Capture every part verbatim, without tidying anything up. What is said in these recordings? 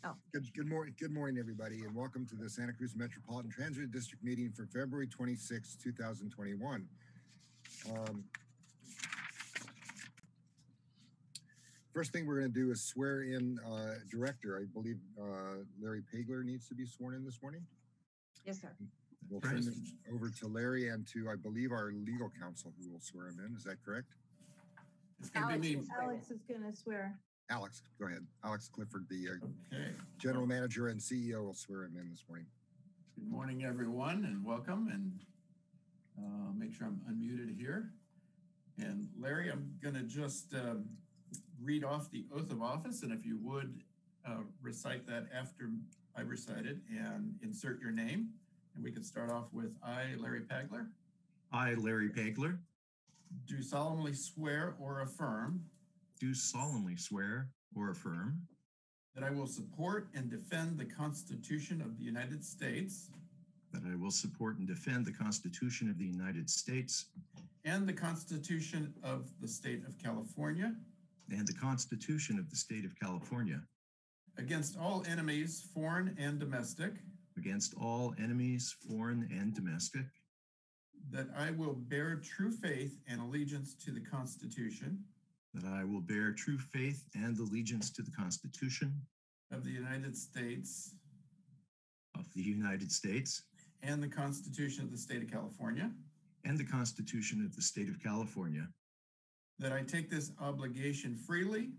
Oh, Good, good morning, good morning, everybody, and welcome to the Santa Cruz Metropolitan Transit District meeting for February twenty-sixth, two thousand twenty-one. Um, first thing we're going to do is swear in uh, director. I believe uh, Larry Pagler needs to be sworn in this morning. yes, sir. We'll turn this over to Larry and to, I believe, our legal counsel who will swear him in. Is that correct? It's going to Alex be me. will swear Alex is going to swear. Alex, go ahead. Alex Clifford, the uh, Okay. general manager and C E O, will swear him in this morning. Good morning, everyone, and welcome. And uh, make sure I'm unmuted here. And Larry, I'm going to just um, read off the oath of office. And if you would uh, recite that after I recite it and insert your name. And we could start off with I, Larry Pagler. I, Larry Pagler, Do solemnly swear or affirm do solemnly swear or affirm that I will support and defend the Constitution of the United States that I will support and defend the Constitution of the United States and the Constitution of the State of California and the Constitution of the State of California against all enemies, foreign and domestic, against all enemies, foreign and domestic, that I will bear true faith and allegiance to the Constitution that I will bear true faith and allegiance to the Constitution of the United States of the United States and the Constitution of the State of California, and the Constitution of the State of California, that I take this obligation freely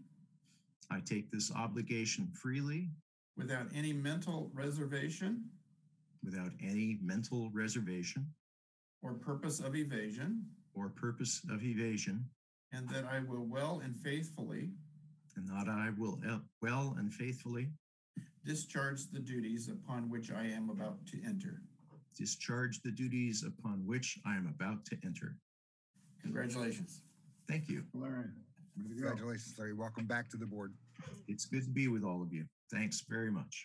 I take this obligation freely without any mental reservation without any mental reservation or purpose of evasion, or purpose of evasion, and that I will well and faithfully and that I will uh, well and faithfully discharge the duties upon which I am about to enter. discharge the duties upon which I am about to enter. Congratulations. Thank you. Larry. Congratulations, Larry. Welcome back to the board. It's good to be with all of you. Thanks very much.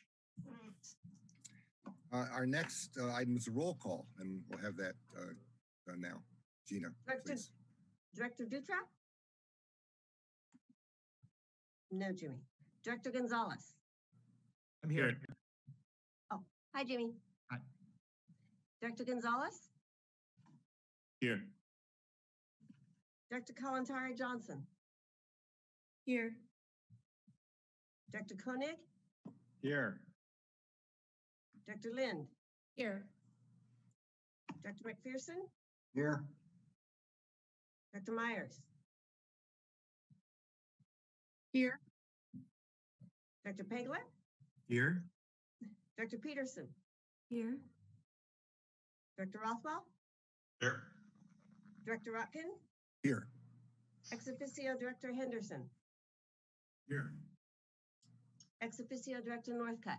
Uh, our next uh, item is a roll call, and we'll have that uh, done now. Gina, Director, please. Director Dutra? No, Jimmy. Director Gonzalez? I'm here. Hi, Jimmy. Hi. Director Gonzalez? Here. Director Kalantari Johnson? Here. Director Koenig? Here. Director Lind? Here. Director McPherson? Here. Director Myers? Here. Director Pagler? Here. Director Peterson? Here. Director Rothwell? Here. Director Rotkin? Here. Ex officio Director Henderson? Here. Ex officio Director Northcutt?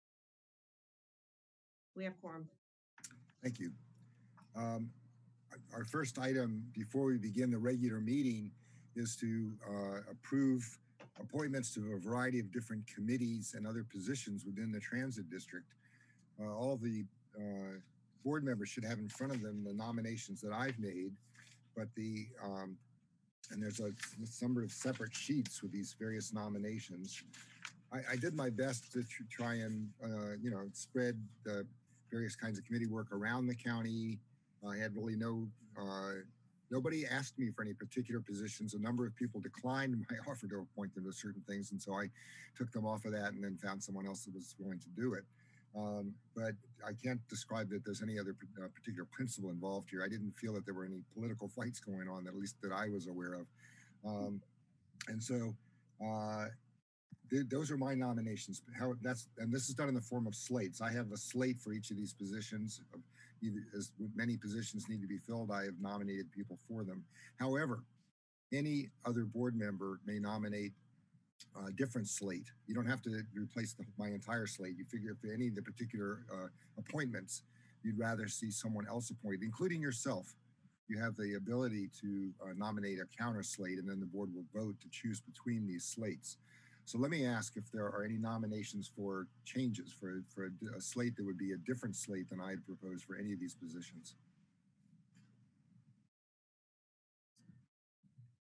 We have quorum. Thank you. Um, our first item before we begin the regular meeting is to uh, approve appointments to a variety of different committees and other positions within the transit district. Uh, all the uh, board members should have in front of them the nominations that I've made, but the um, and there's a, a number of separate sheets with these various nominations. I, I did my best to tr try and uh, you know spread the various kinds of committee work around the county. I had really no, uh, nobody asked me for any particular positions. A number of people declined my offer to appoint them to certain things. And so I took them off of that and then found someone else that was willing to do it. Um, but I can't describe that there's any other uh, particular principle involved here. I didn't feel that there were any political fights going on, at least that I was aware of. Um, and so, uh, th those are my nominations. How that's and this is done in the form of slates. I have a slate for each of these positions. Either, as many positions need to be filled, I have nominated people for them. However, any other board member may nominate a different slate. You don't have to replace the, my entire slate. You figure if any of the particular uh, appointments you'd rather see someone else appointed, including yourself, you have the ability to uh, nominate a counter slate, and then the board will vote to choose between these slates. So let me ask if there are any nominations for changes for, for a, a slate that would be a different slate than I had proposed for any of these positions.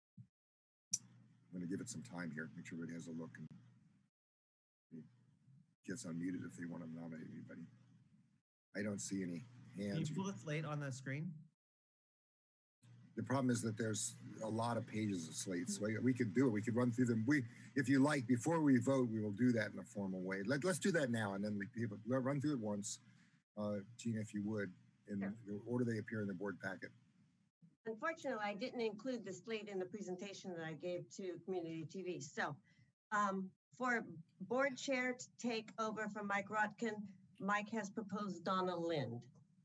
I'm going to give it some time here, make sure everybody has a look. And gets unmuted if they want to nominate anybody. I don't see any Can you hands. pull the slate on the screen? The problem is that there's a lot of pages of slates. So we could do it. We could run through them. We, if you like, before we vote, we will do that in a formal way. Let, let's do that now, and then we people run through it once. Uh, Gina, if you would, in Sure. the order they appear in the board packet. Unfortunately, I didn't include the slate in the presentation that I gave to Community T V. So um, for board chair to take over from Mike Rotkin, Mike has proposed Donna Lind.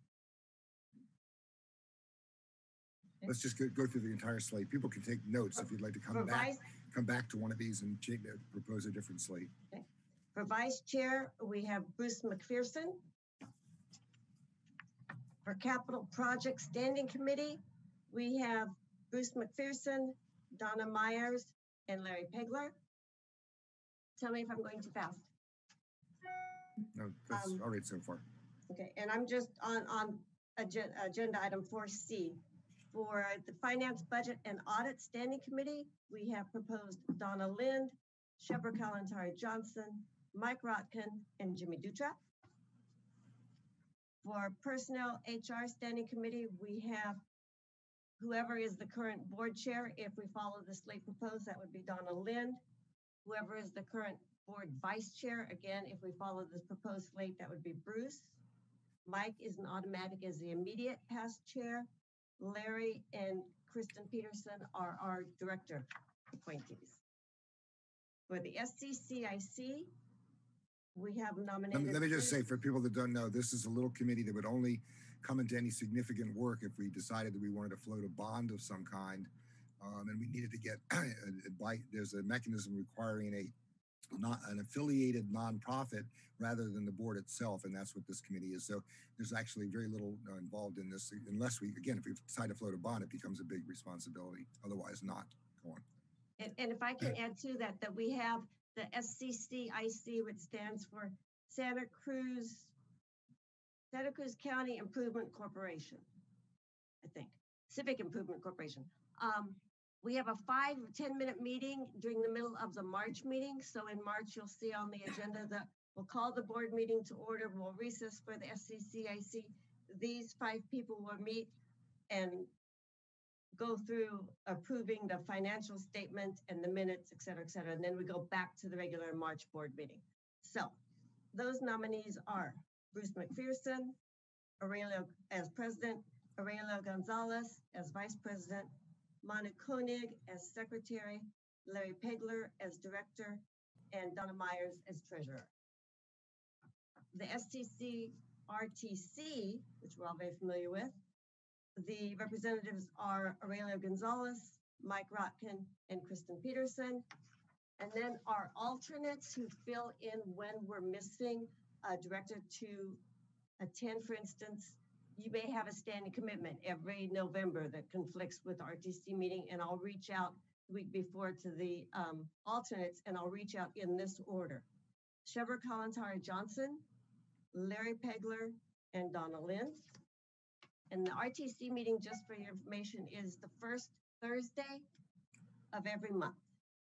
Let's just go, go through the entire slate. People can take notes if you'd like to come For back, vice, come back to one of these and change, uh, propose a different slate. for vice chair, we have Bruce McPherson. For capital project standing committee, we have Bruce McPherson, Donna Myers, and Larry Pegler. Tell me if I'm going too fast. No, that's Um, all right so far. Okay, and I'm just on, on agenda, agenda item four C. For the Finance, Budget, and Audit Standing Committee, we have proposed Donna Lind, Shebra Kalantari Johnson, Mike Rotkin, and Jimmy Dutra. For Personnel H R Standing Committee, we have whoever is the current board chair. If we follow the slate proposed, that would be Donna Lind. Whoever is the current board vice chair, again, if we follow this proposed slate, that would be Bruce. Mike is an automatic as the immediate past chair. Larry and Kristen Peterson are our director appointees. For the S C C I C, we have Let nominated. me, let me just say, Bruce. for people that don't know, this is a little committee that would only come into any significant work if we decided that we wanted to float a bond of some kind. Um, and we needed to get, advice. There's a mechanism requiring a not an affiliated nonprofit rather than the board itself, and that's what this committee is. So there's actually very little uh, involved in this, unless we, again, if we decide to float a bond, it becomes a big responsibility. Otherwise, not. Go on. And, and if I can add to that, that we have the S C C I C, which stands for Santa Cruz, Santa Cruz County Improvement Corporation, I think, Civic Improvement Corporation. Um, we have a five, ten minute meeting during the middle of the March meeting. So in March, you'll see on the agenda that we'll call the board meeting to order. We'll recess for the S C C I C. These five people will meet and go through approving the financial statement and the minutes, et cetera, et cetera. And then we go back to the regular March board meeting. So those nominees are Bruce McPherson, Aurelio as president, Aurelio Gonzalez as vice president, Manu Koenig as secretary, Larry Pegler as director, and Donna Myers as treasurer. The S T C R T C, which we're all very familiar with, the representatives are Aurelio Gonzalez, Mike Rotkin, and Kristen Peterson. And then our alternates who fill in when we're missing a director to attend, for instance, you may have a standing commitment every November that conflicts with the R T C meeting, and I'll reach out the week before to the um, alternates, and I'll reach out in this order. Shebra Kalantari Johnson, Larry Pegler, and Donna Lind. And the R T C meeting, just for your information, is the first Thursday of every month.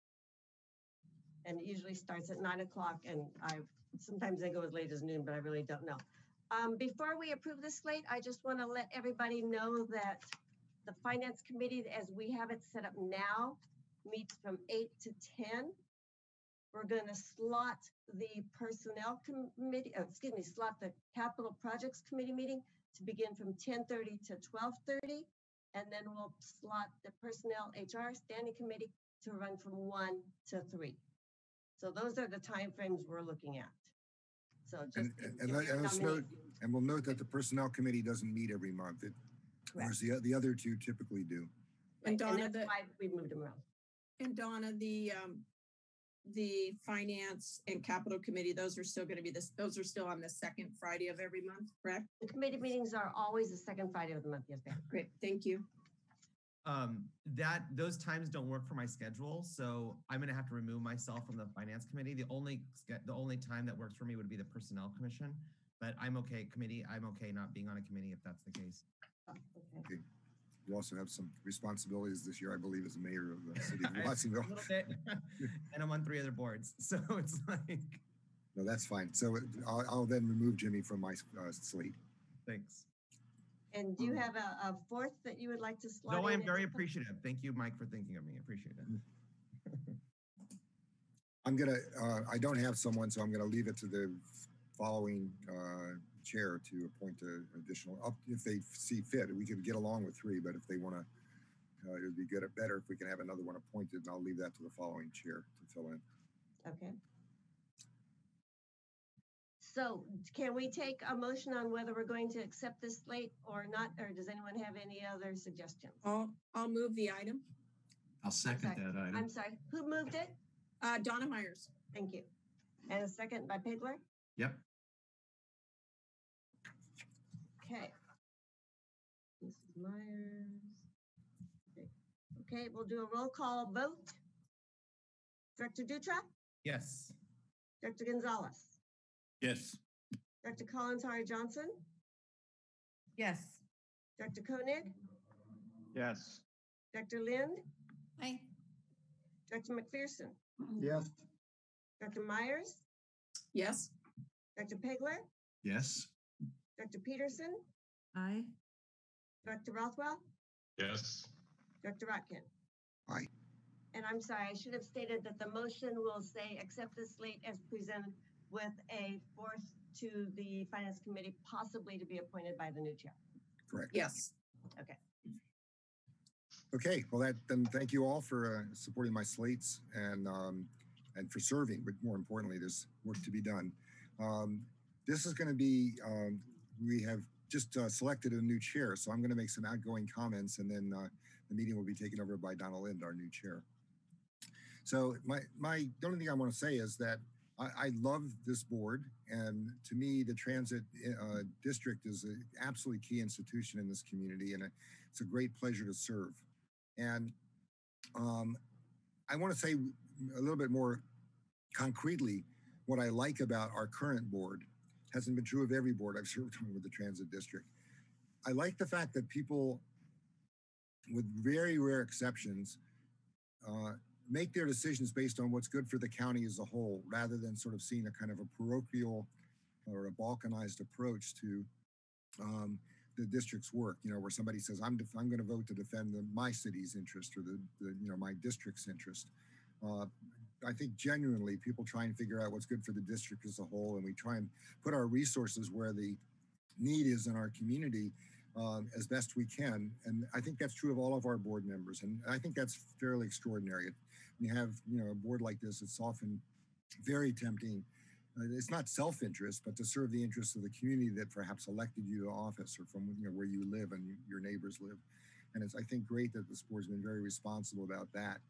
And it usually starts at nine o'clock, and I sometimes they go as late as noon, but I really don't know. Um, before we approve this slate, I just want to let everybody know that the Finance Committee, as we have it set up now, meets from eight to ten. We're going to slot the Personnel Committee, oh, excuse me, slot the Capital Projects Committee meeting to begin from ten thirty to twelve thirty. And then we'll slot the Personnel H R Standing Committee to run from one to three. So those are the timeframes we're looking at. So just. And, and, and, let- and let's note, and we'll note that the Personnel Committee doesn't meet every month. It, whereas the, the other two typically do. And And Donna, that's the, why we moved them around. and Donna, the, um, the Finance and Capital Committee, those are still gonna be this, those are still on the second Friday of every month, correct? The committee meetings are always the second Friday of the month, yes, ma'am. Great, thank you. Um, that those times don't work for my schedule, so I'm gonna have to remove myself from the finance committee. The only sch- the only time that works for me would be the personnel commission, but I'm okay. Committee, I'm okay not being on a committee if that's the case. Oh, okay. You also have some responsibilities this year, I believe, as mayor of the city of I- Watsonville. A little bit, and I'm on three other boards, so it's like No, that's fine. So I'll, I'll then remove Jimmy from my uh, slate. Thanks. And do you have a, a fourth that you would like to slot in? No, I'm at very some point? appreciative. Thank you, Mike, for thinking of me. I appreciate it. I'm gonna, uh, I don't have someone, so I'm gonna leave it to the following uh, chair to appoint an additional, up if they see fit. We could get along with three, but if they wanna, uh, it would be good, better if we can have another one appointed, and I'll leave that to the following chair to fill in. Okay. So can we take a motion on whether we're going to accept this slate or not? Or does anyone have any other suggestions? I'll, I'll move the item. I'll second sorry. that item. I'm sorry, who moved it? Uh, Donna Myers. Thank you. And a second by Pigler? Yep. Okay. Missus Myers. Okay. Okay, we'll do a roll call vote. Director Dutra, Yes. Director Gonzalez, Yes. Doctor Collins Hari Johnson, Yes. Doctor Koenig, Yes. Doctor Lind, Aye. Doctor McPherson, Yes. Doctor Myers, Yes. Doctor Pegler, Yes. Doctor Peterson, Aye. Doctor Rothwell, Yes. Doctor Rotkin. Aye. And I'm sorry, I should have stated that the motion will say accept the slate as presented with a fourth to the Finance Committee, possibly to be appointed by the new chair. Correct. Yes. Okay, well, that then thank you all for uh, supporting my slates and um, and for serving, but more importantly, there's work to be done. Um, this is going to be, um, we have just uh, selected a new chair, so I'm going to make some outgoing comments, and then uh, the meeting will be taken over by Donna Lind, our new chair. So my, my the only thing I want to say is that I, I love this board, and to me, the transit uh, district is an absolutely key institution in this community, and it's a great pleasure to serve. And um, I want to say a little bit more concretely what I like about our current board. Hasn't been true of every board I've served on with the transit district. I like the fact that people, with very rare exceptions, uh, make their decisions based on what's good for the county as a whole, rather than sort of seeing a kind of a parochial or a balkanized approach to um, the district's work. You know, where somebody says, "I'm def- I'm going to vote to defend the, my city's interest or the, the you know my district's interest." Uh, I think genuinely people try and figure out what's good for the district as a whole, and we try and put our resources where the need is in our community um, as best we can. And I think that's true of all of our board members, and I think that's fairly extraordinary. When you have you know a board like this, it's often very tempting. Uh, it's not self-interest, but to serve the interests of the community that perhaps elected you to office, or from you know where you live and your neighbors live. And it's I think great that this board's been very responsible about that.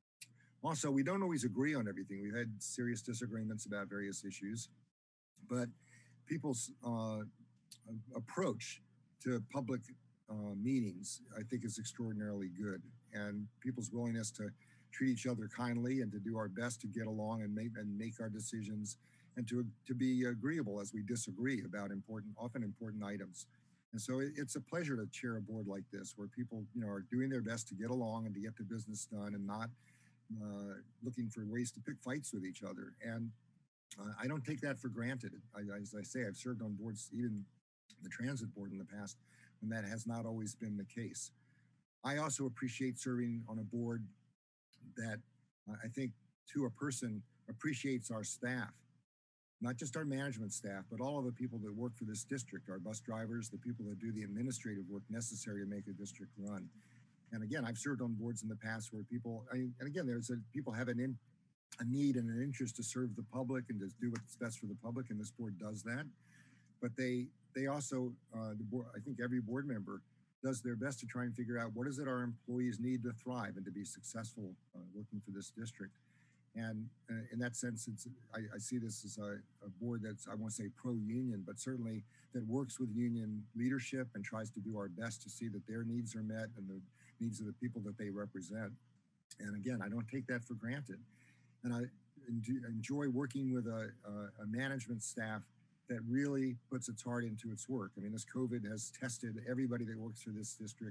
Also, we don't always agree on everything. We've had serious disagreements about various issues, but people's uh, approach to public uh, meetings, I think, is extraordinarily good. And people's willingness to treat each other kindly and to do our best to get along and make and make our decisions, and to to be agreeable as we disagree about important, often important items. And so it, it's a pleasure to chair a board like this, where people, you know, are doing their best to get along and to get the business done, and not uh, looking for ways to pick fights with each other. And uh, I don't take that for granted. I, as I say, I've served on boards, even the transit board in the past, when that has not always been the case. I also appreciate serving on a board that uh, I think, to a person, appreciates our staff, not just our management staff, but all of the people that work for this district, our bus drivers, the people that do the administrative work necessary to make a district run. And again, I've served on boards in the past where people, I mean, and again, there's a, people have an in, a need and an interest to serve the public and to do what's best for the public, and this board does that. But they, they also, uh, the board, I think every board member does their best to try and figure out what is it our employees need to thrive and to be successful uh, working for this district. And uh, in that sense, it's, I, I see this as a, a board that's, I won't say pro-union, but certainly that works with union leadership and tries to do our best to see that their needs are met and the needs of the people that they represent. And again, I don't take that for granted. And I enjoy working with a, a, a management staff that really puts its heart into its work. I mean, this COVID has tested everybody that works for this district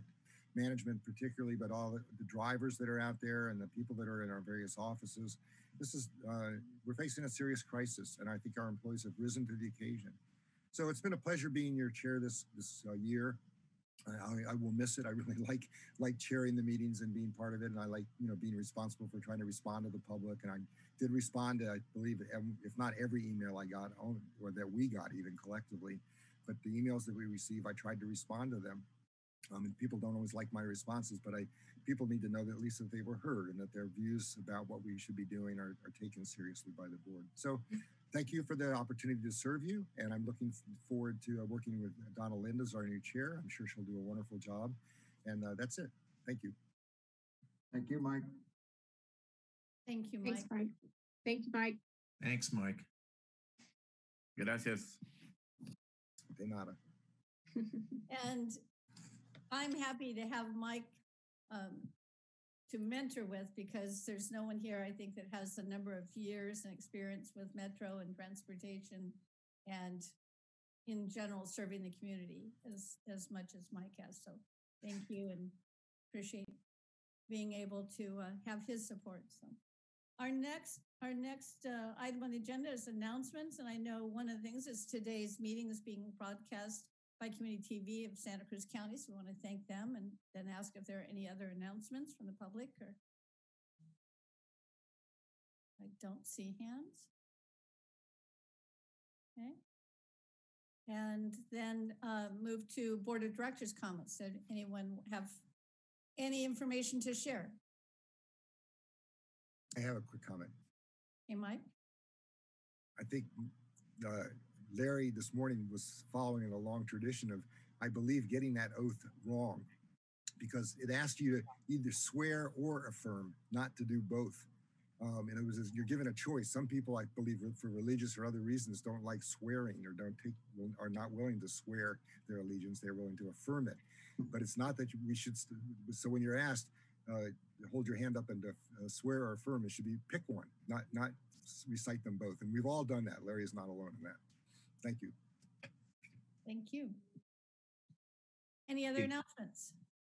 management particularly, but all the, the drivers that are out there and the people that are in our various offices. This is, uh, we're facing a serious crisis, and I think our employees have risen to the occasion. So it's been a pleasure being your chair this, this uh, year. I, I will miss it. I really like like chairing the meetings and being part of it, and I like you know being responsible for trying to respond to the public. And I did respond to, I believe, if not every email I got, or that we got even collectively, but the emails that we receive, I tried to respond to them. Um, and people don't always like my responses, but I people need to know that at least that they were heard and that their views about what we should be doing are, are taken seriously by the board. So thank you for the opportunity to serve you. And I'm looking forward to uh, working with Donna Lind as our new chair. I'm sure she'll do a wonderful job. And uh, that's it. Thank you. Thank you, Mike. Thank you, Mike. Thanks, Mike. Thank you, Mike. Thanks, Mike. Gracias. De nada. And I'm happy to have Mike um, to mentor with, because there's no one here, I think, that has a number of years and experience with Metro and transportation and in general serving the community as, as much as Mike has. So thank you, and appreciate being able to uh, have his support. So our next, our next uh, item on the agenda is announcements. And I know one of the things is today's meeting is being broadcast by Community T V of Santa Cruz County. So we want to thank them and then ask if there are any other announcements from the public. Or I don't see hands. Okay. And then uh, move to Board of Directors comments. Did anyone have any information to share? I have a quick comment. Hey, Mike? I think uh, Larry this morning was following a long tradition of, I believe, getting that oath wrong, because it asked you to either swear or affirm, not to do both. Um, and it was, you're given a choice. Some people, I believe, for religious or other reasons, don't like swearing or don't take, are not willing to swear their allegiance. They're willing to affirm it. But it's not that we should, so when you're asked, uh, hold your hand up and uh, swear or affirm, it should be pick one, not, not recite them both. And we've all done that. Larry is not alone in that. Thank you. Thank you. Any other announcements?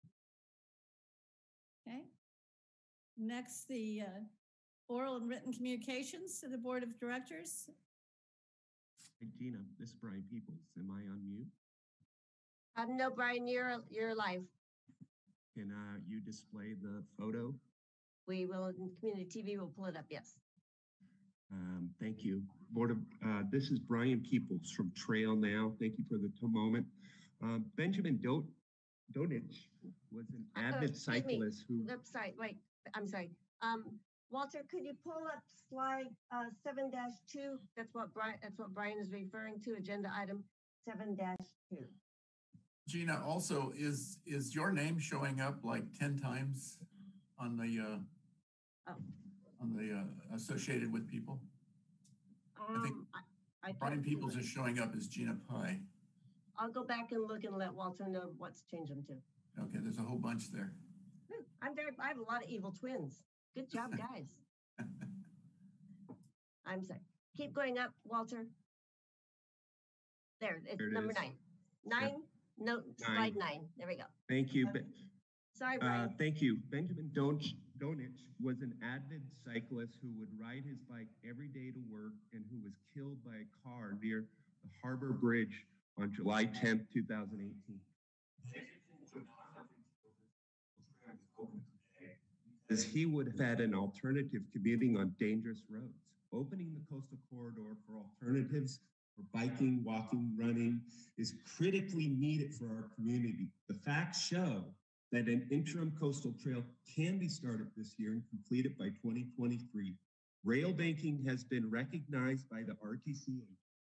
Okay. Next, the uh, oral and written communications to the Board of Directors. Hey, Gina, this is Brian Peoples. Am I on mute? Um, no, Brian, you're, you're live. Can uh, you display the photo? We will, Community T V will pull it up, yes. Um, thank you. Board of, uh, this is Brian Peoples from Trail Now. Thank you for the moment. Um, Benjamin Do Donich was an Uh, avid excuse me. cyclist who. Oops, sorry, wait, I'm sorry. Um, Walter, could you pull up slide uh, seven dash two? That's what Brian, that's what Brian is referring to, agenda item seven dash two. Gina, also, is is your name showing up like ten times on the uh, Oh. on the uh, associated with people? I think Um, I, I Brian can't- Peoples is showing up as Gina Pye. I'll go back and look and let Walter know what's changed them to. Okay, there's a whole bunch there. Hmm, I'm very, I have a lot of evil twins. Good job, guys. I'm sorry. Keep going up, Walter. There, it's There it number is. nine. Nine, no, slide nine. There we go. Thank you. Okay. Ben- Sorry, Uh, Brian. thank you. Benjamin Donich, Donich was an avid cyclist who would ride his bike every day to work and who was killed by a car near the Harbor Bridge on July tenth, two thousand eighteen. As he would have had an alternative commuting on dangerous roads. Opening the coastal corridor for alternatives for biking, walking, running is critically needed for our community. The facts show that an interim coastal trail can be started this year and completed by twenty twenty-three. Rail banking has been recognized by the R T C.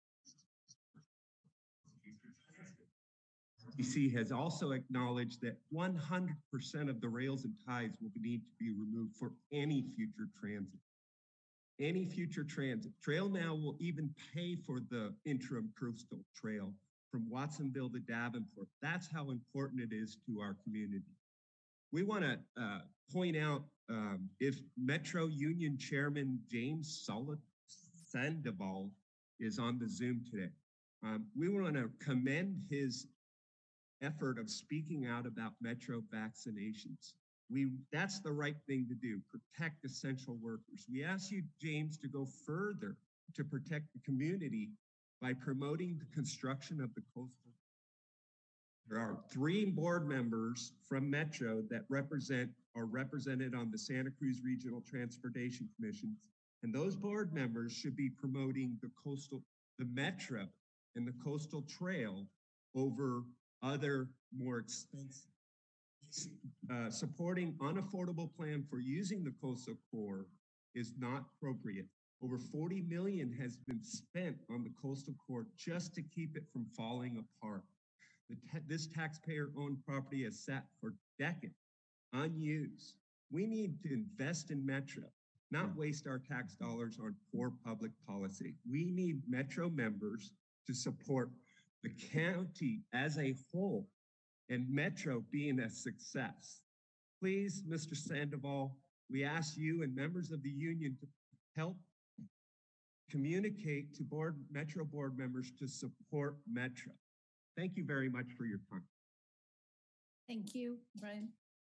R T C has also acknowledged that one hundred percent of the rails and ties will need to be removed for any future transit. Any future transit. Trail Now will even pay for the interim coastal trail from Watsonville to Davenport. That's how important it is to our community. We want to uh, point out um, if Metro Union Chairman James Sandoval is on the Zoom today. Um, we want to commend his effort of speaking out about Metro vaccinations. We, that's the right thing to do, protect essential workers. We ask you, James, to go further to protect the community by promoting the construction of the coastal. There are three board members from Metro that represent are represented on the Santa Cruz Regional Transportation Commission. And those board members should be promoting the coastal, the Metro and the coastal trail over other more expensive. Uh, supporting unaffordable plan for using the coastal core is not appropriate. Over forty million has been spent on the coastal core just to keep it from falling apart. The ta this taxpayer-owned property has sat for decades unused. We need to invest in Metro, not waste our tax dollars on poor public policy. We need Metro members to support the county as a whole and Metro being a success. Please, Mister Sandoval, we ask you and members of the union to help communicate to board Metro board members to support Metro. Thank you very much for your time. Thank you, Brian.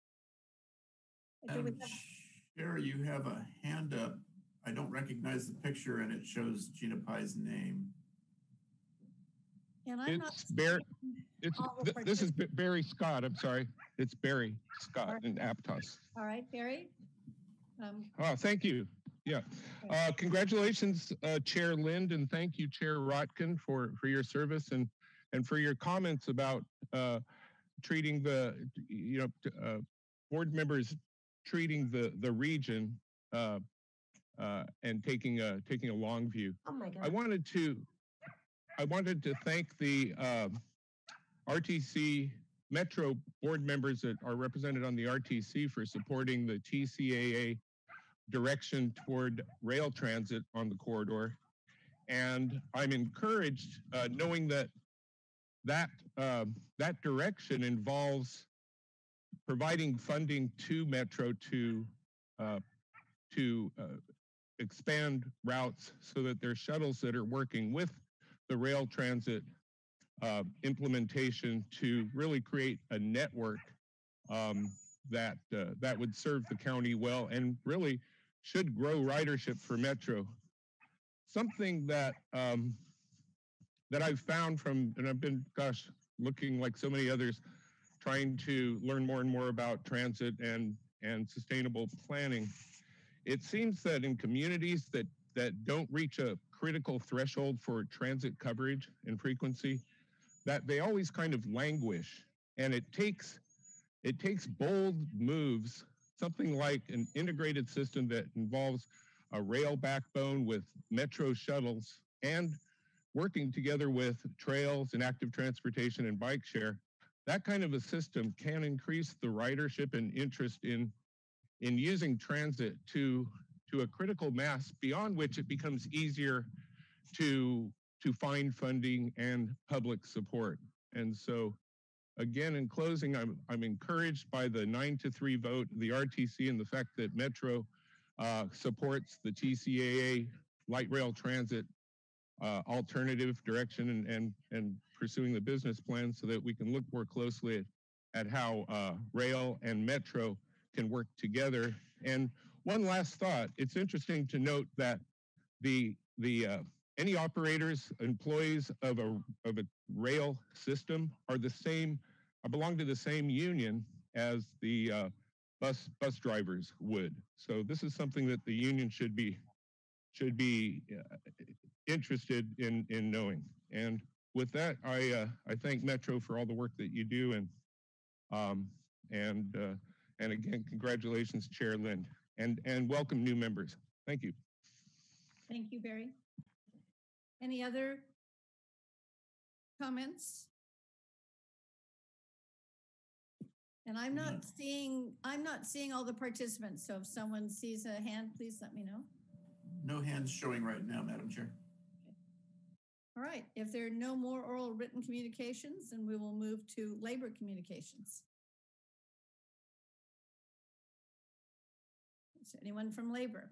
Do we Madam have- Chair, you have a hand up. I don't recognize the picture and it shows Gina Pai's name. And I'm not. It's Barry, it's, all the th- this is B- Barry Scott, I'm sorry. It's Barry Scott Alright. in Aptos. All right, Barry. Um, Oh, thank you. Yeah. Uh, congratulations, uh, Chair Lind, and thank you, Chair Rotkin, for, for your service and, and for your comments about uh, treating the, you know, uh, board members treating the, the region uh, uh, and taking a, taking a long view. Oh my I God. wanted to, I wanted to thank the um, R T C Metro board members that are represented on the R T C for supporting the T C A A direction toward rail transit on the corridor. And I'm encouraged uh, knowing that that, um, that direction involves providing funding to Metro to, uh, to uh, expand routes so that there's shuttles that are working with the rail transit uh, implementation to really create a network um, that uh, that would serve the county well and really should grow ridership for Metro. Something that um, that I've found from, and I've been, gosh, looking like so many others, trying to learn more and more about transit and and sustainable planning. It seems that in communities that that don't reach a critical threshold for transit coverage and frequency, that they always kind of languish. And it takes it takes bold moves, something like an integrated system that involves a rail backbone with Metro shuttles and working together with trails and active transportation and bike share. That kind of a system can increase the ridership and interest in in using transit to to a critical mass beyond which it becomes easier to to find funding and public support. And so again, in closing, I'm I'm encouraged by the nine to three vote, the R T C, and the fact that Metro uh, supports the T C A A light rail transit uh, alternative direction and, and and pursuing the business plan so that we can look more closely at, at how uh, rail and Metro can work together. And one last thought, it's interesting to note that the the uh, any operators, employees of a of a rail system are the same, are belong to the same union as the uh, bus bus drivers would. So this is something that the union should be should be uh, interested in in knowing. And with that, I uh, I thank Metro for all the work that you do, and um and uh, and again, congratulations, Chair Lind, and and welcome new members. Thank you. Thank you, Barry. Any other comments? And I'm not seeing, I'm not seeing all the participants. So if someone sees a hand, please let me know. No hands showing right now, Madam Chair. All right, if there are no more oral written communications, then we will move to labor communications. Is there anyone from labor?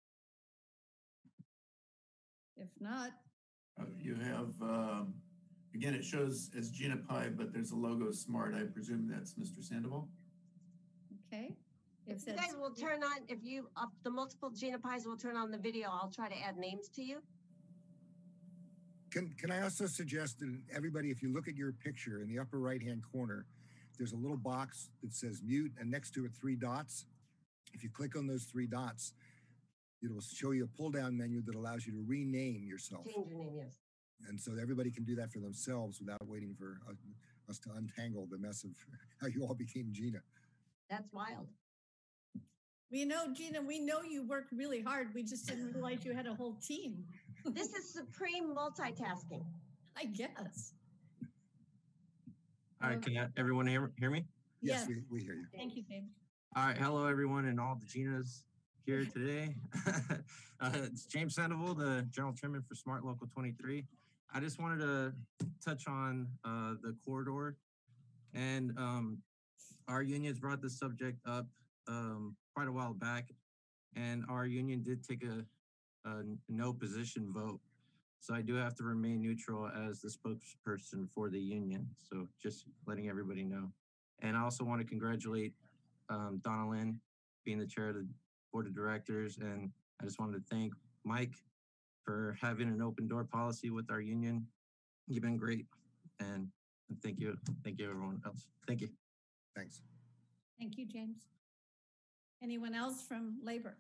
If not, Uh, you have um, Again, it shows as Gina Pi, but there's a logo smart. I presume that's Mister Sandoval. Okay. If you that's- guys will turn on, if you, up the multiple Gina Pies will turn on the video, I'll try to add names to you. Can, can I also suggest that everybody, if you look at your picture in the upper right-hand corner, there's a little box that says mute and next to it, three dots. If you click on those three dots, it'll show you a pull-down menu that allows you to rename yourself. Change your name, yes. And so everybody can do that for themselves without waiting for us, us to untangle the mess of how you all became Gina. That's wild. We know, Gina, we know you worked really hard. We just didn't realize you had a whole team. This is supreme multitasking. I guess. All right, can I- everyone hear, hear me? Yes, Yes. we, we hear you. Thank you, James. All right, hello everyone and all the Ginas here today. uh, it's James Sandoval, the General Chairman for Smart Local twenty-three. I just wanted to touch on uh, the corridor, and um, our unions brought this subject up um, quite a while back, and our union did take a, a no position vote. So I do have to remain neutral as the spokesperson for the union. So just letting everybody know. And I also want to congratulate um, Donna Lynn being the chair of the board of directors. And I just wanted to thank Mike for having an open door policy with our union. You've been great. And thank you. Thank you, everyone else. Thank you. Thanks. Thank you, James. Anyone else from labor?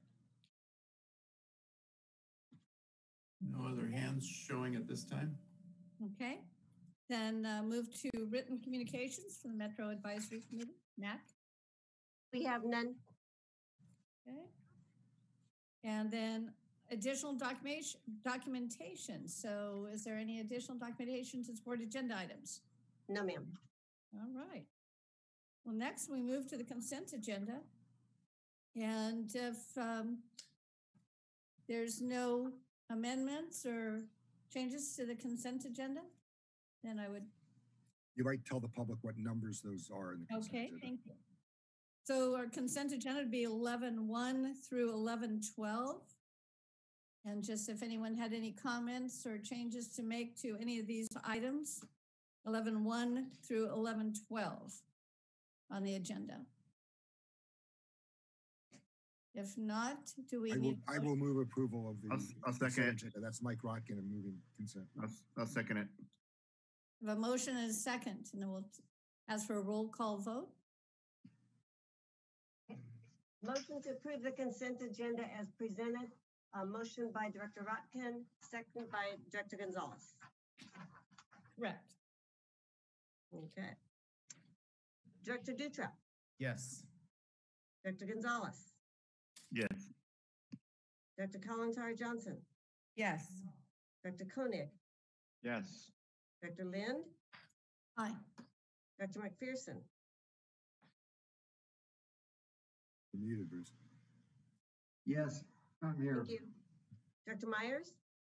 No other hands showing at this time. Okay. Then uh, move to written communications from the Metro Advisory Committee. Mac? We have none. Okay. And then additional documentation, documentation. So is there any additional documentation to support agenda items? No, ma'am. All right. Well, next we move to the consent agenda. And if um, there's no amendments or changes to the consent agenda, then I would, You might tell the public what numbers those are in the consent okay, agenda. thank you. So our consent agenda would be eleven one through eleven twelve. And just if anyone had any comments or changes to make to any of these items, eleven one through eleven twelve on the agenda. If not, do we I will, need? I will move approval of the. I'll s- I'll consent second it. agenda. That's Mike Rotkin and moving consent. I'll, I'll second it. We have a motion and a second, and then we'll ask for a roll call vote. Motion to approve the consent agenda as presented. A motion by Director Rotkin, second by Director Gonzalez. Correct. Okay. Director Dutra, Yes. Director Gonzalez, Yes. Director Kalantari Johnson, Yes. Director Koenig, Yes. Director Lind, Aye. Director McPherson. You're muted, Bruce. Yes, I'm here. Thank you. Director Myers,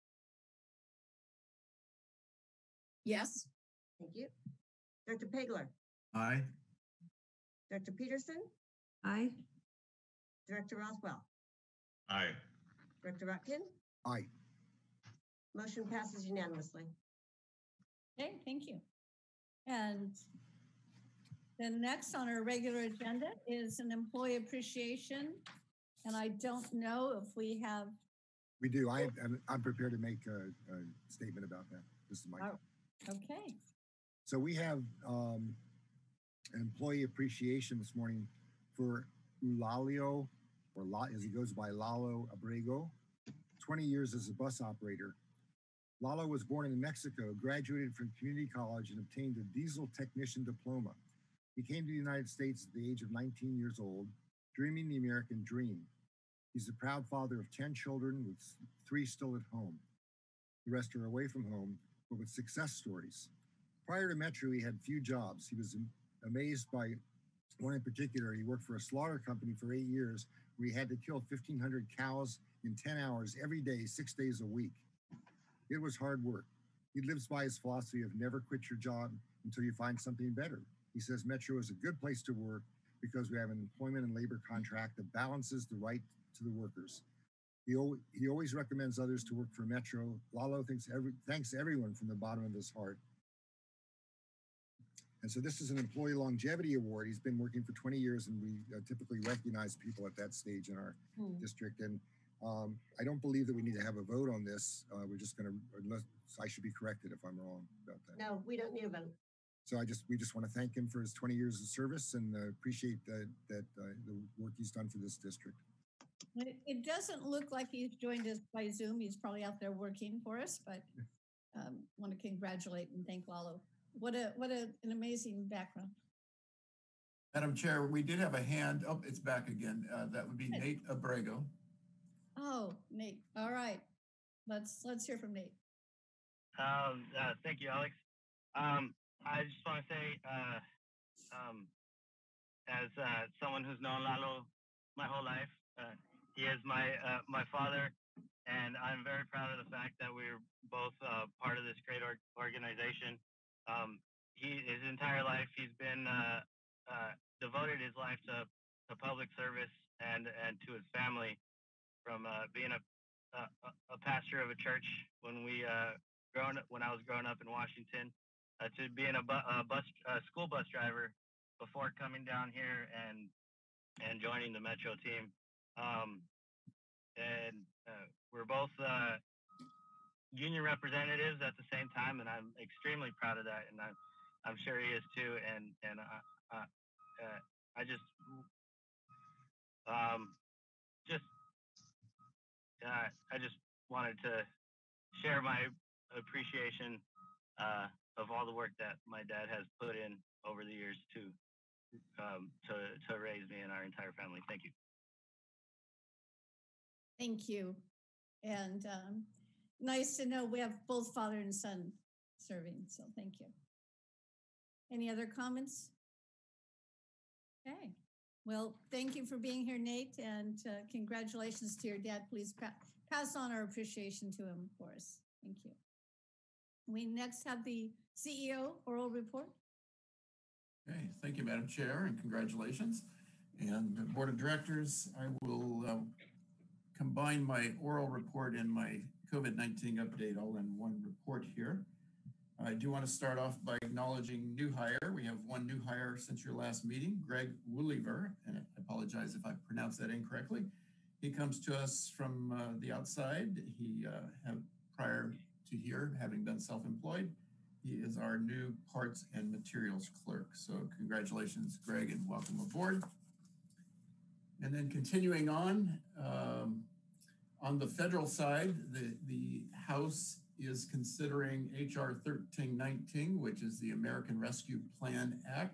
Yes. thank you. Director Pagler, Aye. Director Peterson, Aye. Director Rothwell, Aye. Director Rotkin. Aye. Motion passes unanimously. Okay, thank you. And then next on our regular agenda is an employee appreciation. And I don't know if we have, We do. I, I'm, I'm prepared to make a, a statement about that. This is Mike. Oh. okay, So we have um, an employee appreciation this morning for Eulalio, or La, as he goes by Lalo Abrego, twenty years as a bus operator. Lalo was born in Mexico, graduated from community college, and obtained a diesel technician diploma. He came to the United States at the age of nineteen years old, dreaming the American dream. He's the proud father of ten children, with three still at home. The rest are away from home, but with success stories. Prior to Metro, he had few jobs. He was amazed by one in particular. He worked for a slaughter company for eight years, where he had to kill fifteen hundred cows in ten hours every day, six days a week. It was hard work. He lives by his philosophy of never quit your job until you find something better. He says Metro is a good place to work because we have an employment and labor contract that balances the right to the workers. He, al he always recommends others to work for Metro. Lalo thinks every, thanks everyone from the bottom of his heart. And so this is an employee longevity award. He's been working for twenty years, and we uh, typically recognize people at that stage in our Hmm. district. And um, I don't believe that we need to have a vote on this. Uh, we're just going to, unless I should be corrected if I'm wrong about that. No, we don't need a vote. So I just, we just want to thank him for his twenty years of service and uh, appreciate that, that uh, the work he's done for this district. It, it doesn't look like he's joined us by Zoom. He's probably out there working for us, but um, want to congratulate and thank Lalo. What a what a, an amazing background. Madam Chair, we did have a hand. Oh, it's back again. Uh, that would be Nate Abrego. Oh, Nate. All right. Let's let's hear from Nate. Um, uh, thank you, Alex. Um, I just want to say, uh, um, as uh, someone who's known Lalo my whole life, uh, he is my uh, my father, and I'm very proud of the fact that we're both uh, part of this great org- organization. Um, he his entire life he's been uh, uh, devoted his life to, to public service and and to his family. From uh, being a, a a pastor of a church when we uh, grown up, when I was growing up in Washington, uh, to being a, bu- a bus a school bus driver before coming down here and and joining the Metro team. Um, and uh, we're both uh, union representatives at the same time, and I'm extremely proud of that, and I'm I'm sure he is too. And and I uh, uh, I just um, just. Uh, I just wanted to share my appreciation uh, of all the work that my dad has put in over the years to um, to to raise me and our entire family. Thank you. Thank you. And um, nice to know we have both father and son serving. So thank you. Any other comments? Okay. Well, thank you for being here, Nate, and uh, congratulations to your dad. Please pa- pass on our appreciation to him for us. Thank you. We next have the C E O oral report. Okay, thank you, Madam Chair, and congratulations. And uh, Board of Directors, I will uh, combine my oral report and my COVID nineteen update all in one report here. I do want to start off by acknowledging new hire. We have one new hire since your last meeting, Greg Wooliver, and I apologize if I pronounced that incorrectly. He comes to us from uh, the outside. He uh, have prior to here, having been self-employed, he is our new parts and materials clerk. So congratulations, Greg, and welcome aboard. And then continuing on, um, on the federal side, the, the House is considering H R thirteen nineteen, which is the American Rescue Plan Act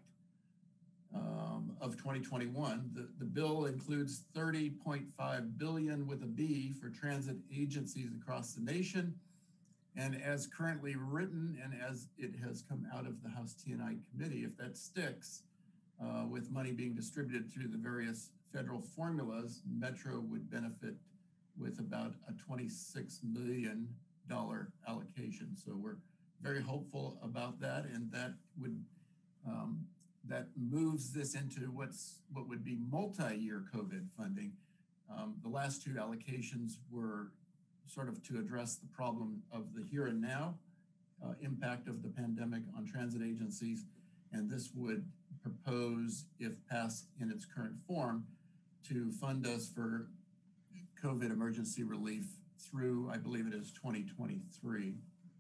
um, of twenty twenty-one. The, the bill includes thirty point five billion dollars with a B for transit agencies across the nation. And as currently written, and as it has come out of the House T and I committee, if that sticks, uh, with money being distributed through the various federal formulas, Metro would benefit with about a twenty-six million dollars allocation. So we're very hopeful about that, and that would um, that moves this into what's what would be multi-year COVID funding. Um, the last two allocations were sort of to address the problem of the here and now uh, impact of the pandemic on transit agencies, and this would propose, if passed in its current form, to fund us for COVID emergency relief through, I believe it is twenty twenty-three.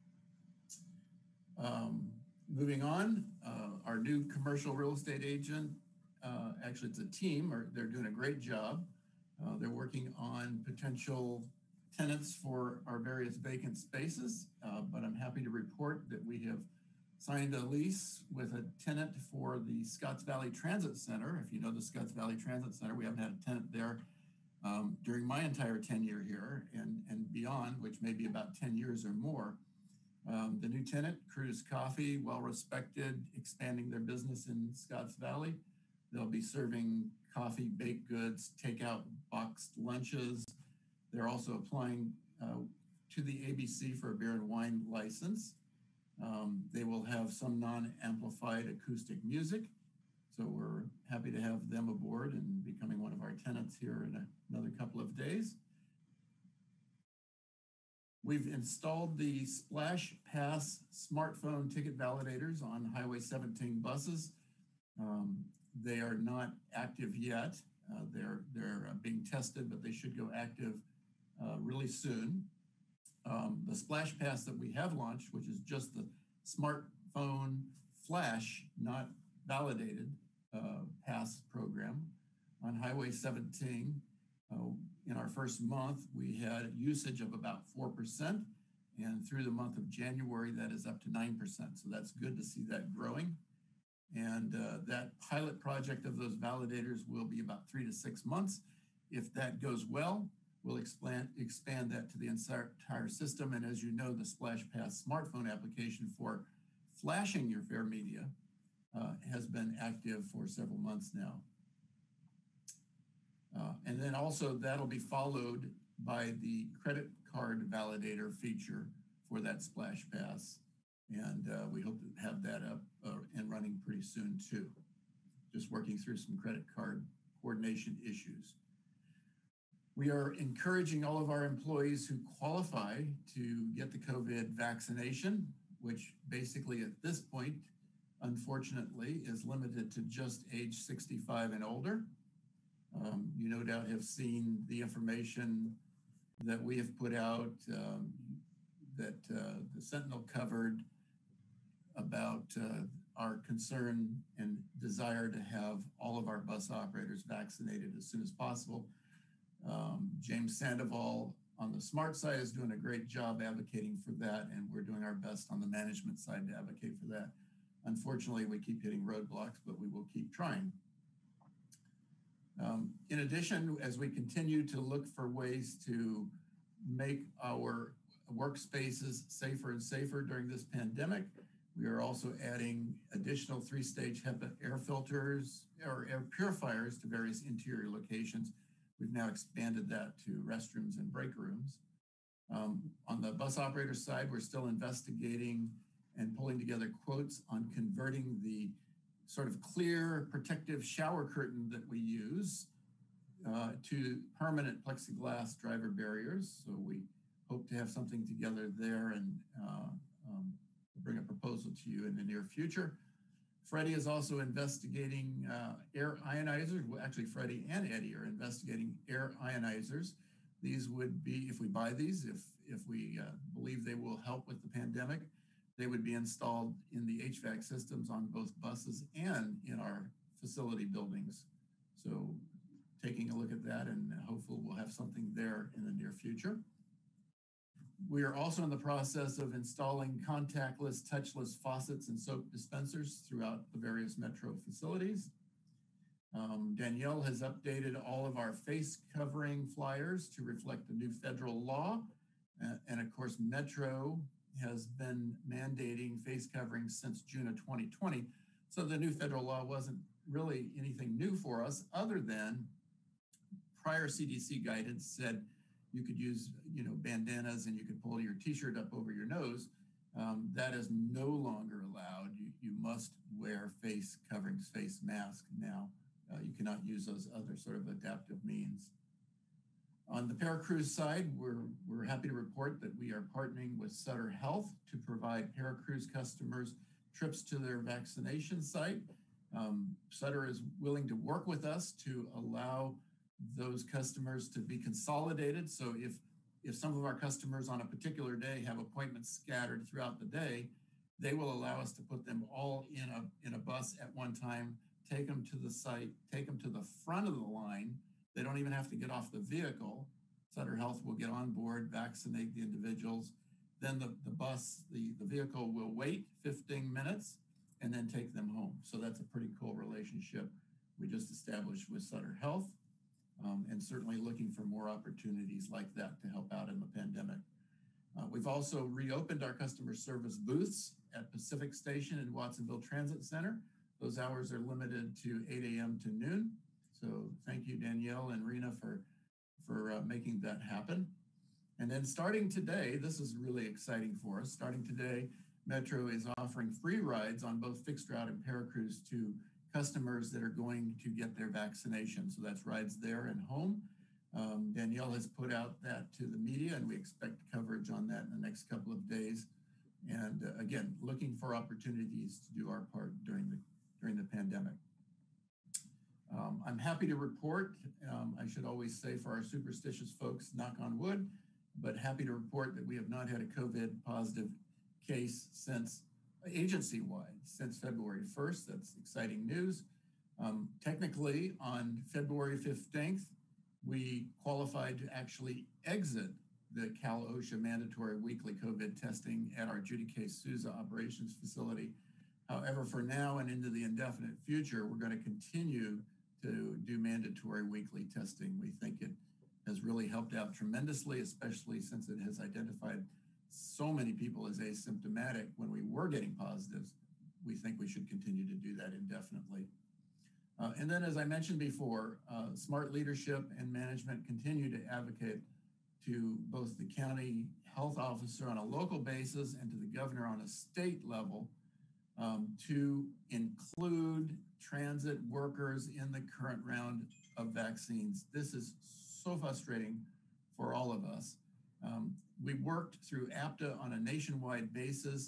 Um, moving on, uh, our new commercial real estate agent, uh, actually it's a team, or they're doing a great job. Uh, they're working on potential tenants for our various vacant spaces, uh, but I'm happy to report that we have signed a lease with a tenant for the Scotts Valley Transit Center. If you know the Scotts Valley Transit Center, we haven't had a tenant there um, during my entire tenure here and, and beyond, which may be about ten years or more. Um, the new tenant, Cruz Coffee, well-respected, expanding their business in Scotts Valley. They'll be serving coffee, baked goods, takeout boxed lunches. They're also applying uh, to the A B C for a beer and wine license. Um, they will have some non-amplified acoustic music. So we're happy to have them aboard and becoming one of our tenants here in a, another couple of days. We've installed the Splash Pass smartphone ticket validators on Highway seventeen buses. Um, they are not active yet. Uh, they're they're uh, being tested, but they should go active uh, really soon. Um, the Splash Pass that we have launched, which is just the smartphone flash, not validated uh, pass program on Highway seventeen. Uh, in our first month, we had usage of about four percent. And through the month of January, that is up to nine percent. So that's good to see that growing. And uh, that pilot project of those validators will be about three to six months. If that goes well, we'll expand, expand that to the entire, entire system. And as you know, the Splash Pass smartphone application for flashing your fare media uh, has been active for several months now. Uh, and then also that'll be followed by the credit card validator feature for that Splash Pass. And uh, we hope to have that up uh, and running pretty soon too. Just working through some credit card coordination issues. We are encouraging all of our employees who qualify to get the COVID vaccination, which basically at this point, unfortunately, is limited to just age sixty-five and older. Um, you no doubt have seen the information that we have put out um, that uh, the Sentinel covered about uh, our concern and desire to have all of our bus operators vaccinated as soon as possible. Um, James Sandoval on the SMART side is doing a great job advocating for that, and we're doing our best on the management side to advocate for that. Unfortunately, we keep hitting roadblocks, but we will keep trying. Um, in addition, as we continue to look for ways to make our workspaces safer and safer during this pandemic, we are also adding additional three-stage HEPA air filters or air purifiers to various interior locations. We've now expanded that to restrooms and break rooms. Um, on the bus operator side, we're still investigating and pulling together quotes on converting the sort of clear protective shower curtain that we use uh, to permanent plexiglass driver barriers. So we hope to have something together there and uh, um, bring a proposal to you in the near future. Freddie is also investigating uh, air ionizers. Well, actually, Freddie and Eddie are investigating air ionizers. These would be, if we buy these, if, if we uh, believe they will help with the pandemic, they would be installed in the H V A C systems on both buses and in our facility buildings. So taking a look at that, and hopefully we'll have something there in the near future. We are also in the process of installing contactless, touchless faucets and soap dispensers throughout the various Metro facilities. Um, Danielle has updated all of our face covering flyers to reflect the new federal law. Uh, and of course, Metro has been mandating face coverings since June of twenty twenty. So the new federal law wasn't really anything new for us, other than prior C D C guidance said you could use, you know, bandanas and you could pull your t-shirt up over your nose. Um, that is no longer allowed. You, you must wear face coverings, face mask now. Uh, you cannot use those other sort of adaptive means. On the Paracruz side, we're, we're happy to report that we are partnering with Sutter Health to provide Paracruz customers trips to their vaccination site. Um, Sutter is willing to work with us to allow those customers to be consolidated. So if, if some of our customers on a particular day have appointments scattered throughout the day, they will allow us to put them all in a, in a bus at one time, take them to the site, take them to the front of the line. They don't even have to get off the vehicle. Sutter Health will get on board, vaccinate the individuals. Then the, the bus, the, the vehicle will wait fifteen minutes and then take them home. So that's a pretty cool relationship we just established with Sutter Health, um, and certainly looking for more opportunities like that to help out in the pandemic. Uh, we've also reopened our customer service booths at Pacific Station and Watsonville Transit Center. Those hours are limited to eight A M to noon. So thank you, Danielle and Rena, for, for uh, making that happen. And then starting today, this is really exciting for us. Starting today, Metro is offering free rides on both fixed route and Paracruz to customers that are going to get their vaccination. So that's rides there and home. Um, Danielle has put out that to the media, and we expect coverage on that in the next couple of days. And uh, again, looking for opportunities to do our part during the during the pandemic. Um, I'm happy to report, um, I should always say for our superstitious folks, knock on wood, but happy to report that we have not had a COVID positive case since agency-wide, since February first. That's exciting news. Um, technically, on February fifteenth, we qualified to actually exit the Cal OSHA mandatory weekly COVID testing at our Judy K. Souza operations facility. However, for now and into the indefinite future, we're going to continue to do mandatory weekly testing. We think it has really helped out tremendously, especially since it has identified so many people as asymptomatic when we were getting positives. We think we should continue to do that indefinitely. Uh, and then, as I mentioned before, uh, smart leadership and management continue to advocate to both the county health officer on a local basis and to the governor on a state level um, to include transit workers in the current round of vaccines. This is so frustrating for all of us. Um, we worked through APTA on a nationwide basis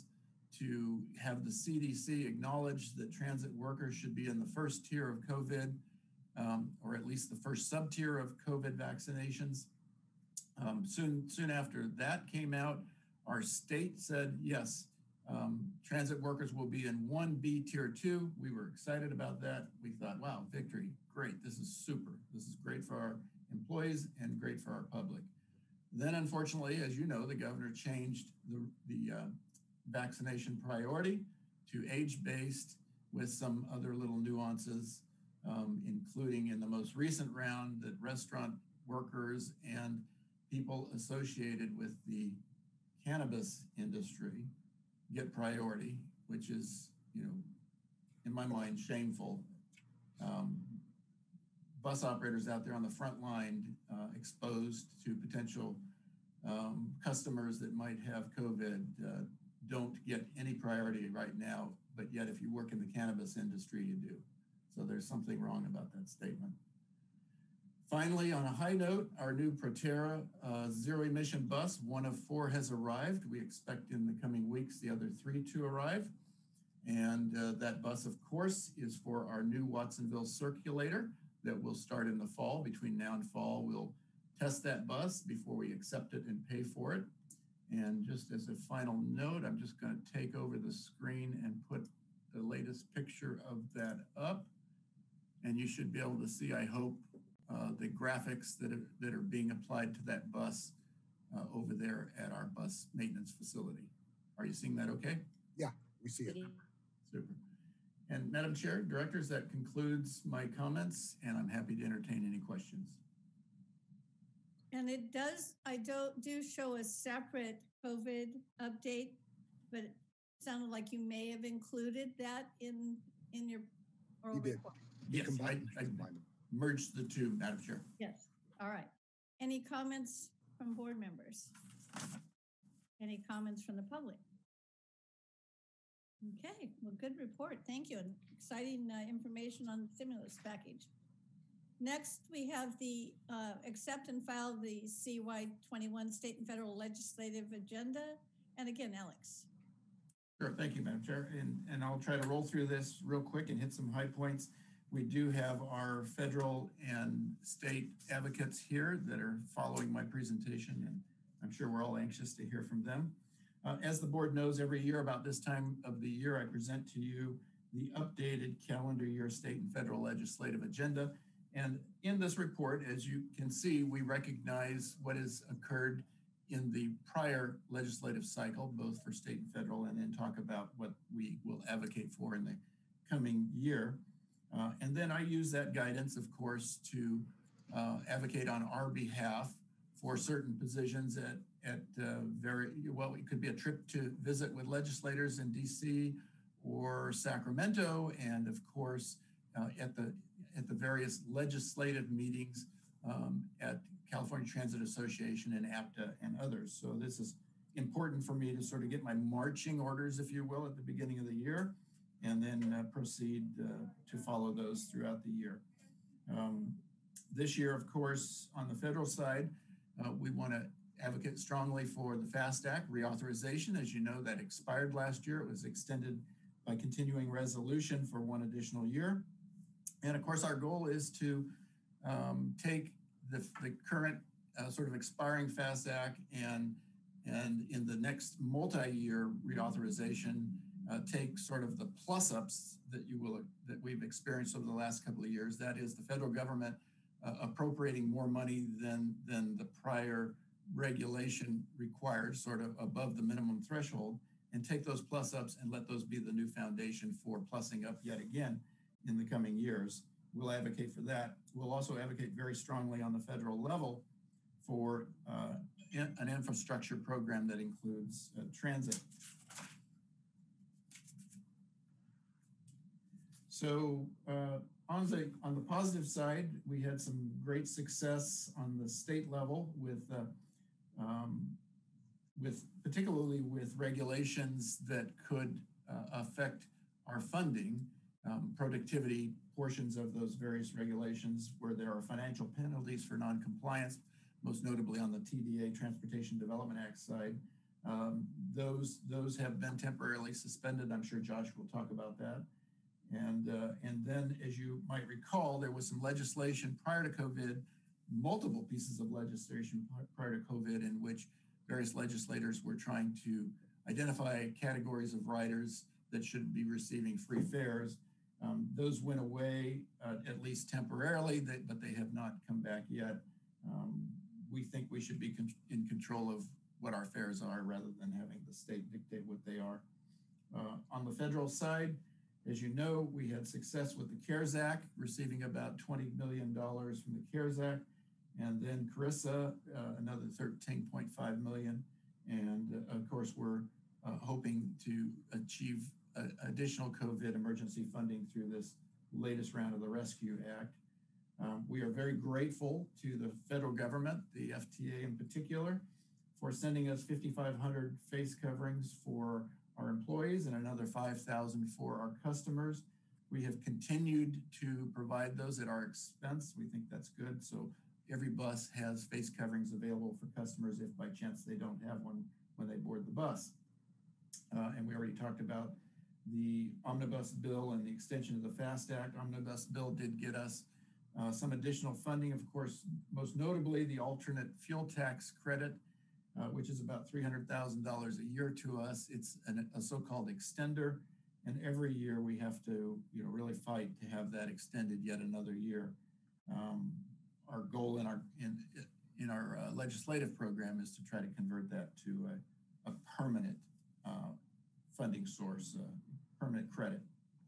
to have the C D C acknowledge that transit workers should be in the first tier of COVID, um, or at least the first sub-tier of COVID vaccinations. Um, soon, soon after that came out, our state said, yes, um, transit workers will be in one B tier two. We were excited about that. We thought, wow, victory, great. This is super. This is great for our employees and great for our public. Then, unfortunately, as you know, the governor changed the, the uh, vaccination priority to age-based with some other little nuances, um, including in the most recent round that restaurant workers and people associated with the cannabis industry get priority, which is, you know, in my mind, shameful. Um, bus operators out there on the front line uh, exposed to potential um, customers that might have COVID uh, don't get any priority right now, but yet if you work in the cannabis industry, you do. So there's something wrong about that statement. Finally, on a high note, our new Proterra uh, zero emission bus, one of four has arrived. We expect in the coming weeks the other three to arrive. And uh, that bus, of course, is for our new Watsonville circulator that will start in the fall. Between now and fall, we'll test that bus before we accept it and pay for it. And just as a final note, I'm just going to take over the screen and put the latest picture of that up. And you should be able to see, I hope, uh, the graphics that are, that are being applied to that bus uh, over there at our bus maintenance facility. Are you seeing that okay? Yeah, we see it. Super. And Madam Chair, Directors, that concludes my comments, and I'm happy to entertain any questions. And it does, I don't do show a separate COVID update, but it sounded like you may have included that in in your oral You did. report. Yes, Combine- I, I combine them. merged the two, Madam Chair. Yes. All right. Any comments from board members? Any comments from the public? Okay, well, good report. Thank you. And exciting uh, information on the stimulus package. Next, we have the uh, accept and file the C Y twenty-one state and federal legislative agenda. And again, Alex. Sure, thank you, Madam Chair. And, and I'll try to roll through this real quick and hit some high points. We do have our federal and state advocates here that are following my presentation, and I'm sure we're all anxious to hear from them. Uh, as the board knows, every year about this time of the year, I present to you the updated calendar year state and federal legislative agenda. And in this report, as you can see, we recognize what has occurred in the prior legislative cycle, both for state and federal, and then talk about what we will advocate for in the coming year. Uh, and then I use that guidance, of course, to uh, advocate on our behalf for certain positions at, at uh, very, well, it could be a trip to visit with legislators in D C or Sacramento, and of course, uh, at the at the various legislative meetings um, at California Transit Association and APTA and others. So this is important for me to sort of get my marching orders, if you will, at the beginning of the year, and then uh, proceed uh, to follow those throughout the year. Um, this year, of course, on the federal side, uh, we want to advocate strongly for the FAST Act reauthorization. As you know, that expired last year. It was extended by continuing resolution for one additional year. And of course, our goal is to um, take the, the current uh, sort of expiring FAST Act and, and in the next multi-year reauthorization, uh, take sort of the plus ups that you will, that we've experienced over the last couple of years. That is the federal government uh, appropriating more money than, than the prior regulation required, sort of above the minimum threshold, and take those plus ups and let those be the new foundation for plussing up yet again in the coming years. We'll advocate for that. We'll also advocate very strongly on the federal level for uh, in, an infrastructure program that includes uh, transit. So uh, on the on the positive side, we had some great success on the state level with uh, um, with particularly with regulations that could uh, affect our funding, um, productivity portions of those various regulations where there are financial penalties for noncompliance, most notably on the T D A, Transportation Development Act side. Um, those, those have been temporarily suspended. I'm sure Josh will talk about that. And, uh, and then, as you might recall, there was some legislation prior to COVID, multiple pieces of legislation prior to COVID in which various legislators were trying to identify categories of riders that should be receiving free fares. Um, those went away, uh, at least temporarily, they, but they have not come back yet. Um, we think we should be con in control of what our fares are rather than having the state dictate what they are. Uh, on the federal side, as you know, we had success with the CARES Act, receiving about twenty million dollars from the CARES Act. And then Carissa, uh, another thirteen point five million. And uh, of course, we're uh, hoping to achieve uh, additional COVID emergency funding through this latest round of the Rescue Act. Um, we are very grateful to the federal government, the F T A in particular, for sending us fifty-five hundred face coverings for our employees and another five thousand for our customers. We have continued to provide those at our expense. We think that's good. So every bus has face coverings available for customers if by chance they don't have one when they board the bus. Uh, and we already talked about the omnibus bill and the extension of the FAST Act. Omnibus bill did get us uh, some additional funding, of course, most notably the alternate fuel tax credit, uh, which is about three hundred thousand dollars a year to us. It's an, a so-called extender. And every year we have to, you know, really fight to have that extended yet another year. Um, our goal in our in in our uh, legislative program is to try to convert that to a, a permanent uh, funding source, uh, permanent credit.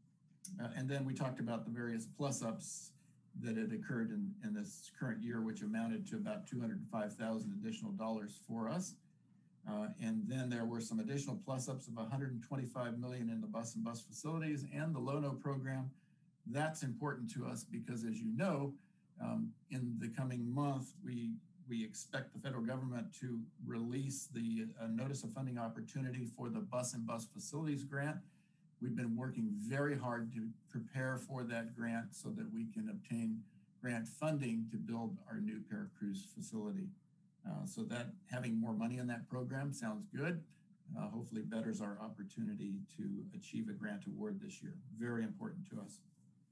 Uh, and then we talked about the various plus ups that had occurred in, in this current year, which amounted to about two hundred five thousand additional dollars for us. Uh, and then there were some additional plus ups of one hundred twenty-five million in the bus and bus facilities and the Lono program. That's important to us because, as you know, um, in the coming month, we we expect the federal government to release the uh, notice of funding opportunity for the bus and bus facilities grant. We've been working very hard to prepare for that grant so that we can obtain grant funding to build our new Paracruz facility. Uh, so that having more money in that program sounds good. Uh, hopefully betters our opportunity to achieve a grant award this year. Very important to us.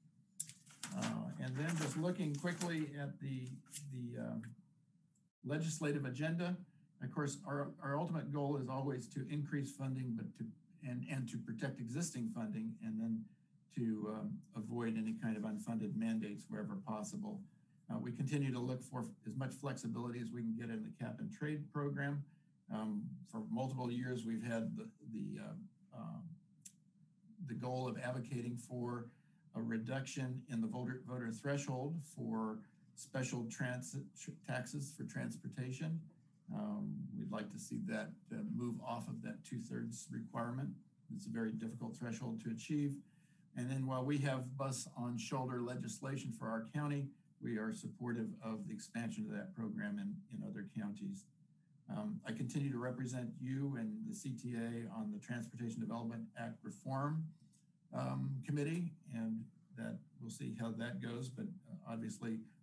Uh, and then just looking quickly at the, the um, legislative agenda. Of course, our, our ultimate goal is always to increase funding, but to and, and to protect existing funding, and then to um, avoid any kind of unfunded mandates wherever possible. Uh, we continue to look for as much flexibility as we can get in the cap and trade program. Um, for multiple years, we've had the, the, uh, um, the goal of advocating for a reduction in the voter, voter threshold for special transit taxes for transportation. Um, we'd like to see that uh, move off of that two-thirds requirement. It's a very difficult threshold to achieve. And then while we have bus on shoulder legislation for our county, we are supportive of the expansion of that program in, in other counties. Um, I continue to represent you and the C T A on the Transportation Development Act Reform um, Committee, and that we'll see how that goes. But uh, obviously,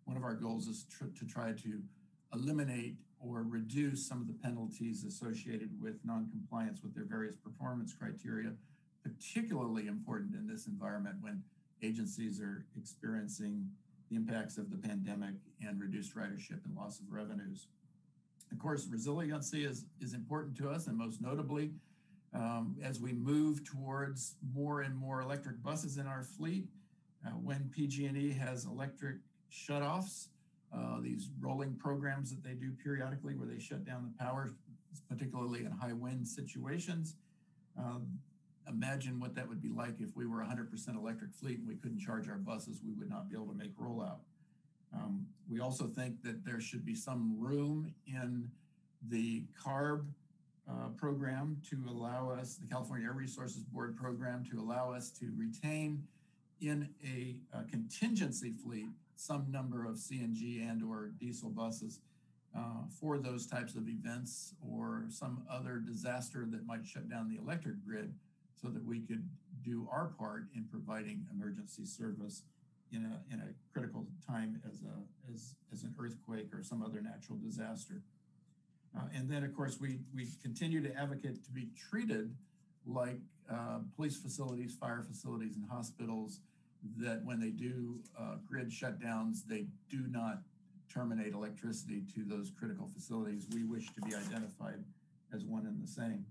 one of our goals is tr to try to eliminate or reduce some of the penalties associated with non-compliance with their various performance criteria, particularly important in this environment when agencies are experiencing the impacts of the pandemic and reduced ridership and loss of revenues. Of course, resiliency is, is important to us, and most notably, um, as we move towards more and more electric buses in our fleet, uh, when P G and E has electric shutoffs, uh, these rolling programs that they do periodically where they shut down the power, particularly in high wind situations. Um, imagine what that would be like if we were one hundred percent electric fleet and we couldn't charge our buses, we would not be able to make rollout. Um, we also think that there should be some room in the CARB uh, program to allow us, the California Air Resources Board program, to allow us to retain in a, a contingency fleet some number of C N G and or diesel buses uh, for those types of events or some other disaster that might shut down the electric grid, so that we could do our part in providing emergency service in a, in a critical time as, a, as, as an earthquake or some other natural disaster. Uh, and then, of course, we, we continue to advocate to be treated like uh, police facilities, fire facilities, and hospitals, that when they do uh, grid shutdowns, they do not terminate electricity to those critical facilities. We wish to be identified as one and the same.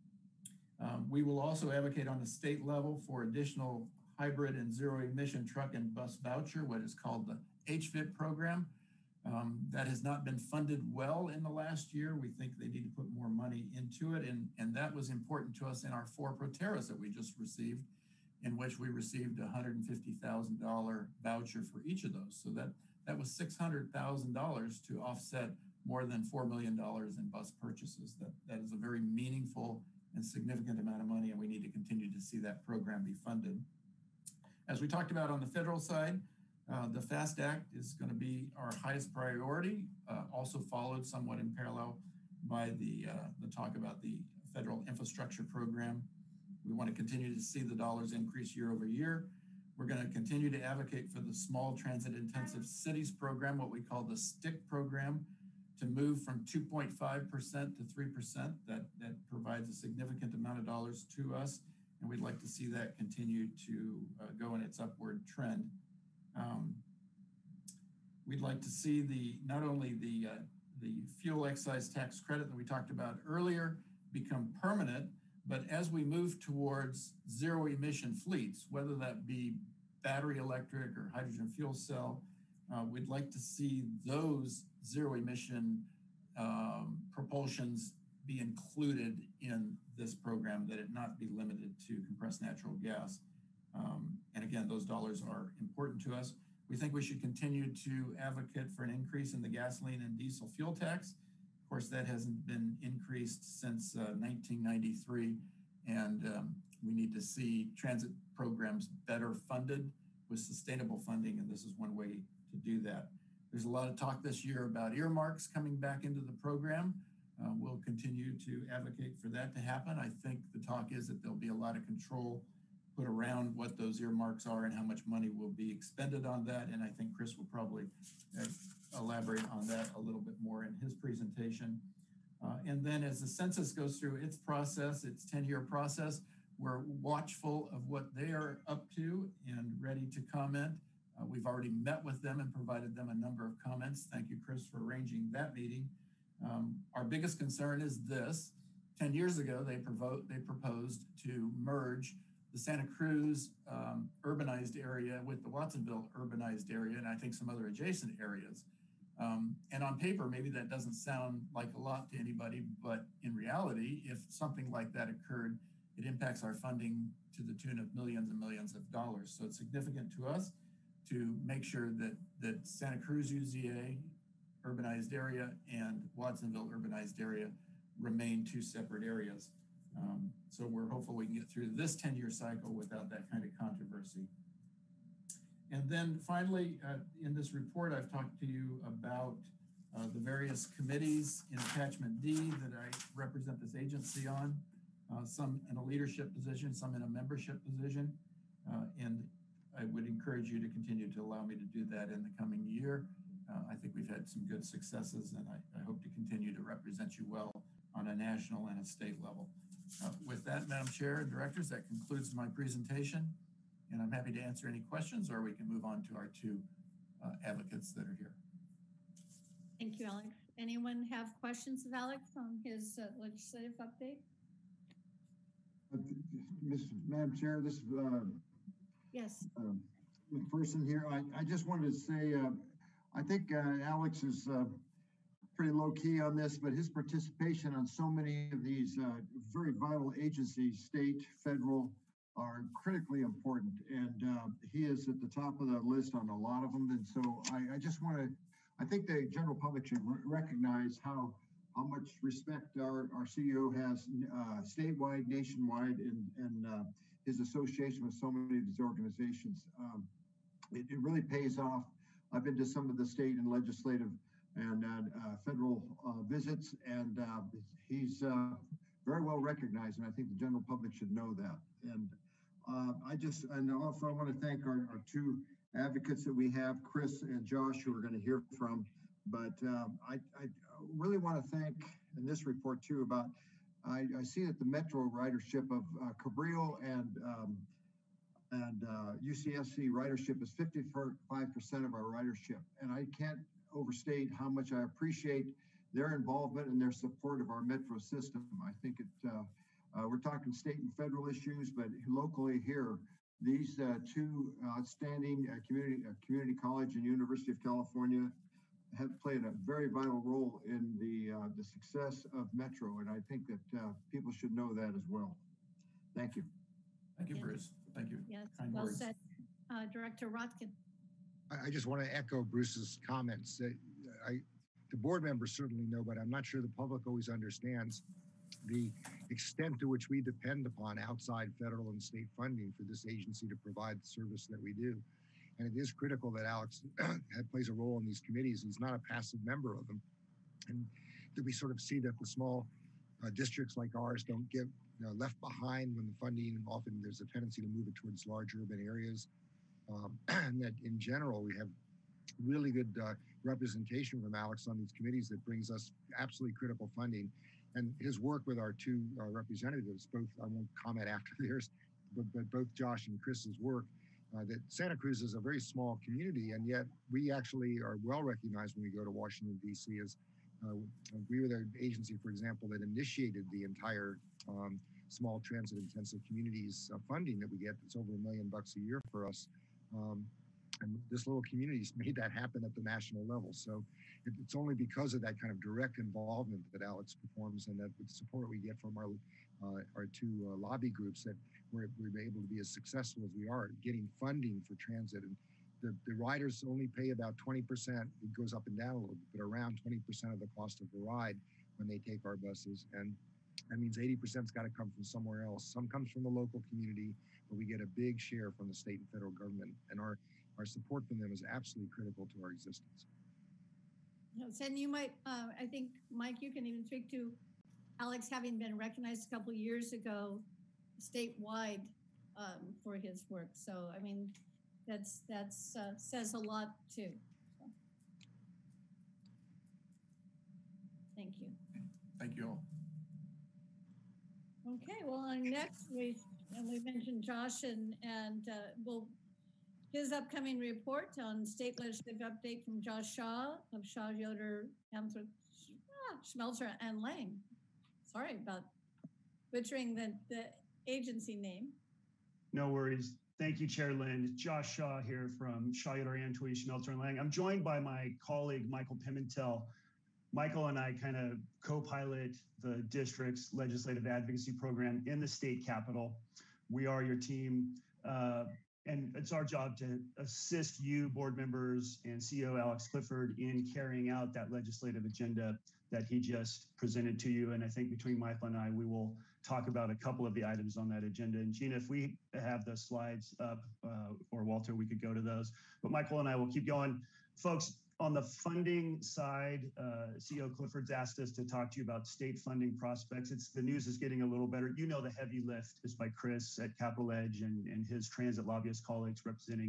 Um, we will also advocate on the state level for additional hybrid and zero emission truck and bus voucher, what is called the H V I P program. Um, that has not been funded well in the last year. We think they need to put more money into it. And, and that was important to us in our four Proterras that we just received, in which we received a one hundred fifty thousand dollar voucher for each of those. So that, that was six hundred thousand dollars to offset more than four million dollars in bus purchases. That, that is a very meaningful and significant amount of money, and we need to continue to see that program be funded. As we talked about on the federal side, uh, the FAST Act is going to be our highest priority, uh, also followed somewhat in parallel by the, uh, the talk about the federal infrastructure program. We want to continue to see the dollars increase year over year. We're going to continue to advocate for the small transit intensive cities program, what we call the STIC program, to move from two point five percent to three percent. That, that provides a significant amount of dollars to us, and we'd like to see that continue to uh, go in its upward trend. Um, we'd like to see the not only the, uh, the fuel excise tax credit that we talked about earlier become permanent, but as we move towards zero emission fleets, whether that be battery electric or hydrogen fuel cell, uh, we'd like to see those zero emission um, propulsions be included in this program, that it not be limited to compressed natural gas. Um, and again, those dollars are important to us. We think we should continue to advocate for an increase in the gasoline and diesel fuel tax. Of course, that hasn't been increased since uh, nineteen ninety-three, and um, we need to see transit programs better funded with sustainable funding, and this is one way to do that. There's a lot of talk this year about earmarks coming back into the program. Uh, we'll continue to advocate for that to happen. I think the talk is that there'll be a lot of control put around what those earmarks are and how much money will be expended on that, and I think Chris will probably uh, elaborate on that a little bit more in his presentation. Uh, and then as the census goes through its process, its ten year process, we're watchful of what they are up to and ready to comment. Uh, we've already met with them and provided them a number of comments. Thank you, Chris, for arranging that meeting. Um, our biggest concern is this. ten years ago, they, provo they proposed to merge the Santa Cruz um, urbanized area with the Watsonville urbanized area, and I think some other adjacent areas. Um, and on paper, maybe that doesn't sound like a lot to anybody, but in reality, if something like that occurred, it impacts our funding to the tune of millions and millions of dollars. So it's significant to us to make sure that, that Santa Cruz U Z A urbanized area and Watsonville urbanized area remain two separate areas. Um, so we're hopeful we can get through this ten year cycle without that kind of controversy. And then finally, uh, in this report, I've talked to you about uh, the various committees in attachment D that I represent this agency on, uh, some in a leadership position, some in a membership position. Uh, and I would encourage you to continue to allow me to do that in the coming year. uh, I think we've had some good successes, and I, I hope to continue to represent you well on a national and a state level. Uh, with that, Madam Chair and Directors, that concludes my presentation, and I'm happy to answer any questions, or we can move on to our two uh, advocates that are here. Thank you, Alex. Anyone have questions of Alex on his uh, legislative update? Uh, Miz Madam Chair, this is uh, Yes. um, McPherson here. I, I just wanted to say, uh, I think uh, Alex is uh, pretty low key on this, but his participation on so many of these uh, very vital agencies, state, federal, are critically important. And uh, he is at the top of the list on a lot of them. And so I, I just want to, I think the general public should re recognize how how much respect our, our C E O has uh, statewide, nationwide, and, and uh, his association with so many of these organizations. Um, it, it really pays off. I've been to some of the state and legislative and uh, uh, federal uh, visits, and uh, he's uh, very well recognized, and I think the general public should know that. And uh, I just, and also I want to thank our, our two advocates that we have, Chris and Josh, who we're going to hear from. But um, I, I really want to thank in this report too about, I, I see that the Metro ridership of uh, Cabrillo and um, and uh, U C S C ridership is fifty-five percent of our ridership. And I can't overstate how much I appreciate their involvement and their support of our Metro system. I think it, uh, uh, we're talking state and federal issues, but locally here, these uh, two outstanding uh, community uh, community college and University of California have played a very vital role in the uh, the success of Metro, and I think that uh, people should know that as well. Thank you. Thank you, Yes. Bruce. Thank you. Yes. Kind Well words. said. Uh, Director Rotkin. I, I just want to echo Bruce's comments. That I, the board members certainly know, but I'm not sure the public always understands the extent to which we depend upon outside federal and state funding for this agency to provide the service that we do. And it is critical that Alex plays a role in these committees. He's not a passive member of them. And that we sort of see that the small uh, districts like ours don't get you know, left behind when the funding, often there's a tendency to move it towards large urban areas. Um, and that in general, we have really good uh, representation from Alex on these committees that brings us absolutely critical funding. And his work with our two uh, representatives, both, I won't comment after theirs, but, but both Josh and Chris's work, uh, that Santa Cruz is a very small community, and yet we actually are well recognized when we go to Washington, D C as uh, we were the agency, for example, that initiated the entire um, small transit intensive communities uh, funding that we get. It's over a million bucks a year for us. Um, and this little community's made that happen at the national level. So it, it's only because of that kind of direct involvement that Alex performs, and that with the support we get from our uh, our two uh, lobby groups, that we're, we're able to be as successful as we are getting funding for transit. And the, the riders only pay about twenty percent. It goes up and down a little bit, but around twenty percent of the cost of the ride when they take our buses. And that means eighty percent's got to come from somewhere else. Some comes from the local community, but we get a big share from the state and federal government. And our Our support from them is absolutely critical to our existence. Yes, and you might, uh, I think, Mike, you can even speak to Alex having been recognized a couple of years ago statewide um, for his work. So, I mean, that's that's uh, says a lot too. So. Thank you. Thank you all. Okay, well, on next we and we mentioned Josh and and uh, we'll. His upcoming report on state legislative update from Josh Shaw of Shaw, Yoder, Anthrop, ah, Schmelzer, and Lang. Sorry about butchering the, the agency name. No worries. Thank you, Chair Lind. Josh Shaw here from Shaw, Yoder, Antwi, Schmelzer, and Lang. I'm joined by my colleague, Michael Pimentel. Michael and I kind of co-pilot the district's legislative advocacy program in the state capitol. We are your team. Uh, And it's our job to assist you, board members, and C E O Alex Clifford in carrying out that legislative agenda that he just presented to you. And I think between Michael and I, we will talk about a couple of the items on that agenda. And Gina, if we have the slides up, uh, or Walter, we could go to those. But Michael and I will keep going. Folks, on the funding side, uh, C E O Clifford's asked us to talk to you about state funding prospects. It's the news is getting a little better. You know, the heavy lift is by Chris at Capital Edge and, and his transit lobbyist colleagues representing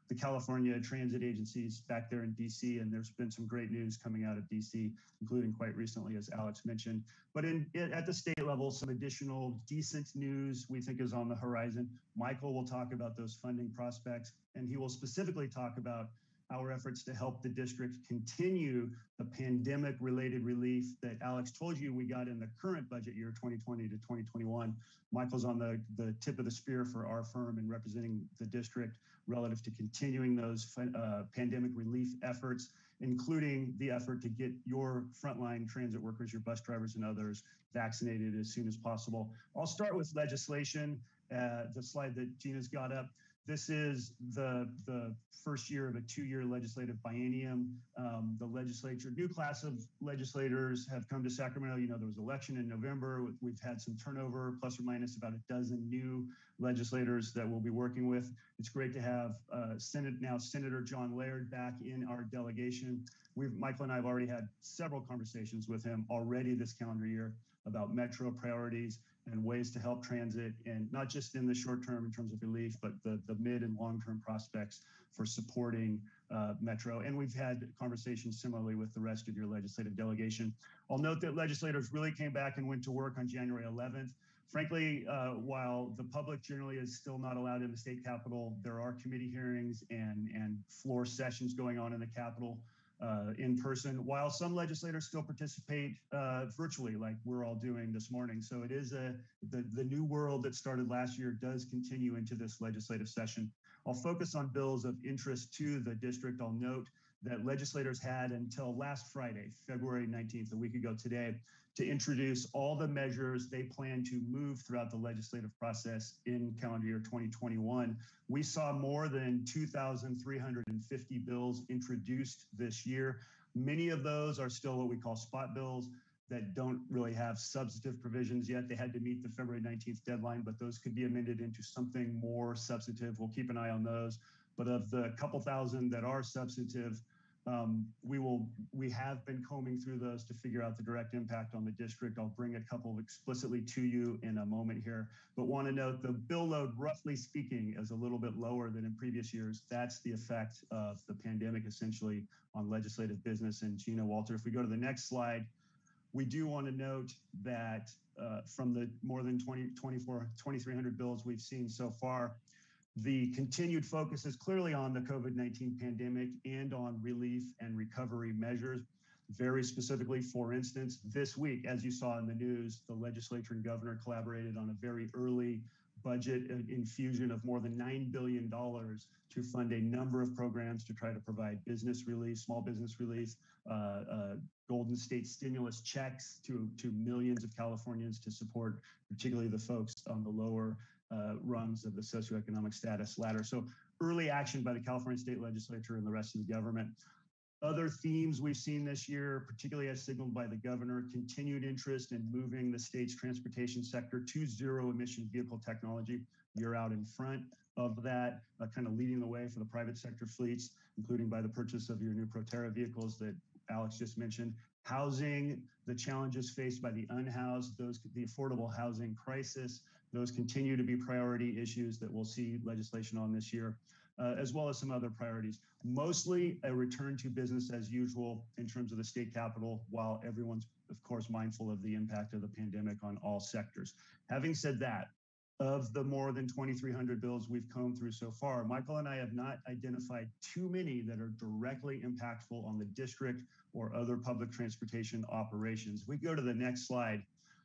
the California transit agencies back there in D C, and there's been some great news coming out of D C, including quite recently, as Alex mentioned. But in, at the state level, some additional decent news we think is on the horizon. Michael will talk about those funding prospects, and he will specifically talk about our efforts to help the district continue the pandemic-related relief that Alex told you we got in the current budget year, twenty twenty to twenty twenty-one. Michael's on the, the tip of the spear for our firm and representing the district relative to continuing those uh, pandemic relief efforts, including the effort to get your frontline transit workers, your bus drivers and others vaccinated as soon as possible. I'll start with legislation, uh, the slide that Gina's got up. This is the, the first year of a two-year legislative biennium. Um, the legislature, new class of legislators have come to Sacramento. You know, there was election in November. We've had some turnover, plus or minus about a dozen new legislators that we'll be working with. It's great to have uh, Senate now Senator John Laird back in our delegation. We've, Michael and I have already had several conversations with him already this calendar year about metro priorities and ways to help transit, and not just in the short term in terms of relief, but the, the mid and long-term prospects for supporting uh, Metro. And we've had conversations similarly with the rest of your legislative delegation. I'll note that legislators really came back and went to work on January eleventh. Frankly, uh, while the public generally is still not allowed in the state capitol, there are committee hearings and, and floor sessions going on in the Capitol uh, in person, while some legislators still participate uh, virtually, like we're all doing this morning. So it is a the, the new world that started last year does continue into this legislative session. I'll focus on bills of interest to the district. I'll note that legislators had until last Friday, February nineteenth, a week ago today, to introduce all the measures they plan to move throughout the legislative process in calendar year twenty twenty-one. We saw more than two thousand three hundred fifty bills introduced this year. Many of those are still what we call spot bills that don't really have substantive provisions yet. They had to meet the February nineteenth deadline, but those could be amended into something more substantive. We'll keep an eye on those. But of the couple thousand that are substantive, Um, we will, we have been combing through those to figure out the direct impact on the district. I'll bring a couple explicitly to you in a moment here, but want to note the bill load, roughly speaking, is a little bit lower than in previous years. That's the effect of the pandemic essentially on legislative business. And Gina, Walter, if we go to the next slide, we do want to note that uh, from the more than twenty, twenty-four, twenty-three hundred bills we've seen so far, the continued focus is clearly on the COVID nineteen pandemic and on relief and recovery measures. Very specifically, for instance, this week, as you saw in the news, the legislature and governor collaborated on a very early budget infusion of more than nine billion dollars to fund a number of programs to try to provide business relief, small business relief, uh, uh, Golden State stimulus checks to, to millions of Californians to support particularly the folks on the lower Uh, rungs of the socioeconomic status ladder. So early action by the California State Legislature and the rest of the government. Other themes we've seen this year, particularly as signaled by the governor, continued interest in moving the state's transportation sector to zero emission vehicle technology. You're out in front of that, uh, kind of leading the way for the private sector fleets, including by the purchase of your new Proterra vehicles that Alex just mentioned. Housing, the challenges faced by the unhoused, those the affordable housing crisis, those continue to be priority issues that we'll see legislation on this year, uh, as well as some other priorities. Mostly a return to business as usual in terms of the state capitol, while everyone's, of course, mindful of the impact of the pandemic on all sectors. Having said that, of the more than twenty-three hundred bills we've combed through so far, Michael and I have not identified too many that are directly impactful on the district or other public transportation operations. We go to the next slide.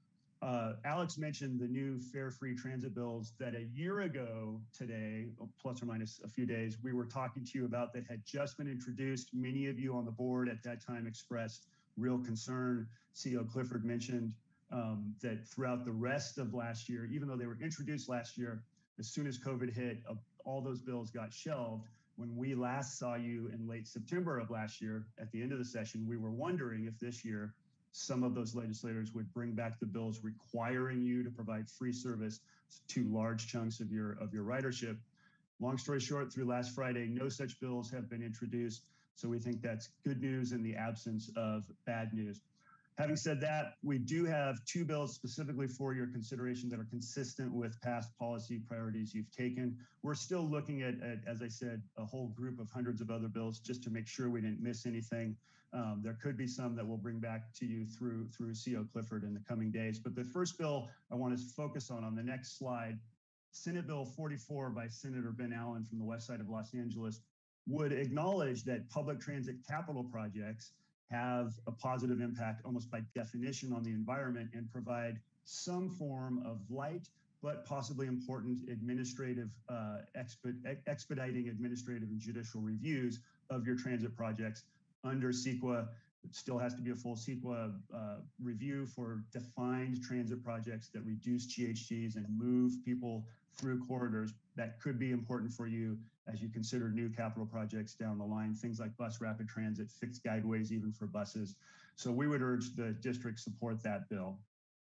Uh, Alex mentioned the new fare-free transit bills that a year ago today, plus or minus a few days, we were talking to you about that had just been introduced. Many of you on the board at that time expressed real concern. C E O Clifford mentioned um, that throughout the rest of last year, even though they were introduced last year, as soon as COVID hit, uh, all those bills got shelved. When we last saw you in late September of last year, at the end of the session, we were wondering if this year some of those legislators would bring back the bills requiring you to provide free service to large chunks of your of your ridership. Long story short, through last Friday, no such bills have been introduced. So we think that's good news in the absence of bad news. Having said that, we do have two bills specifically for your consideration that are consistent with past policy priorities you've taken. We're still looking at, at as I said, a whole group of hundreds of other bills just to make sure we didn't miss anything. Um, there could be some that we'll bring back to you through, through C O Clifford in the coming days. But the first bill I want to focus on on the next slide, Senate Bill forty-four by Senator Ben Allen from the west side of Los Angeles, would acknowledge that public transit capital projects have a positive impact almost by definition on the environment and provide some form of light, but possibly important administrative, uh, exped expediting administrative and judicial reviews of your transit projects under CEQA. It still has to be a full CEQA uh, review for defined transit projects that reduce G H Gs and move people through corridors. That could be important for you as you consider new capital projects down the line, things like bus rapid transit, fixed guideways even for buses. So we would urge the district support that bill.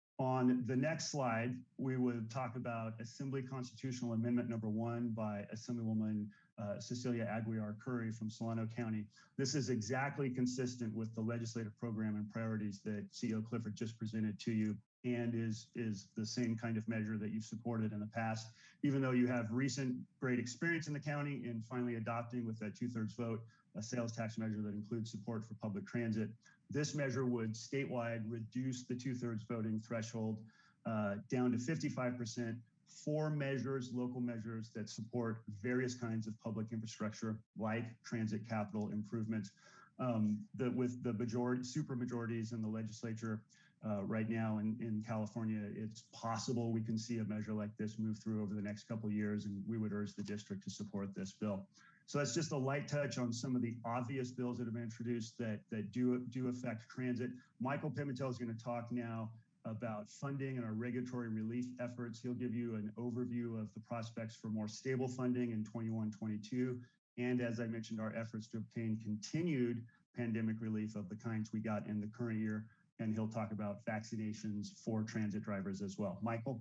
On the next slide, we would talk about Assembly Constitutional Amendment number one by Assemblywoman uh, Cecilia Aguiar Curry from Solano County. This is exactly consistent with the legislative program and priorities that C E O Clifford just presented to you, and is, is the same kind of measure that you've supported in the past, even though you have recent great experience in the county in finally adopting with that two-thirds vote a sales tax measure that includes support for public transit. This measure would statewide reduce the two-thirds voting threshold uh, down to fifty-five percent for measures, local measures that support various kinds of public infrastructure like transit capital improvements. Um, the, with the majority, super majorities in the legislature uh, right now in, in California, it's possible we can see a measure like this move through over the next couple of years, and we would urge the district to support this bill. So that's just a light touch on some of the obvious bills that have been introduced that, that do, do affect transit. Michael Pimentel is going to talk now about funding and our regulatory relief efforts. He'll give you an overview of the prospects for more stable funding in twenty-one twenty-two. And as I mentioned, our efforts to obtain continued pandemic relief of the kinds we got in the current year. And he'll talk about vaccinations for transit drivers as well. Michael?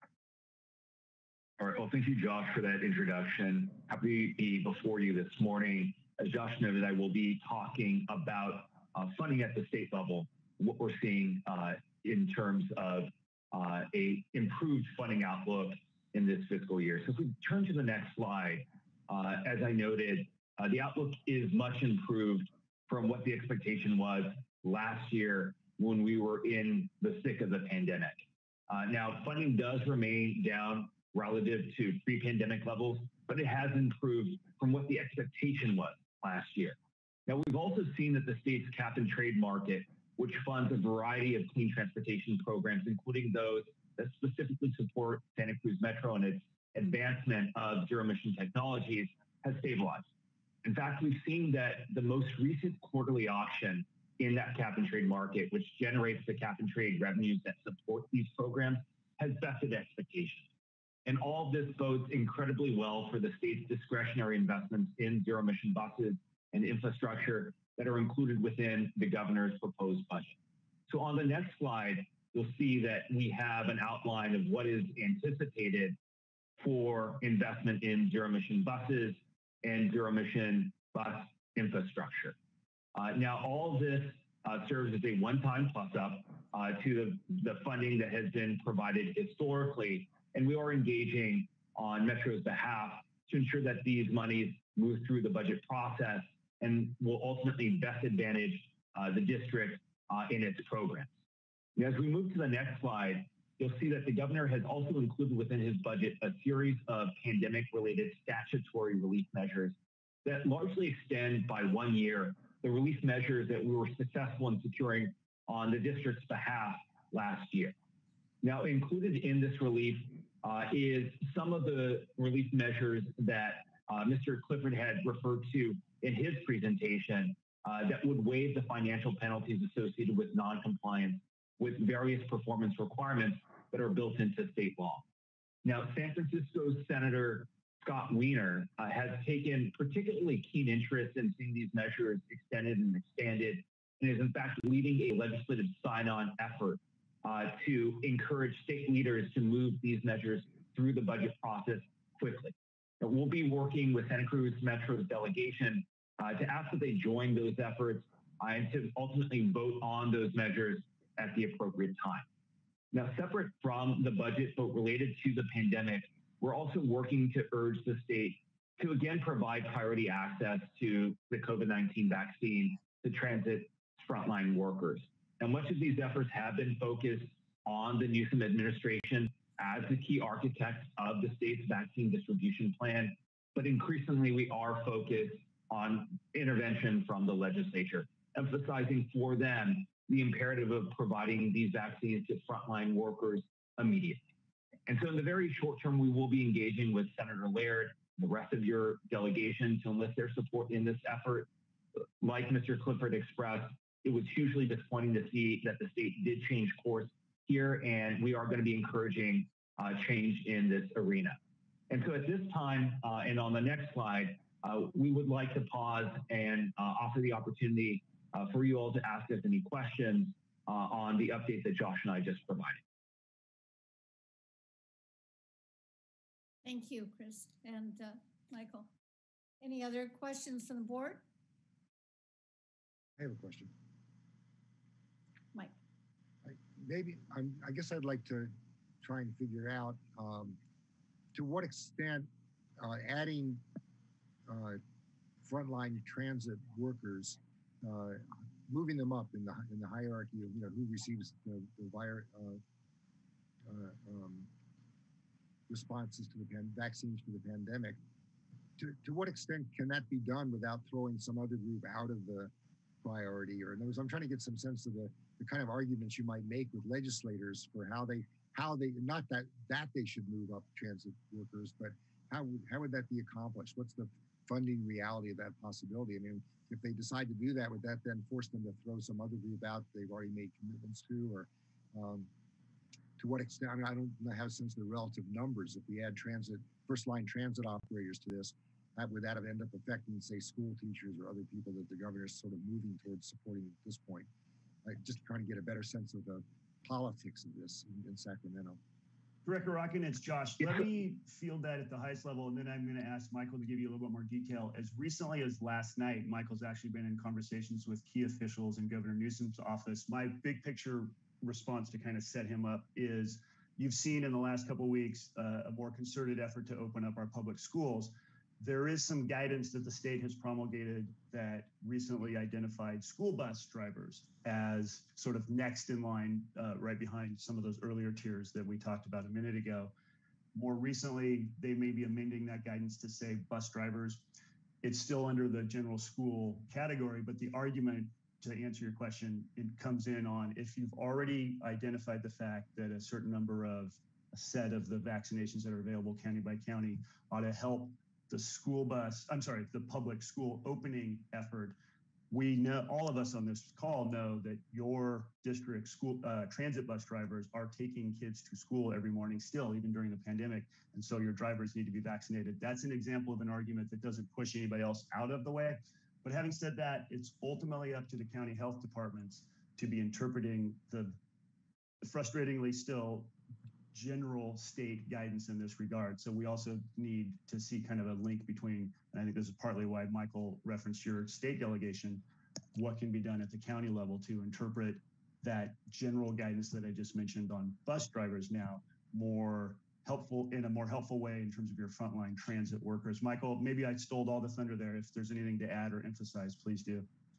All right, well, thank you, Josh, for that introduction. Happy to be before you this morning. As Josh noted, I will be talking about uh, funding at the state level, what we're seeing uh, in terms of uh, a improved funding outlook in this fiscal year. So if we turn to the next slide, uh, as I noted, uh, the outlook is much improved from what the expectation was last year when we were in the thick of the pandemic. Uh, now, funding does remain down relative to pre-pandemic levels, but it has improved from what the expectation was last year. Now, we've also seen that the state's cap and trade market, which funds a variety of clean transportation programs, including those that specifically support Santa Cruz Metro and its advancement of zero-emission technologies, has stabilized. In fact, we've seen that the most recent quarterly auction in that cap and trade market, which generates the cap and trade revenues that support these programs, has bested expectations. And all of this bodes incredibly well for the state's discretionary investments in zero-emission buses and infrastructure that are included within the governor's proposed budget. So on the next slide, you'll see that we have an outline of what is anticipated for investment in zero-emission buses and zero-emission bus infrastructure. Uh, now, all of this uh, serves as a one-time plus-up uh, to the, the funding that has been provided historically, and we are engaging on Metro's behalf to ensure that these monies move through the budget process and will ultimately best advantage uh, the district uh, in its programs. And as we move to the next slide, you'll see that the governor has also included within his budget a series of pandemic-related statutory relief measures that largely extend by one year the relief measures that we were successful in securing on the district's behalf last year. Now, included in this relief uh, is some of the relief measures that uh, Mister Clifford had referred to in his presentation uh, that would waive the financial penalties associated with non-compliance with various performance requirements that are built into state law. Now, San Francisco's Senator Scott Wiener uh, has taken particularly keen interest in seeing these measures extended and expanded, and is in fact leading a legislative sign-on effort uh, to encourage state leaders to move these measures through the budget process quickly. And we'll be working with Santa Cruz Metro's delegation uh, to ask that they join those efforts uh, and to ultimately vote on those measures at the appropriate time. Now, separate from the budget, but related to the pandemic, we're also working to urge the state to again provide priority access to the COVID nineteen vaccine to transit frontline workers. Now, much of these efforts have been focused on the Newsom administration as the key architect of the state's vaccine distribution plan, but increasingly we are focused on intervention from the legislature, emphasizing for them the imperative of providing these vaccines to frontline workers immediately. And so in the very short term, we will be engaging with Senator Laird, the rest of your delegation to enlist their support in this effort. Like Mister Clifford expressed, it was hugely disappointing to see that the state did change course here, and we are going to be encouraging uh, change in this arena. And so at this time, uh, and on the next slide, uh, we would like to pause and uh, offer the opportunity uh, for you all to ask us any questions uh, on the update that Josh and I just provided. Thank you, Chris and uh, Michael. Any other questions from the board? I have a question. Mike. I, maybe, I'm, I guess I'd like to try and figure out um, to what extent uh, adding uh, frontline transit workers, uh, moving them up in the in the hierarchy of you know who receives the, the virus uh, uh, um, responses to the pan vaccines for the pandemic. To to what extent can that be done without throwing some other group out of the priority? Or in other words, I'm trying to get some sense of the, the kind of arguments you might make with legislators for how they how they not that that they should move up transit workers, but how would how would that be accomplished? What's the funding reality of that possibility? I mean, if they decide to do that, would that then force them to throw some other group out they've already made commitments to, or um, to what extent? I mean, I don't have a sense of the relative numbers. If we add transit first line transit operators to this, that would that have ended up affecting, say, school teachers or other people that the governor is sort of moving towards supporting at this point? Like, just trying to get a better sense of the politics of this in, in Sacramento. Director Rockin, it's Josh. Let me field that at the highest level, and then I'm going to ask Michael to give you a little bit more detail. As recently as last night, Michael's actually been in conversations with key officials in Governor Newsom's office. My big picture response to kind of set him up is you've seen in the last couple of weeks uh, a more concerted effort to open up our public schools. There is some guidance that the state has promulgated that recently identified school bus drivers as sort of next in line, uh, right behind some of those earlier tiers that we talked about a minute ago. More recently, they may be amending that guidance to say bus drivers. It's still under the general school category, but the argument, to answer your question, it comes in on if you've already identified the fact that a certain number of a set of the vaccinations that are available county by county ought to help the school bus, I'm sorry, the public school opening effort. We know, all of us on this call know that your district school uh, transit bus drivers are taking kids to school every morning still, even during the pandemic. And so your drivers need to be vaccinated. That's an example of an argument that doesn't push anybody else out of the way. But having said that, it's ultimately up to the county health departments to be interpreting the frustratingly still general state guidance in this regard. So we also need to see kind of a link between, and I think this is partly why Michael referenced your state delegation, what can be done at the county level to interpret that general guidance that I just mentioned on bus drivers now more helpful, in a more helpful way in terms of your frontline transit workers. Michael, maybe I stole all the thunder there. If there's anything to add or emphasize, please do.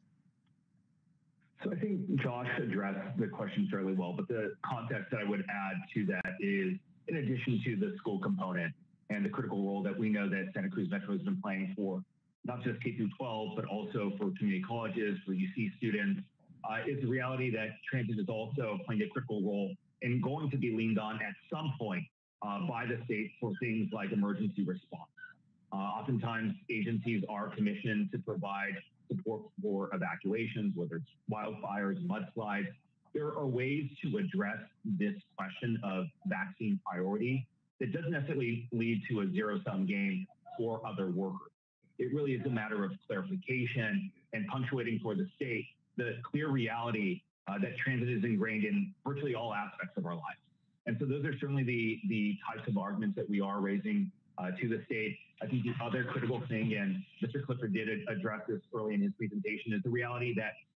So I think Josh addressed the question fairly well, but the context that I would add to that is, in addition to the school component and the critical role that we know that Santa Cruz Metro has been playing for not just K through twelve, but also for community colleges, for U C students, uh, is the reality that transit is also playing a critical role and going to be leaned on at some point uh, by the state for things like emergency response. Uh, oftentimes, agencies are commissioned to provide support for evacuations, whether it's wildfires, mudslides. There are ways to address this question of vaccine priority that doesn't necessarily lead to a zero-sum game for other workers. It really is a matter of clarification and punctuating for the state the clear reality uh, that transit is ingrained in virtually all aspects of our lives. And so those are certainly the, the types of arguments that we are raising Uh, to the state. I think the other critical thing, and Mister Clifford did address this early in his presentation, is the reality that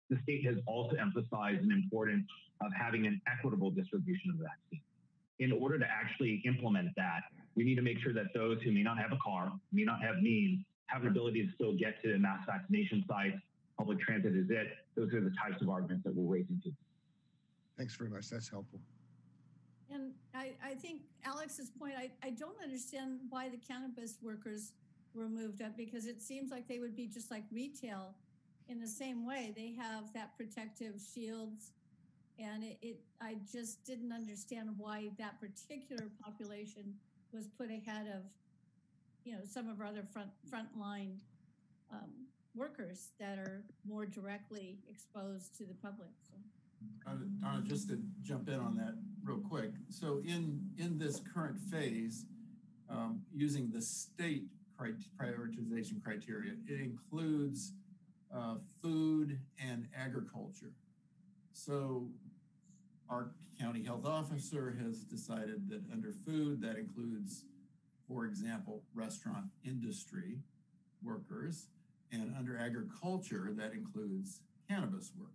the state has also emphasized the importance of having an equitable distribution of the vaccine. In order to actually implement that, we need to make sure that those who may not have a car, may not have means, have an ability to still get to mass vaccination sites. Public transit is it. Those are the types of arguments that we're raising to. Thanks very much. That's helpful. And I, I think Alex's point, I, I don't understand why the cannabis workers were moved up, because it seems like they would be just like retail in the same way. They have that protective shields. And it, it I just didn't understand why that particular population was put ahead of, you know, some of our other front frontline um, workers that are more directly exposed to the public. So. Donna, Donna, just to jump in on that real quick. So in, in this current phase, um, using the state cri prioritization criteria, it includes uh, food and agriculture. So our county health officer has decided that under food, that includes, for example, restaurant industry workers, and under agriculture, that includes cannabis workers.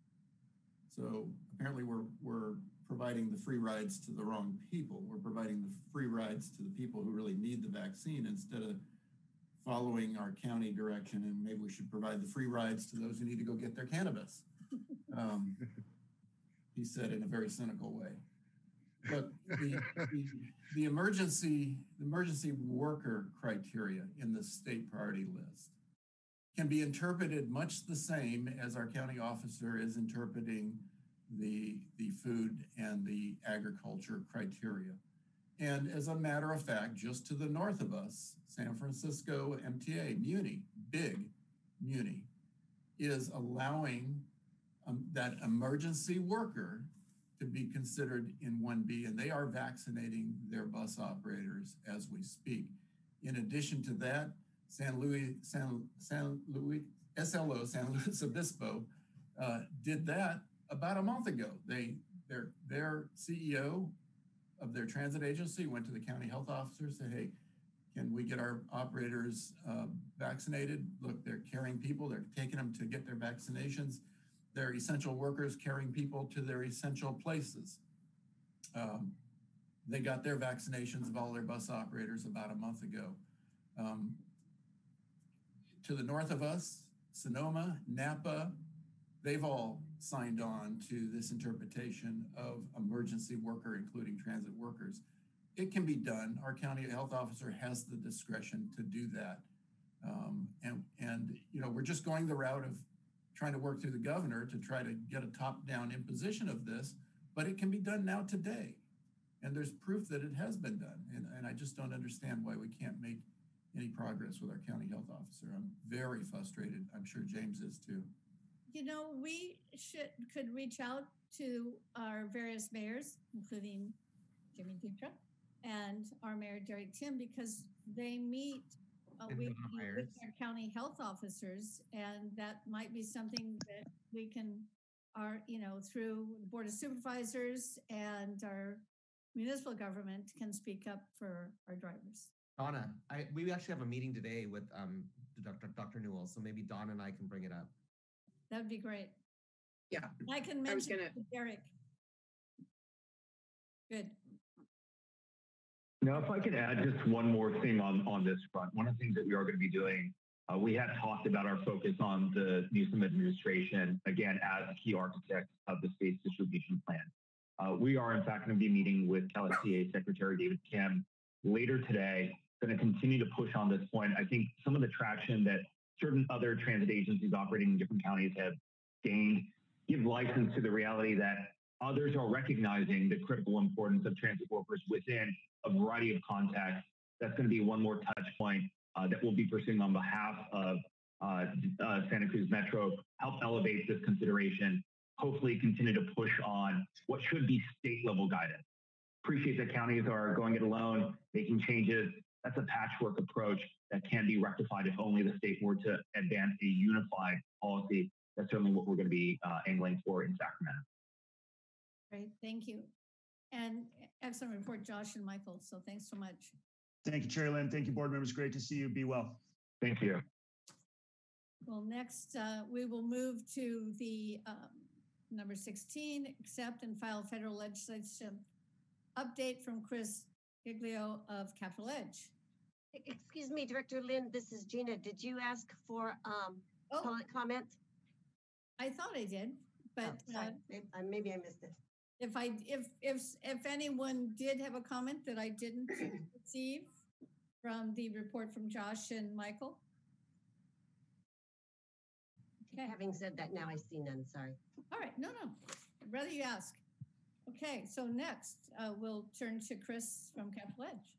So apparently we're, we're providing the free rides to the wrong people. We're providing the free rides to the people who really need the vaccine instead of following our county direction, and maybe we should provide the free rides to those who need to go get their cannabis. Um, he said in a very cynical way. But the, the, the emergency, the emergency worker criteria in the state priority list can be interpreted much the same as our county officer is interpreting the, the food and the agriculture criteria. And as a matter of fact, just to the north of us, San Francisco M T A, Muni, big Muni, is allowing um, that emergency worker to be considered in one B, and they are vaccinating their bus operators as we speak. In addition to that, San Luis, San, San Luis, S L O, San Luis Obispo, uh, did that about a month ago. They, their, their C E O of their transit agency went to the county health officer, said, hey, can we get our operators uh, vaccinated? Look, they're carrying people, they're taking them to get their vaccinations. They're essential workers carrying people to their essential places. Um, they got their vaccinations of all their bus operators about a month ago. Um, to the north of us, Sonoma, Napa, they've all signed on to this interpretation of emergency worker, including transit workers. It can be done. Our county health officer has the discretion to do that. Um, and, and, you know, we're just going the route of trying to work through the governor to try to get a top-down imposition of this, but it can be done now today. And there's proof that it has been done. And, and I just don't understand why we can't make any progress with our county health officer. I'm very frustrated. I'm sure James is too. You know, we should could reach out to our various mayors, including Jimmy Dutra and our mayor, Derek Tim, because they meet uh, we, with our county health officers, and that might be something that we can, our, you know, through the Board of Supervisors and our municipal government can speak up for our drivers. Donna, I, we actually have a meeting today with um, Doctor Doctor Newell, so maybe Donna and I can bring it up. That would be great. Yeah. I can I was mention gonna- to Derek. Good. Now, if I could add just one more thing on, on this front, one of the things that we are going to be doing, uh, we have talked about our focus on the Newsom administration, again, as key architects of the state's distribution plan. Uh, we are, in fact, going to be meeting with L S C A Secretary David Kim later today, going to continue to push on this point. I think some of the traction that certain other transit agencies operating in different counties have gained give license to the reality that others are recognizing the critical importance of transit workers within a variety of contexts. That's going to be one more touch point uh, that we'll be pursuing on behalf of uh, uh, Santa Cruz Metro, help elevate this consideration, hopefully continue to push on what should be state level guidance. Appreciate that counties are going it alone, making changes. That's a patchwork approach that can be rectified if only the state were to advance a unified policy. That's certainly what we're going to be uh, angling for in Sacramento. Great, thank you. And excellent report, Josh and Michael. So thanks so much. Thank you, Chair Lynn. Thank you, board members. Great to see you. Be well. Thank you. Well, next, uh, we will move to the um, number sixteen, accept and file federal legislation update from Chris Giglio of Capital Edge. E- Excuse me, Director Lynn, this is Gina. Did you ask for um, Oh, public comment? I thought I did, but Oh, sorry. uh, Maybe, uh, maybe I missed it. if I, if, if, if anyone did have a comment that I didn't receive from the report from Josh and Michael. Okay. Having said that, now I see none. Sorry. All right, no, no, I'd rather you ask. Okay, so next, uh, we'll turn to Chris from Capital Edge.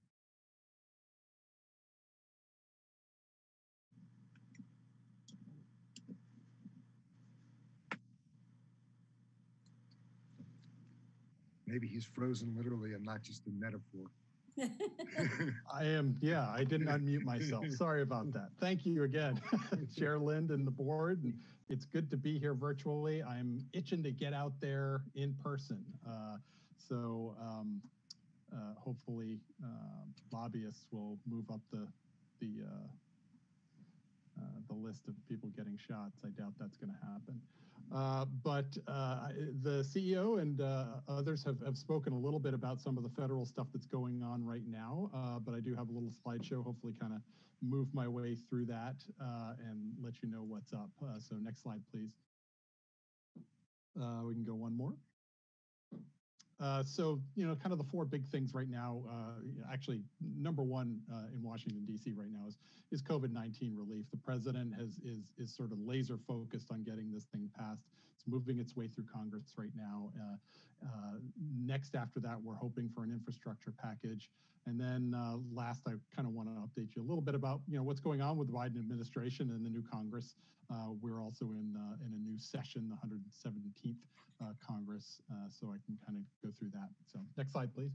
Maybe he's frozen literally and not just a metaphor. I am, yeah, I didn't unmute myself. Sorry about that. Thank you again, Chair Lind and the board. And it's good to be here virtually. I'm itching to get out there in person. Uh, so um, uh, hopefully uh, lobbyists will move up the, the, uh, uh, the list of people getting shots. I doubt that's going to happen. Uh, but uh, the C E O and uh, others have, have spoken a little bit about some of the federal stuff that's going on right now, uh, but I do have a little slideshow, hopefully kind of move my way through that uh, and let you know what's up. Uh, so next slide, please. Uh, we can go one more. Uh, so, you know, kind of the four big things right now, uh, actually, number one uh, in Washington, D C right now is, is COVID nineteen relief. The president has is, is sort of laser focused on getting this thing passed. It's moving its way through Congress right now. Uh, uh, next after that, we're hoping for an infrastructure package. And then uh, last, I kind of want to update you a little bit about, you know, what's going on with the Biden administration and the new Congress. Uh, we're also in uh, in a new session, the one hundred seventeenth uh, Congress, uh, so I can kind of go through that. So next slide, please.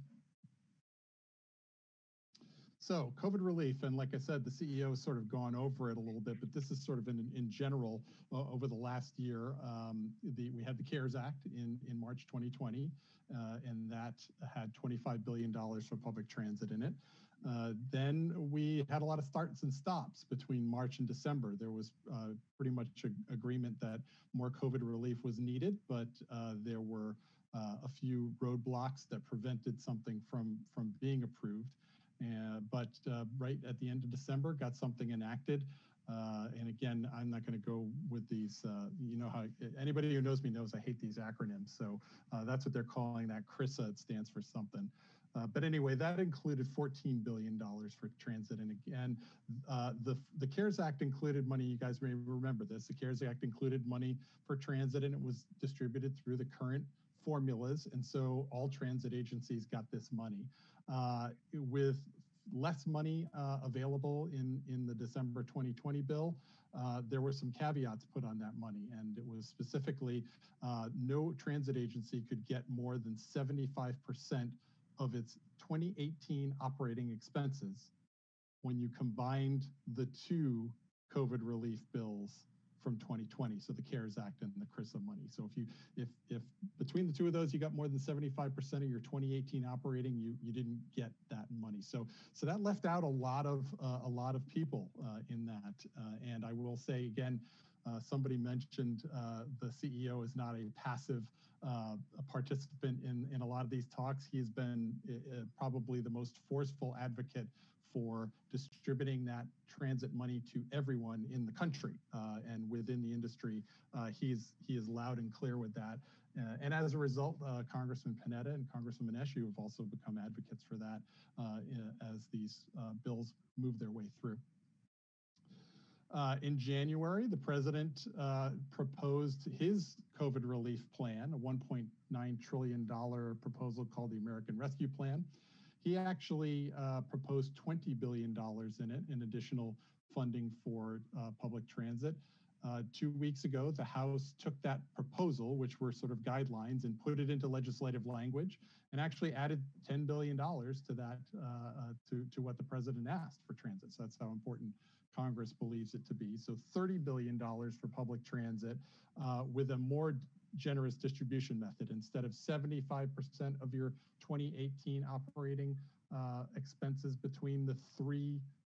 So COVID relief, and like I said, the C E O has sort of gone over it a little bit, but this is sort of in, in general uh, over the last year. Um, the, we had the CARES Act in, in March twenty twenty, uh, and that had twenty-five billion dollars for public transit in it. Uh, then we had a lot of starts and stops between March and December. There was uh, pretty much a, agreement that more COVID relief was needed, but uh, there were uh, a few roadblocks that prevented something from, from being approved. Uh, but uh, right at the end of December, got something enacted. Uh, and again, I'm not going to go with these, uh, you know how, anybody who knows me knows I hate these acronyms. So uh, that's what they're calling that. CRISA, it stands for something. Uh, but anyway, that included fourteen billion dollars for transit. And again, uh, the, the CARES Act included money, you guys may remember this, the CARES Act included money for transit and it was distributed through the current formulas. And so all transit agencies got this money. Uh, with less money uh, available in, in the December twenty twenty bill, uh, there were some caveats put on that money. And it was specifically uh, no transit agency could get more than seventy-five percent of its twenty eighteen operating expenses when you combined the two COVID relief bills from twenty twenty, so the CARES Act and the CRISA money. So if you if if between the two of those you got more than seventy-five percent of your twenty eighteen operating, you you didn't get that money. So so that left out a lot of uh, a lot of people uh, in that. Uh, and I will say again, uh, somebody mentioned uh, the C E O is not a passive uh, a participant in in a lot of these talks. He's been uh, probably the most forceful advocate for distributing that transit money to everyone in the country uh, and within the industry. Uh, he's he is loud and clear with that. Uh, and as a result, uh, Congressman Panetta and Congresswoman Eshoo have also become advocates for that uh, as these uh, bills move their way through. Uh, in January, the president uh, proposed his COVID relief plan, a one point nine trillion dollars proposal called the American Rescue Plan. He actually uh, proposed twenty billion dollars in it in additional funding for uh, public transit. Uh, two weeks ago, the House took that proposal, which were sort of guidelines, and put it into legislative language and actually added ten billion dollars to that, uh, uh, to, to what the president asked for transit. So that's how important Congress believes it to be. So thirty billion dollars for public transit uh, with a more generous distribution method. Instead of seventy-five percent of your twenty eighteen operating uh, expenses between the three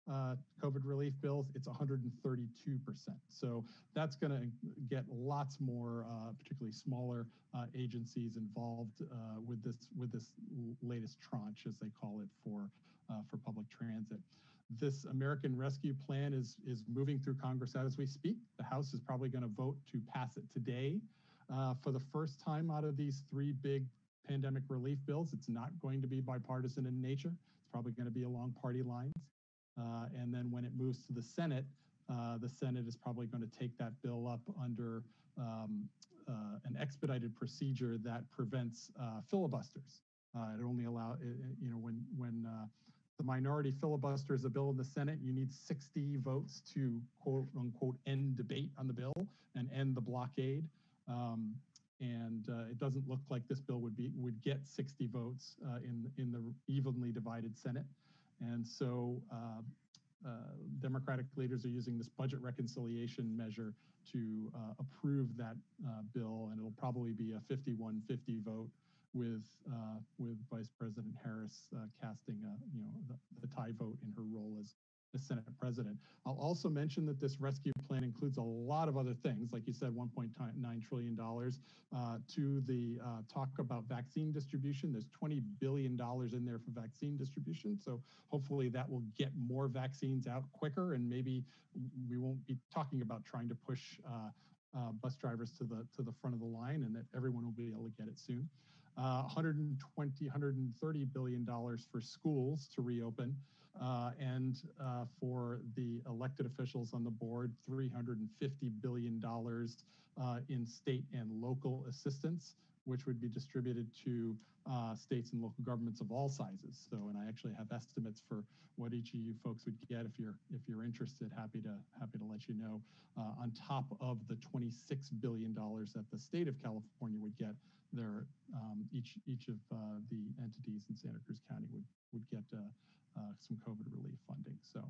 uh, COVID relief bills, it's one hundred thirty-two percent. So that's going to get lots more, uh, particularly smaller uh, agencies involved uh, with this with this latest tranche, as they call it, for uh, for public transit. This American Rescue Plan is is moving through Congress as we speak. The House is probably going to vote to pass it today. Uh, for the first time out of these three big pandemic relief bills, it's not going to be bipartisan in nature. It's probably going to be along party lines. Uh, and then when it moves to the Senate, uh, the Senate is probably going to take that bill up under um, uh, an expedited procedure that prevents uh, filibusters. Uh, it only allow, you know, when when uh, the minority filibusters a bill in the Senate, you need sixty votes to quote unquote end debate on the bill and end the blockade. Um, and uh, it doesn't look like this bill would be would get sixty votes uh, in in the evenly divided Senate. And so uh, uh, Democratic leaders are using this budget reconciliation measure to uh, approve that uh, bill, and it'll probably be a fifty-one fifty vote with uh, with Vice President Harris uh, casting a, you know the, the tie vote in her role as the Senate President. I'll also mention that this rescue plan includes a lot of other things, like you said, one point nine trillion dollars uh, to the uh, talk about vaccine distribution. There's twenty billion dollars in there for vaccine distribution. So hopefully that will get more vaccines out quicker, and maybe we won't be talking about trying to push uh, uh, bus drivers to the to the front of the line, and that everyone will be able to get it soon. Uh, one hundred twenty, one hundred thirty billion dollars for schools to reopen. Uh, and uh, for the elected officials on the board, three hundred fifty billion dollars uh, in state and local assistance, which would be distributed to uh, states and local governments of all sizes. So, and I actually have estimates for what each of you folks would get if you're if you're interested. Happy to happy to let you know. Uh, on top of the twenty-six billion dollars that the state of California would get, there um, each each of uh, the entities in Santa Cruz County would would get. Uh, Uh, some COVID relief funding. So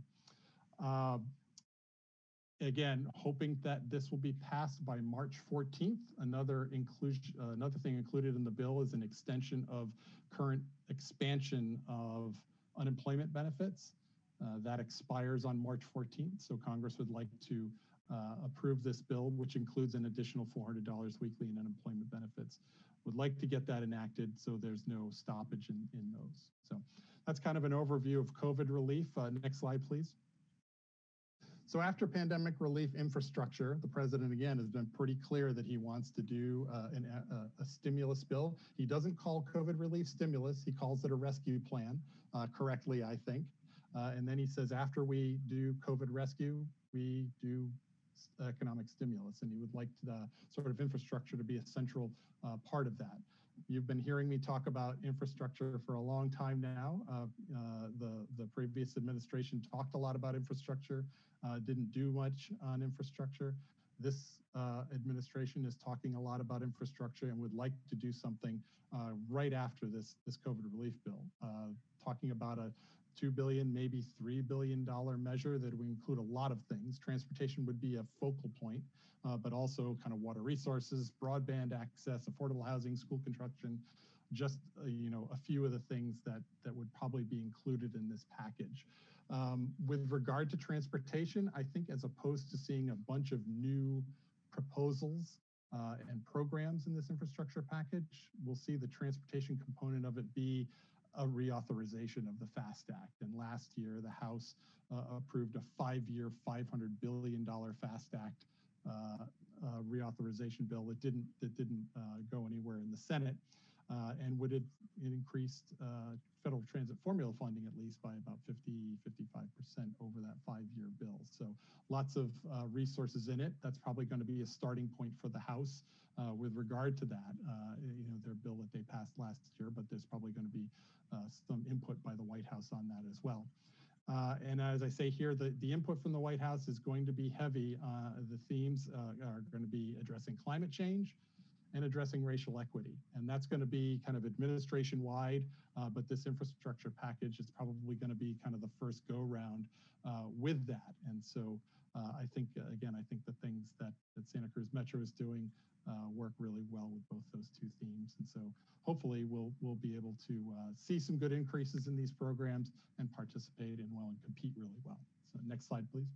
uh, again, hoping that this will be passed by March fourteenth. Another inclusion, uh, another thing included in the bill is an extension of current expansion of unemployment benefits. Uh, that expires on March fourteenth. So Congress would like to uh, approve this bill, which includes an additional four hundred dollars weekly in unemployment benefits. Would like to get that enacted so there's no stoppage in, in those. So that's kind of an overview of COVID relief. Uh, next slide, please. So after pandemic relief infrastructure, the president, again, has been pretty clear that he wants to do uh, an, a, a stimulus bill. He doesn't call COVID relief stimulus. He calls it a rescue plan, uh, correctly, I think. Uh, and then he says, after we do COVID rescue, we do economic stimulus. And he would like the sort of infrastructure to be a central uh, part of that. You've been hearing me talk about infrastructure for a long time now. Uh, uh, the, the previous administration talked a lot about infrastructure, uh, didn't do much on infrastructure. This uh, administration is talking a lot about infrastructure and would like to do something uh, right after this, this COVID relief bill, uh, talking about a two billion dollars, maybe three billion dollars measure that would include a lot of things. Transportation would be a focal point, uh, but also kind of water resources, broadband access, affordable housing, school construction, just, uh, you know, a few of the things that, that would probably be included in this package. Um, with regard to transportation, I think as opposed to seeing a bunch of new proposals uh, and programs in this infrastructure package, we'll see the transportation component of it be a reauthorization of the FAST Act. And last year, the House uh, approved a five-year, five hundred billion dollars FAST Act uh, uh, reauthorization bill that didn't that didn't uh, go anywhere in the Senate, uh, and would it, it increased uh, federal transit formula funding at least by about fifty, fifty-five percent over that five-year bill. So lots of uh, resources in it. That's probably going to be a starting point for the House uh, with regard to that. Uh, you know, their bill that they passed last year, but there's probably going to be uh, some input by the White House on that as well. Uh, and as I say here, the, the input from the White House is going to be heavy. Uh, the themes uh, are going to be addressing climate change, and addressing racial equity. And that's going to be kind of administration wide, uh, but this infrastructure package is probably going to be kind of the first go round uh, with that. And so uh, I think, uh, again, I think the things that, that Santa Cruz Metro is doing uh, work really well with both those two themes. And so hopefully we'll, we'll be able to uh, see some good increases in these programs and participate in well and compete really well. So next slide, please.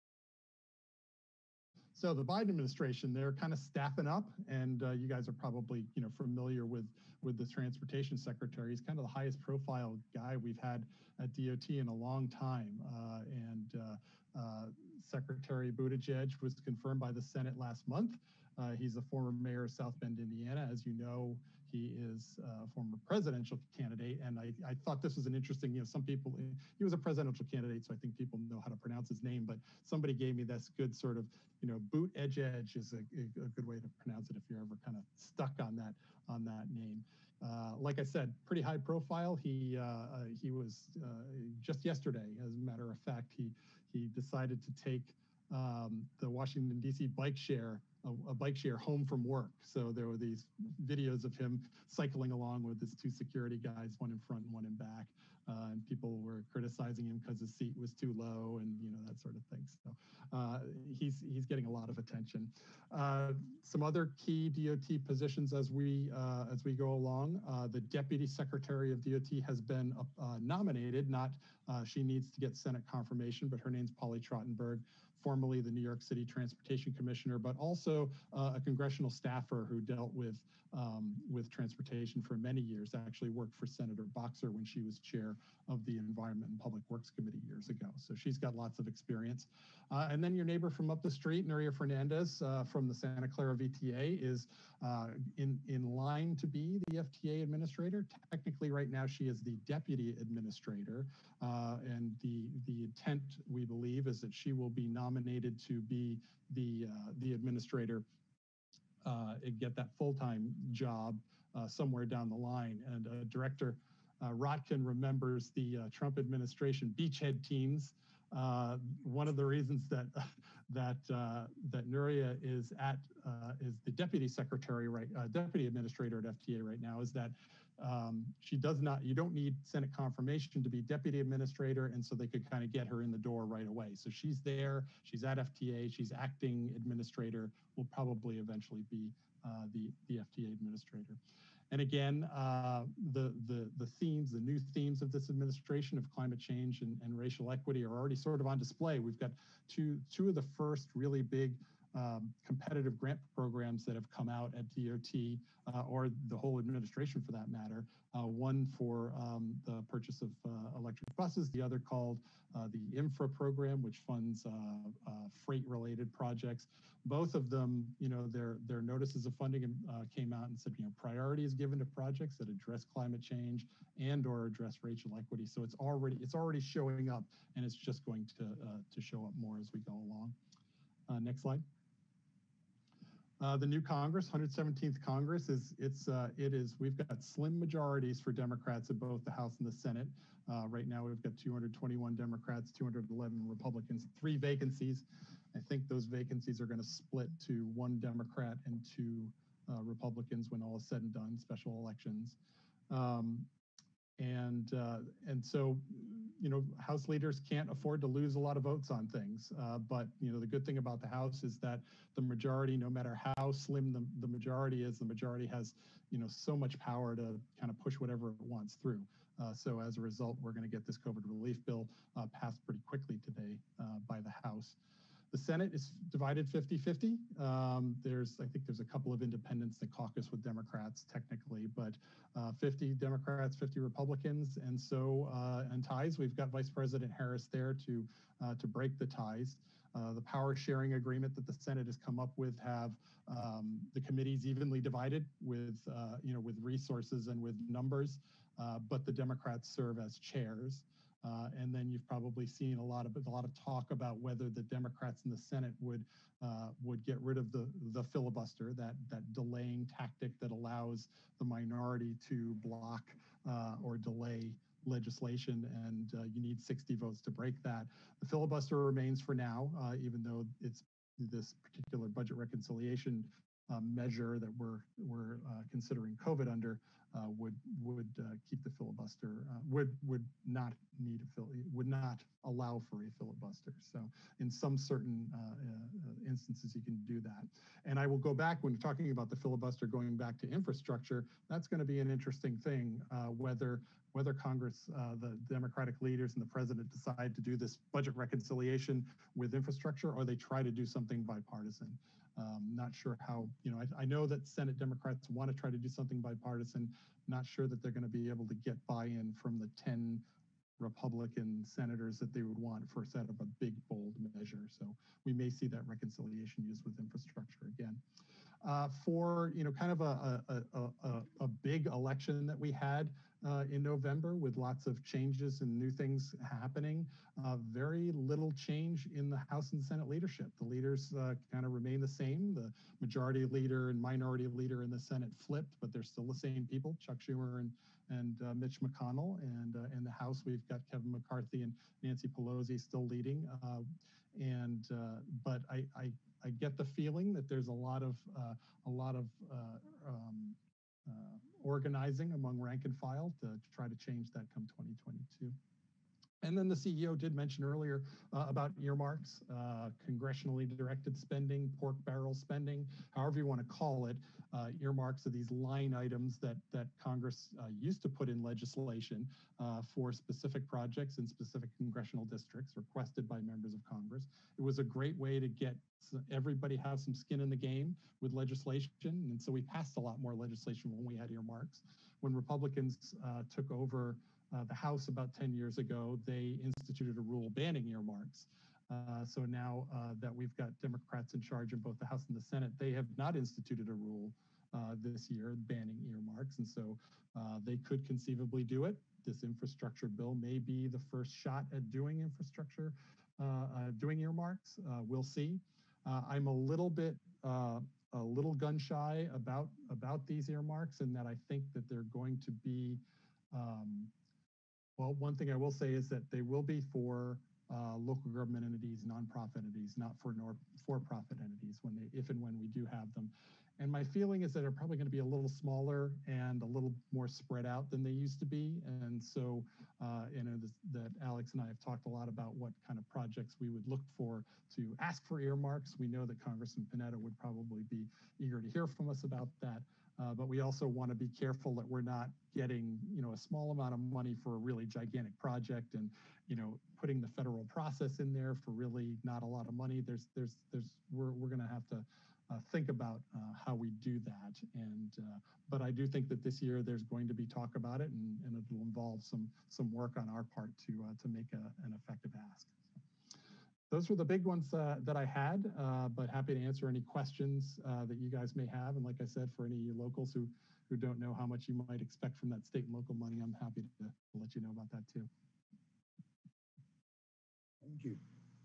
So the Biden administration, they're kind of staffing up, and uh, you guys are probably, you know, familiar with with the transportation secretary. He's kind of the highest profile guy we've had at D O T in a long time. Uh, and uh, uh, Secretary Buttigieg was confirmed by the Senate last month. Uh, he's a former mayor of South Bend, Indiana. As you know, he is a former presidential candidate. And I, I thought this was an interesting, you know, some people, he was a presidential candidate, so I think people know how to pronounce his name, but somebody gave me this good sort of, you know, boot edge edge is a, a good way to pronounce it if you're ever kind of stuck on that, on that name. Uh, like I said, pretty high profile. He uh, uh, he was uh, just yesterday, as a matter of fact, he he decided to take um, the Washington D C bike share, a, a bike share home from work. So there were these videos of him cycling along with his two security guys, one in front and one in back. Uh, and people were criticizing him because his seat was too low and, you know, that sort of thing. So uh, he's he's getting a lot of attention. Uh, some other key D O T positions as we uh, as we go along. Uh, the Deputy Secretary of D O T has been uh, nominated. Not uh, she needs to get Senate confirmation, but her name's Polly Trottenberg, formerly the New York City Transportation Commissioner, but also uh, a congressional staffer who dealt with um, with transportation for many years, actually worked for Senator Boxer when she was chair of the Environment and Public Works Committee years ago. So she's got lots of experience. Uh, and then your neighbor from up the street, Nuria Fernandez uh, from the Santa Clara V T A, is uh, in, in line to be the F T A administrator. Technically right now she is the deputy administrator. Uh, and the, the intent, we believe, is that she will be nominated to be the, uh, the administrator uh, and get that full-time job uh, somewhere down the line. And uh, Director uh, Rotkin remembers the uh, Trump administration beachhead teams. Uh, one of the reasons that that uh, that Nuria is at uh, is the deputy secretary, right, uh, deputy administrator at F T A right now, is that um, she does not. You don't need Senate confirmation to be deputy administrator, and so they could kind of get her in the door right away. So she's there. She's at F T A. She's acting administrator. Will probably eventually be uh, the the F T A administrator. And again, uh, the, the, the themes, the new themes of this administration of climate change and, and racial equity are already sort of on display. We've got two, two of the first really big um, competitive grant programs that have come out at D O T, uh, or the whole administration for that matter. Uh, one for um, the purchase of uh, electric buses, the other called uh, the Infra program, which funds uh, uh, freight-related projects. Both of them, you know, their their notices of funding uh, came out and said, you know, priority is given to projects that address climate change and or address racial equity. So it's already it's already showing up, and it's just going to uh, to show up more as we go along. Uh, next slide. Uh, the new Congress, one hundred seventeenth Congress, is it's uh, it is we've got slim majorities for Democrats in both the House and the Senate. Uh, right now, we've got two hundred twenty-one Democrats, two hundred eleven Republicans, three vacancies. I think those vacancies are going to split to one Democrat and two uh, Republicans when all is said and done, special elections. Um, and uh, and so, you know, House leaders can't afford to lose a lot of votes on things. Uh, but, you know, the good thing about the House is that the majority, no matter how slim the, the majority is, the majority has, you know, so much power to kind of push whatever it wants through. Uh, so as a result, we're going to get this COVID relief bill uh, passed pretty quickly today uh, by the House. The Senate is divided fifty fifty. Um, there's, I think there's a couple of independents that caucus with Democrats technically, but uh, fifty Democrats, fifty Republicans. And so, uh, and ties, we've got Vice President Harris there to, uh, to break the ties. Uh, the power sharing agreement that the Senate has come up with have um, the committees evenly divided with, uh, you know, with resources and with numbers, uh, but the Democrats serve as chairs. Uh, and then you've probably seen a lot of a lot of talk about whether the Democrats in the Senate would uh, would get rid of the the filibuster, that that delaying tactic that allows the minority to block uh, or delay legislation, and uh, you need sixty votes to break that. The filibuster remains for now, uh, even though it's this particular budget reconciliation uh, measure that we're we're uh, considering COVID under uh, would would uh, keep the filibuster uh, would would not need a fil would not allow for a filibuster. So in some certain uh, uh, instances, you can do that. And I will go back when talking about the filibuster, going back to infrastructure. That's going to be an interesting thing uh, whether whether Congress, uh, the Democratic leaders and the president decide to do this budget reconciliation with infrastructure, or they try to do something bipartisan. Um, not sure how, you know, I, I know that Senate Democrats want to try to do something bipartisan. Not sure that they're going to be able to get buy-in from the ten Republican senators that they would want for a set of a big, bold measure. So we may see that reconciliation used with infrastructure again. Uh, for, you know, kind of a, a, a, a, a big election that we had uh, in November with lots of changes and new things happening, uh, very little change in the House and Senate leadership. The leaders uh, kind of remain the same. The majority leader and minority leader in the Senate flipped, but they're still the same people, Chuck Schumer and, and uh, Mitch McConnell. And uh, in the House, we've got Kevin McCarthy and Nancy Pelosi still leading. Uh, and uh, but I, I I get the feeling that there's a lot of uh, a lot of uh, um, uh, organizing among rank and file to, to try to change that come twenty twenty-two. And then the C E O did mention earlier uh, about earmarks, uh, congressionally directed spending, pork barrel spending, however you want to call it. Uh, earmarks are these line items that that Congress uh, used to put in legislation uh, for specific projects in specific congressional districts requested by members of Congress. It was a great way to get everybody have some skin in the game with legislation. And so we passed a lot more legislation when we had earmarks. When Republicans uh, took over Uh, the House about ten years ago, they instituted a rule banning earmarks. Uh, so now uh, that we've got Democrats in charge in both the House and the Senate, they have not instituted a rule uh, this year banning earmarks. And so uh, they could conceivably do it. This infrastructure bill may be the first shot at doing infrastructure, uh, uh, doing earmarks. Uh, we'll see. Uh, I'm a little bit uh, a little gun shy about, about these earmarks, and that I think that they're going to be um, well, one thing I will say is that they will be for uh, local government entities, nonprofit entities, not for nor for-profit entities when they, if and when we do have them. And my feeling is that they're probably going to be a little smaller and a little more spread out than they used to be. And so, uh, you know, this, that Alex and I have talked a lot about what kind of projects we would look for to ask for earmarks. We know that Congressman Panetta would probably be eager to hear from us about that. Uh, but we also want to be careful that we're not getting, you know, a small amount of money for a really gigantic project and, you know, putting the federal process in there for really not a lot of money. There's, there's, there's, we're, we're going to have to uh, think about uh, how we do that. And, uh, but I do think that this year there's going to be talk about it, and, and it'll involve some, some work on our part to, uh, to make a, an effective ask. Those were the big ones uh, that I had, uh, but happy to answer any questions uh, that you guys may have. And like I said, for any locals who, who don't know how much you might expect from that state and local money, I'm happy to, to let you know about that too. Thank you.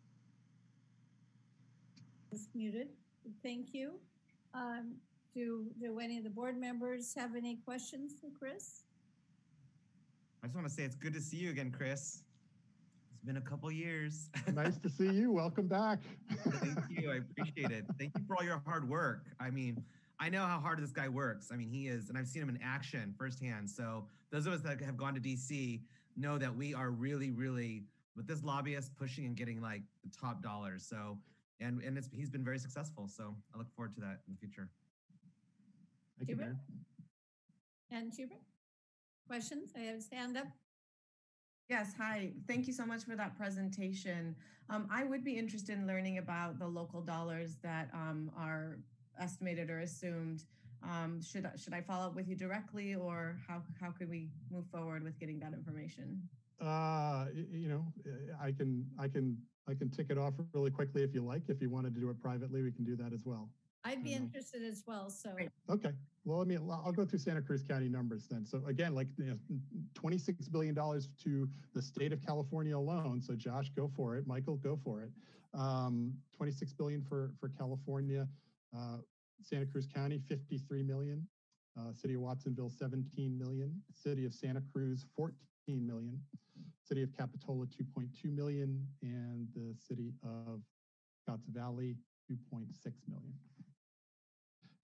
It's muted. Thank you. Um, do, do any of the board members have any questions for Chris? I just want to say it's good to see you again, Chris. Been a couple years. Nice to see you. Welcome back. Thank you. I appreciate it. Thank you for all your hard work. I mean, I know how hard this guy works. I mean, he is, and I've seen him in action firsthand. So those of us that have gone to D C know that we are really, really, with this lobbyist pushing and getting like the top dollars. So, and and it's, he's been very successful. So I look forward to that in the future. Thank you, Mayor. And Hubert, questions? I have his hand up. Yes, hi. Thank you so much for that presentation. Um, I would be interested in learning about the local dollars that um, are estimated or assumed. Um, should, should I follow up with you directly, or how, how could we move forward with getting that information? Uh, you know, I can, I can, I can tick it off really quickly if you like. If you wanted to do it privately, we can do that as well. I'd be interested as well. So. Okay. Well, I mean, I'll go through Santa Cruz County numbers then. So again, like you know, twenty-six billion dollars to the state of California alone. So Josh, go for it. Michael, go for it. Um, twenty-six billion dollars for, for California. Uh, Santa Cruz County, fifty-three million dollars. Uh, City of Watsonville, seventeen million dollars. City of Santa Cruz, fourteen million dollars. City of Capitola, two point two million dollars. And the City of Scotts Valley, two point six million dollars.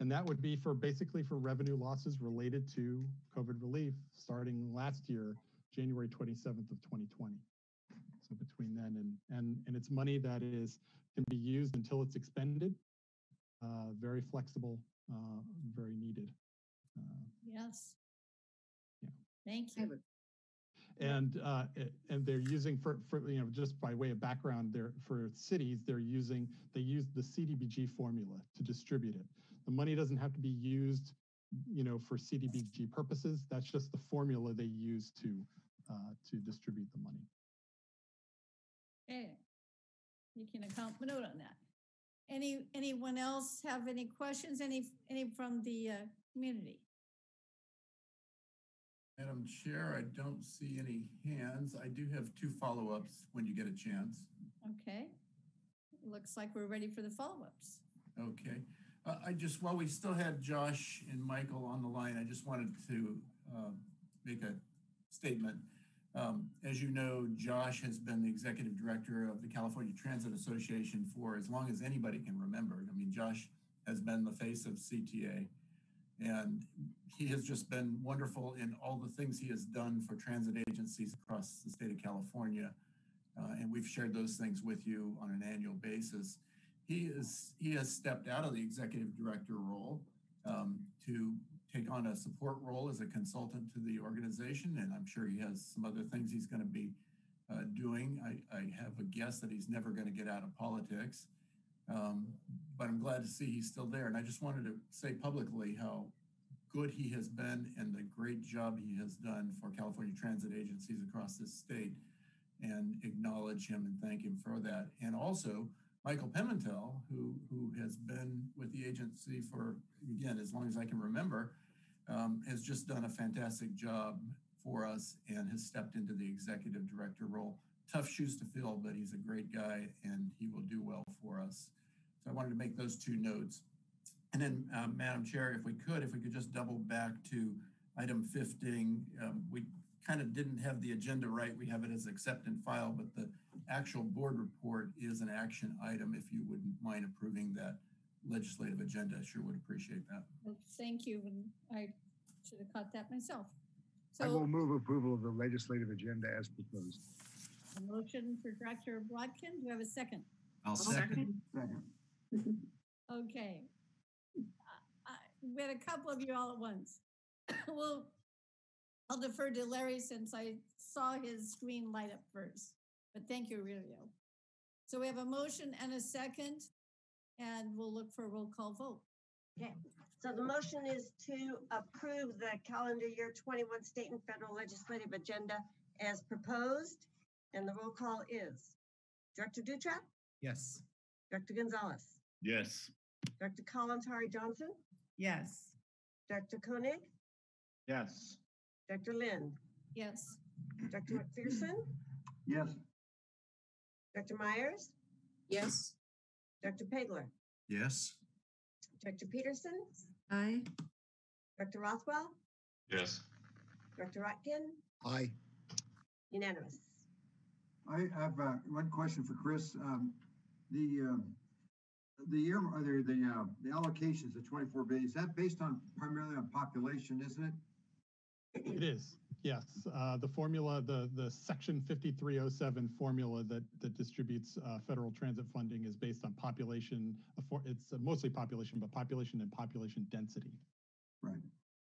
And that would be for basically for revenue losses related to COVID relief starting last year, January twenty-seventh of twenty twenty. So between then and, and, and it's money that is, can be used until it's expended. Uh, very flexible, uh, very needed. Uh, Yes. Yeah. Thank you. and uh, a- and they're using for, for you know just by way of background, they're for cities they're using they use the C D B G formula to distribute it. The money doesn't have to be used, you know, for C D B G purposes. That's just the formula they use to uh, to distribute the money. Okay. You can account note on that. Any, anyone else have any questions? Any, any from the uh, community? Madam Chair, I don't see any hands. I do have two follow-ups when you get a chance. Okay. Looks like we're ready for the follow-ups. Okay. Uh, I just, while we still had Josh and Michael on the line, I just wanted to uh, make a statement. Um, as you know, Josh has been the executive director of the California Transit Association for as long as anybody can remember. I mean, Josh has been the face of C T A, and he has just been wonderful in all the things he has done for transit agencies across the state of California. Uh, and we've shared those things with you on an annual basis. He is he has stepped out of the executive director role um, to take on a support role as a consultant to the organization, and I'm sure he has some other things he's going to be uh, doing. I, I have a guess that he's never going to get out of politics, um, but I'm glad to see he's still there. And I just wanted to say publicly how good he has been and the great job he has done for California transit agencies across this state, and acknowledge him and thank him for that. And also Michael Pimentel, who, who has been with the agency for, again, as long as I can remember, um, has just done a fantastic job for us and has stepped into the executive director role. Tough shoes to fill, but he's a great guy and he will do well for us. So I wanted to make those two notes. And then, uh, Madam Chair, if we could, if we could just double back to item fifteen, um, we kind of didn't have the agenda right. We have it as accept and file, but the actual board report is an action item. If you wouldn't mind approving that legislative agenda, I sure would appreciate that. Well, thank you. And I should have caught that myself. I will So move approval of the legislative agenda as proposed. a motion for Director Brodkin. Do you have a second? I'll second. Okay. I, we had a couple of you all at once. Well, I'll defer to Larry since I saw his screen light up first. But thank you, Aurelio. So we have a motion and a second, and we'll look for a roll call vote. Okay, so the motion is to approve the calendar year twenty-one state and federal legislative agenda as proposed. And the roll call is Director Dutrap, Yes. Director Gonzalez, Yes. Director Collins Hari Johnson, Yes. Director Koenig, Yes. Director Lind, Yes. Director McPherson, Yes. Director Myers, Yes. Director Pegler, Yes. Director Peterson, Aye. Director Rothwell, Yes. Director Rotkin, Aye. unanimous. I have uh, one question for Chris. Um, the um, the year or the the, uh, the allocations, the twenty-four billion, is that based on primarily on population, isn't it? It is, yes. Uh, the formula, the the Section fifty-three oh seven formula that that distributes uh, federal transit funding is based on population. affor- It's uh, mostly population, but population and population density. Right.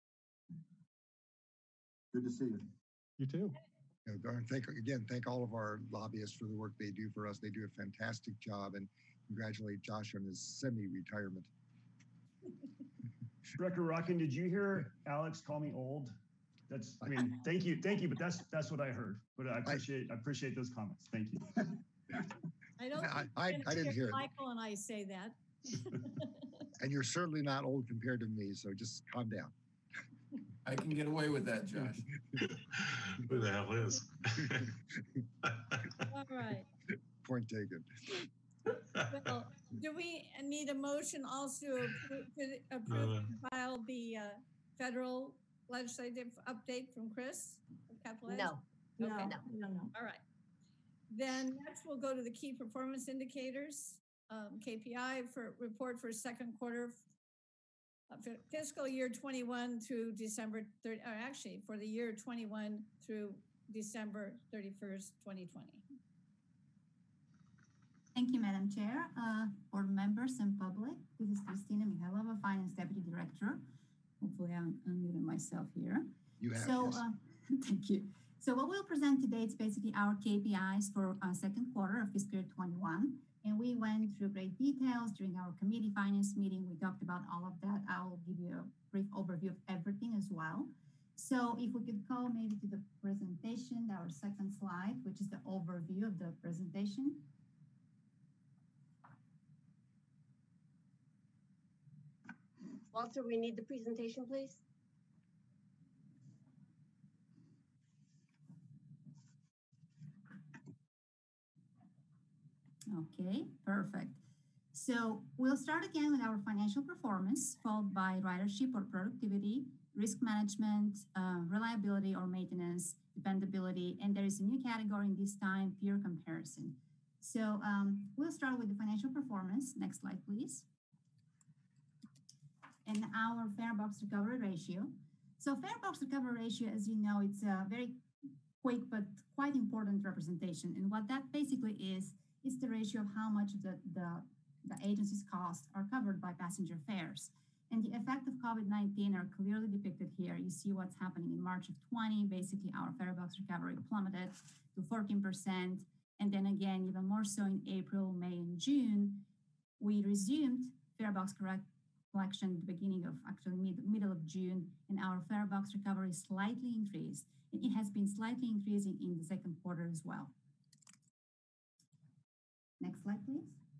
Good to see you. You too. You know, Darn, thank again, thank all of our lobbyists for the work they do for us. They do a fantastic job, and congratulate Josh on his semi-retirement. Director Rockin, did you hear Alex call me old? That's, I mean, thank you, thank you, but that's that's what I heard. But I appreciate I appreciate those comments. Thank you. I don't I- think I- you're gonna I didn't hear it. Michael and I say that. And you're certainly not old compared to me, so just calm down. I can get away with that, Josh. Who the hell is? All right. Point taken. Well, do we need a motion also to approve, to approve Uh. and file the uh, federal legislative update from Chris? of Capital Edge? No, Okay. no, no, no. All right. Then next we'll go to the key performance indicators, um, K P I for report for second quarter uh, fi- fiscal year twenty-one through December thirty, or actually for the year twenty-one through December thirty-first, twenty twenty. Thank you, Madam Chair, uh, board members and public. This is Christina Mihailova, Finance Deputy Director. Hopefully I'm unmuting myself here. You have, So, yes. uh, thank you. So what we'll present today is basically our K P Is for uh, second quarter of fiscal year twenty-one. And we went through great details during our committee finance meeting. We talked about all of that. I'll give you a brief overview of everything as well. So if we could go maybe to the presentation, our second slide, which is the overview of the presentation. Walter, we need the presentation, please. Okay, perfect. So we'll start again with our financial performance, followed by ridership or productivity, risk management, uh, reliability or maintenance, dependability, and there is a new category in this time, peer comparison. So um, we'll start with the financial performance. Next slide, please. And our fare box recovery ratio. So fare box recovery ratio, as you know, it's a very quick but quite important representation. And what that basically is, is the ratio of how much of the, the, the agency's costs are covered by passenger fares. And the effect of COVID nineteen are clearly depicted here. You see what's happening in March of twenty. Basically, our fare box recovery plummeted to fourteen percent. And then again, even more so in April, May, and June, we resumed fare box correct collection at the beginning of actually mid, middle of June, and our fare box recovery slightly increased. And it has been slightly increasing in the second quarter as well. Next slide, please.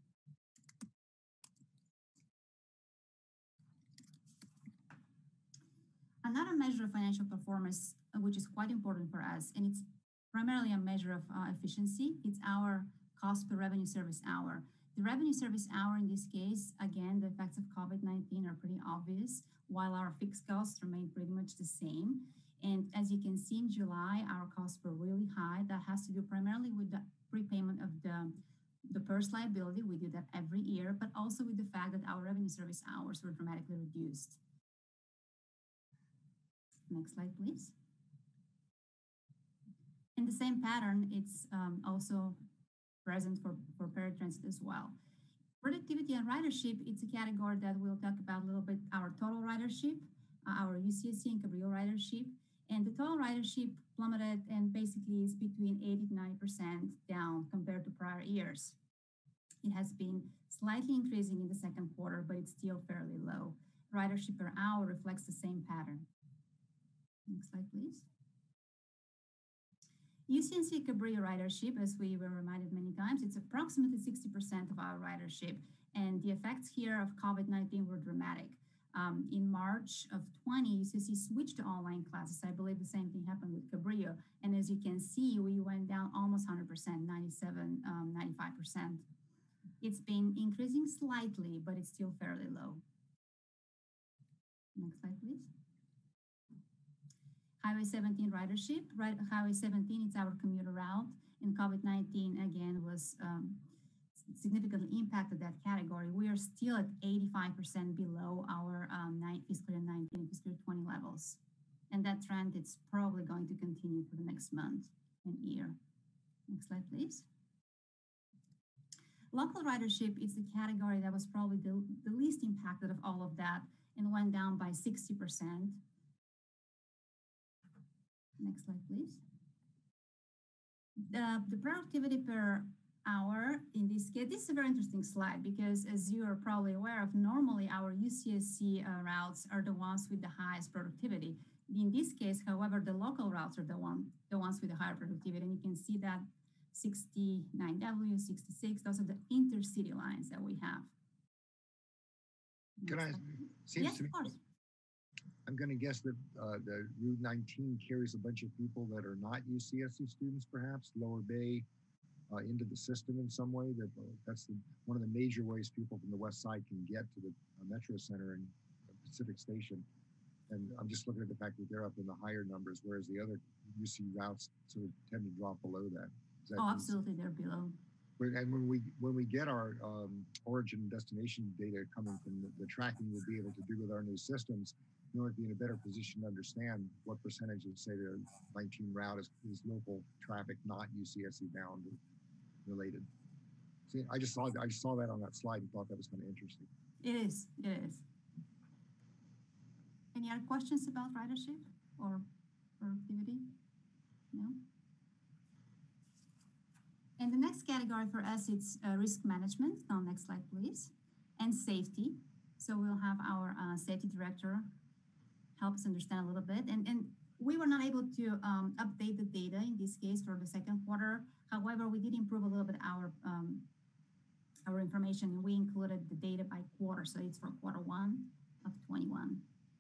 Another measure of financial performance, uh, which is quite important for us, and it's primarily a measure of uh, efficiency, it's our cost per revenue service hour. The revenue service hour in this case, again, the effects of COVID nineteen are pretty obvious, while our fixed costs remain pretty much the same. And as you can see in July, our costs were really high. That has to do primarily with the prepayment of the, the PERS liability. We do that every year, but also with the fact that our revenue service hours were dramatically reduced. Next slide, please. In the same pattern, it's um, also present for, for paratransit as well. Productivity and ridership, it's a category that we'll talk about a little bit, our total ridership, uh, our U C S C and Cabrillo ridership. And the total ridership plummeted and basically is between eighty to ninety percent down compared to prior years. It has been slightly increasing in the second quarter, but it's still fairly low. Ridership per hour reflects the same pattern. Next slide, please. U C S C Cabrillo ridership, as we were reminded many times, it's approximately sixty percent of our ridership. And the effects here of COVID nineteen were dramatic. Um, in March of twenty, U C S C switched to online classes. I believe the same thing happened with Cabrillo. And as you can see, we went down almost one hundred percent, ninety-seven, um, ninety-five percent. It's been increasing slightly, but it's still fairly low. Next slide, please. Highway seventeen ridership, right? Highway seventeen, it's our commuter route, and COVID nineteen again was um, significantly impacted that category. We are still at eighty-five percent below our um, nine, fiscal year nineteen, fiscal year twenty levels, and that trend it's probably going to continue for the next month and year. Next slide, please. Local ridership is the category that was probably the, the least impacted of all of that and went down by sixty percent. Next slide, please. The, the productivity per hour in this case, this is a very interesting slide because as you are probably aware of, normally our U C S C uh, routes are the ones with the highest productivity. In this case, however, the local routes are the, one, the ones with the higher productivity. And you can see that sixty-nine W, sixty-six, those are the intercity lines that we have. Can I, seems Yes, to me, of course. I'm going to guess that uh, the Route nineteen carries a bunch of people that are not U C S C students, perhaps Lower Bay, uh, into the system in some way. That uh, that's the, one of the major ways people from the west side can get to the uh, Metro Center and uh, Pacific Station. And I'm just looking at the fact that they're up in the higher numbers, whereas the other U C routes sort of tend to drop below that. Is that Oh, absolutely, they're below. When, and when we when we get our um, origin and destination data coming from the, the tracking, we'll be able to do with our new systems. We'll be in a better position to understand what percentage of, say, the nineteen route is, is local traffic, not U C S C bound related. See, I just saw I just saw that on that slide and thought that was kind of interesting. It is. It is. Any other questions about ridership or productivity? No. And the next category for us, it's uh, risk management. Now, next slide, please. And safety. So we'll have our uh, safety director help us understand a little bit. And, and we were not able to um, update the data in this case for the second quarter. However, we did improve a little bit our, um, our information, and we included the data by quarter. So it's for quarter one of twenty-one.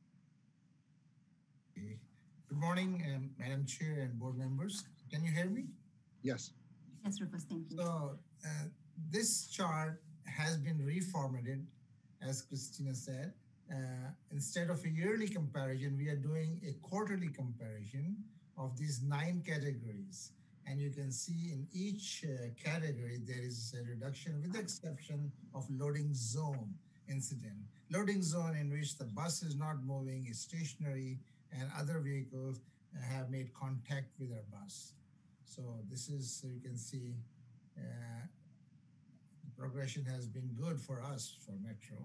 Good morning, um, Madam Chair and board members. Can you hear me? Yes. Yes, Rufus, thank you. So uh, this chart has been reformatted, as Christina said. Uh, instead of a yearly comparison, we are doing a quarterly comparison of these nine categories. And you can see in each uh, category, there is a reduction with the exception of loading zone incident. Loading zone in which the bus is not moving, is stationary, and other vehicles uh, have made contact with our bus. So this is, so you can see, uh, the progression has been good for us for Metro.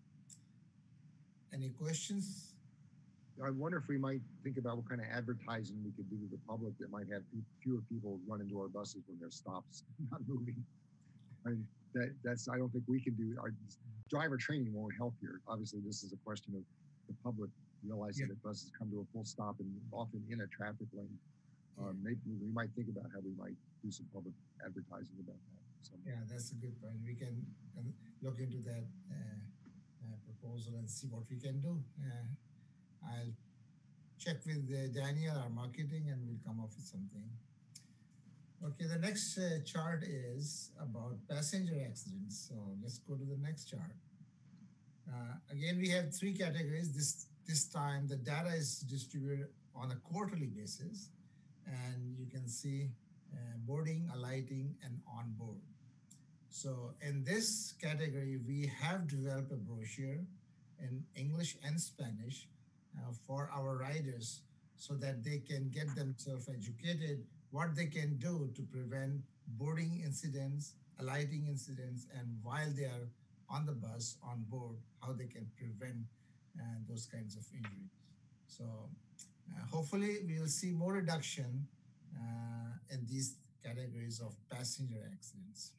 Any questions? I wonder if we might think about what kind of advertising we could do to the public that might have fewer people run into our buses when they're stopped, not moving. I mean, that, that's, I don't think we can do, our driver training won't help here. Obviously, this is a question of the public realizing Yeah. that buses come to a full stop and often in a traffic lane. Um, maybe we might think about how we might do some public advertising about that. So. Yeah, that's a good point. We can uh, look into that uh, uh, proposal and see what we can do. Uh, I'll check with uh, Daniel, our marketing, and we'll come up with something. Okay, the next uh, chart is about passenger accidents. So let's go to the next chart. Uh, again, we have three categories. This, this time, the data is distributed on a quarterly basis. And you can see uh, boarding, alighting, and on board. So in this category, we have developed a brochure in English and Spanish uh, for our riders so that they can get themselves educated what they can do to prevent boarding incidents, alighting incidents, and while they are on the bus, on board, how they can prevent uh, those kinds of injuries. So uh, hopefully we'll see more reduction uh, in these categories of passenger accidents.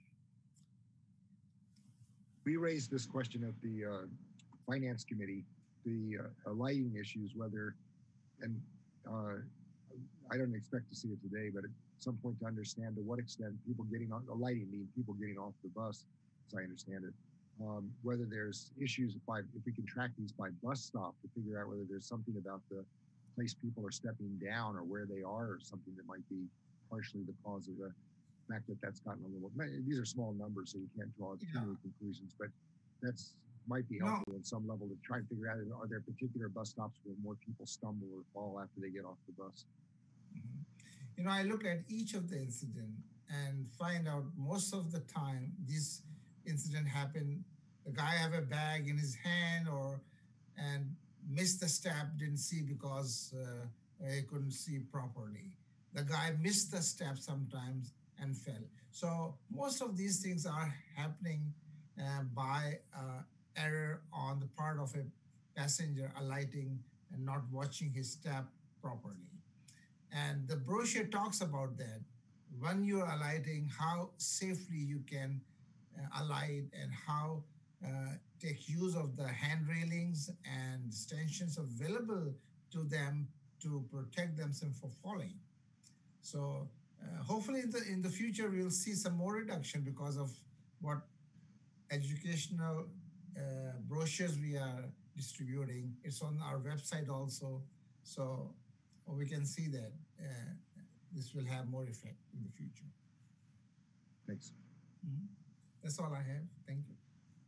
We raised this question at the uh, finance committee, the uh, lighting issues, whether, and uh, I don't expect to see it today, but at some point to understand to what extent people getting on the lighting mean people getting off the bus, as I understand it. Um, whether there's issues by, if we can track these by bus stop to figure out whether there's something about the place people are stepping down or where they are or something that might be partially the cause of the fact that that's gotten a little, these are small numbers, so you can't draw too many conclusions, but that's might be helpful at some level to try and figure out, are there particular bus stops where more people stumble or fall after they get off the bus? Mm-hmm. You know, I look at each of the incident and find out most of the time these incident happen, the guy have a bag in his hand or, and missed the step, didn't see because uh, he couldn't see properly. The guy missed the step sometimes and fell. So most of these things are happening uh, by uh, error on the part of a passenger alighting and not watching his step properly. And the brochure talks about that. When you're alighting, how safely you can uh, alight and how uh, take use of the hand railings and extensions available to them to protect themselves from falling. So uh, hopefully in the, in the future, we'll see some more reduction because of what educational uh, brochures we are distributing. It's on our website also. So we can see that uh, this will have more effect in the future. Thanks. Mm-hmm. That's all I have. Thank you.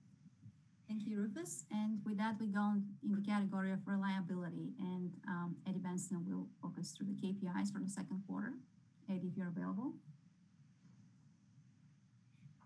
Thank you, Rufus. And with that, we go on in the category of reliability. And um, Eddie Benson will walk us through the K P Is for the second quarter. Eddie, if you're available.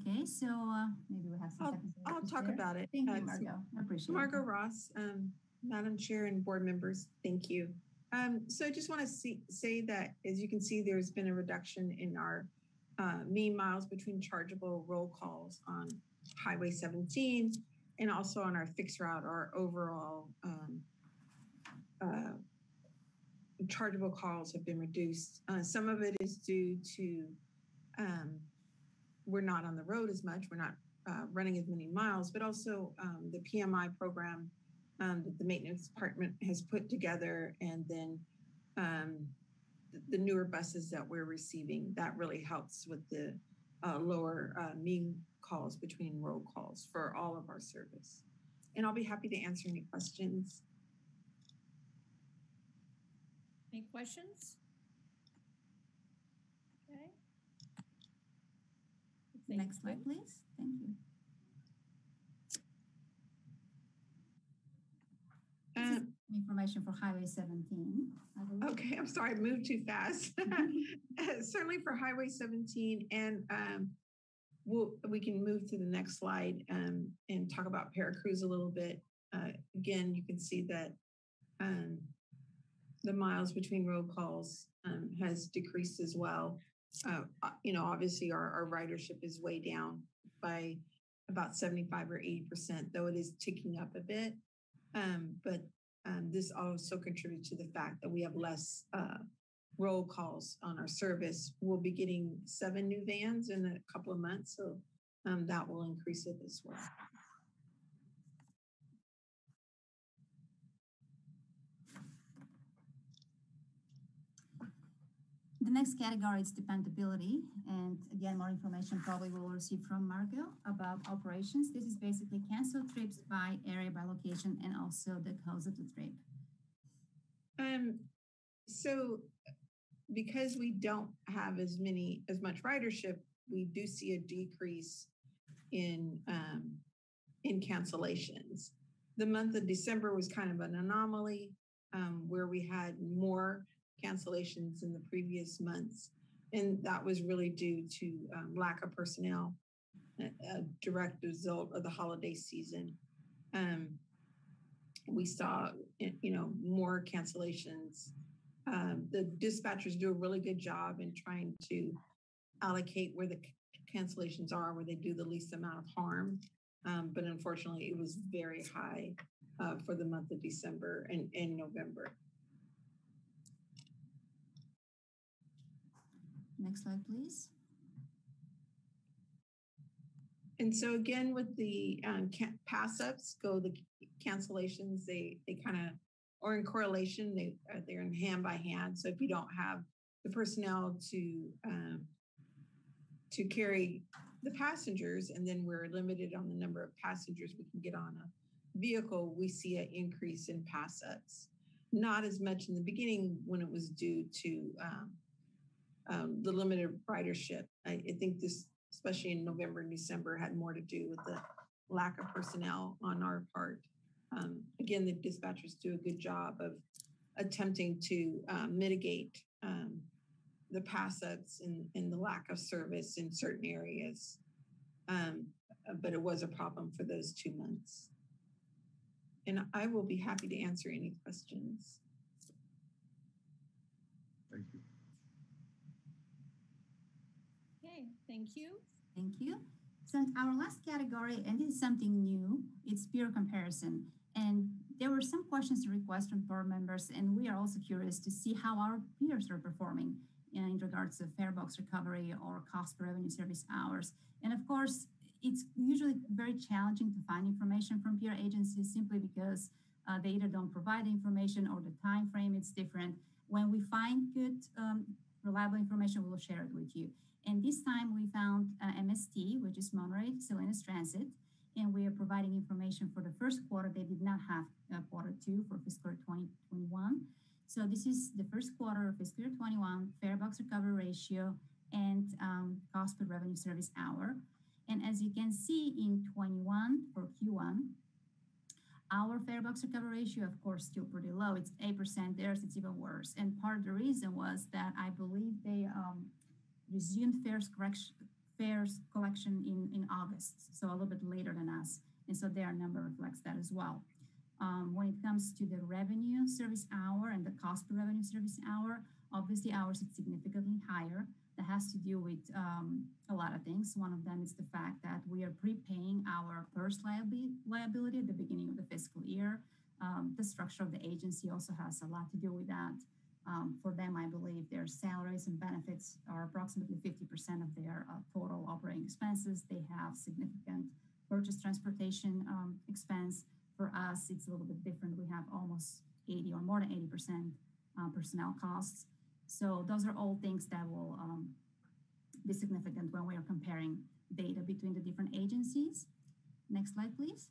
Okay, so uh, maybe we have some I'll, technical I'll issues talk there. about it. Thank Uh, you, it's Margot. I appreciate Margot it. Ross, um, Madam Chair and board members, thank you. Um, so I just want to see, say that, as you can see, there's been a reduction in our uh, mean miles between chargeable roll calls on Highway seventeen and also on our fixed route, our overall um, uh, chargeable calls have been reduced. Uh, some of it is due to um, we're not on the road as much, we're not uh, running as many miles, but also um, the P M I program um, that the maintenance department has put together, and then um, the, the newer buses that we're receiving, that really helps with the uh, lower uh, mean calls between roll calls for all of our service. And I'll be happy to answer any questions. Any questions? Okay. Thank Next slide, you. please. Thank you. This is Um, information for Highway seventeen. I believe. Okay, I'm sorry, I moved too fast. Certainly for Highway seventeen, and um, we'll, we can move to the next slide um, and talk about Paracruz a little bit. Uh, again, you can see that um, the miles between road calls um, has decreased as well. Uh, uh, you know, obviously our, our ridership is way down by about seventy-five or eighty percent, though it is ticking up a bit. Um, but um, this also contributes to the fact that we have less uh, roll calls on our service. We'll be getting seven new vans in a couple of months, so um, that will increase it as well. The next category is dependability. And again, more information probably we'll receive from Margot about operations. This is basically canceled trips by area, by location, and also the cause of the trip. Um, so because we don't have as many, as much ridership, we do see a decrease in, um, in cancellations. The month of December was kind of an anomaly um, where we had more cancellations in the previous months. And that was really due to um, lack of personnel, a, a direct result of the holiday season. Um, we saw, you know, more cancellations. Um, the dispatchers do a really good job in trying to allocate where the cancellations are, where they do the least amount of harm. Um, but unfortunately, it was very high uh, for the month of December and, and November. Next slide, please. And so again, with the um, pass-ups, go the cancellations, they they kind of, or in correlation, they, uh, they're in hand by hand. So if you don't have the personnel to, um, to carry the passengers, and then we're limited on the number of passengers we can get on a vehicle, we see an increase in pass-ups. Not as much in the beginning when it was due to um, um, the limited ridership. I, I think this, especially in November and December, had more to do with the lack of personnel on our part. Um, again, the dispatchers do a good job of attempting to um, mitigate um, the pass-ups and, and the lack of service in certain areas. Um, but it was a problem for those two months. And I will be happy to answer any questions. Thank you. Okay, thank you. Thank you. So our last category, and this is something new, it's peer comparison. And there were some questions and requests from board members, and we are also curious to see how our peers are performing in regards to fare box recovery or cost per revenue service hours. And of course, it's usually very challenging to find information from peer agencies simply because uh, they either don't provide the information or the time frame is different. When we find good, um, reliable information, we will share it with you. And this time we found uh, M S T, which is Monterey Salinas Transit, and we are providing information for the first quarter. They did not have uh, quarter two for fiscal year twenty twenty-one. So this is the first quarter of fiscal year twenty-one, fare box recovery ratio and um, cost per revenue service hour. And as you can see in twenty-one for Q one, our fare box recovery ratio, of course, still pretty low. It's eight percent. Theirs, it's even worse. And part of the reason was that I believe they um, resumed fares correction, fares collection in, in August, so a little bit later than us. And so their number reflects that as well. Um, when it comes to the revenue service hour and the cost per revenue service hour, obviously ours is significantly higher. That has to do with um, a lot of things. One of them is the fact that we are prepaying our first liabi- liability at the beginning of the fiscal year. Um, the structure of the agency also has a lot to do with that. Um, for them, I believe their salaries and benefits are approximately fifty percent of their uh, total operating expenses. They have significant purchase transportation um, expense. For us, it's a little bit different. We have almost eighty or more than eighty percent uh, personnel costs. So those are all things that will um, be significant when we are comparing data between the different agencies. Next slide, please.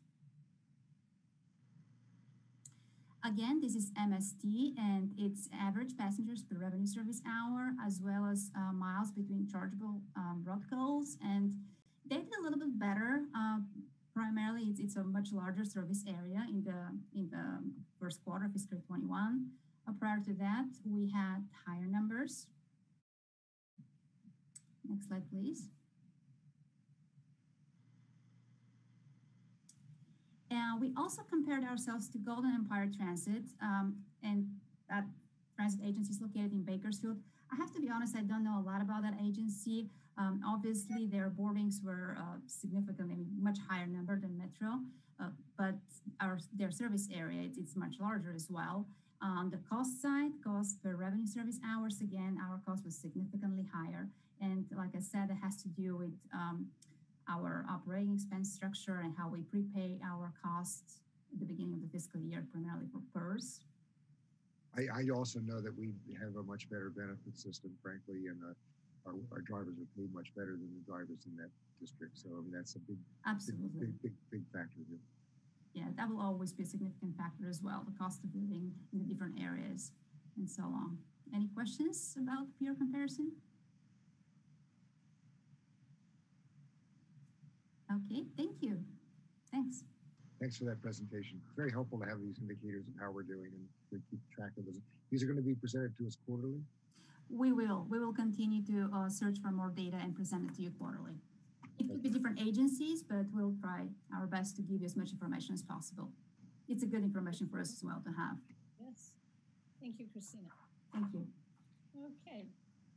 Again, this is M S T, and it's average passengers per revenue service hour, as well as uh, miles between chargeable um, road goals. And they did a little bit better. Uh, primarily, it's, it's a much larger service area in the in the first quarter of fiscal twenty-one. Uh, prior to that, we had higher numbers. Next slide, please. And we also compared ourselves to Golden Empire Transit, um, and that transit agency is located in Bakersfield. I have to be honest, I don't know a lot about that agency. Um, obviously, their boardings were uh, significantly much higher number than Metro, uh, but our their service area, it's, it's much larger as well. On the cost side, cost per revenue service hours, again, our cost was significantly higher. And like I said, it has to do with um, our operating expense structure and how we prepay our costs at the beginning of the fiscal year, primarily for P E R S. I, I also know that we have a much better benefit system, frankly, and uh, our, our drivers are paid much better than the drivers in that district. So I mean, that's a big, Absolutely. big, big, big, big factor here. Yeah, that will always be a significant factor as well, the cost of living in the different areas and so on. Any questions about the peer comparison? Okay, thank you. Thanks. Thanks for that presentation. It's very helpful to have these indicators of how we're doing and to keep track of those. These are going to be presented to us quarterly? We will. We will continue to uh, search for more data and present it to you quarterly. It could be different agencies, but we'll try our best to give you as much information as possible. It's a good information for us as well to have. Yes. Thank you, Christina. Thank you. Okay.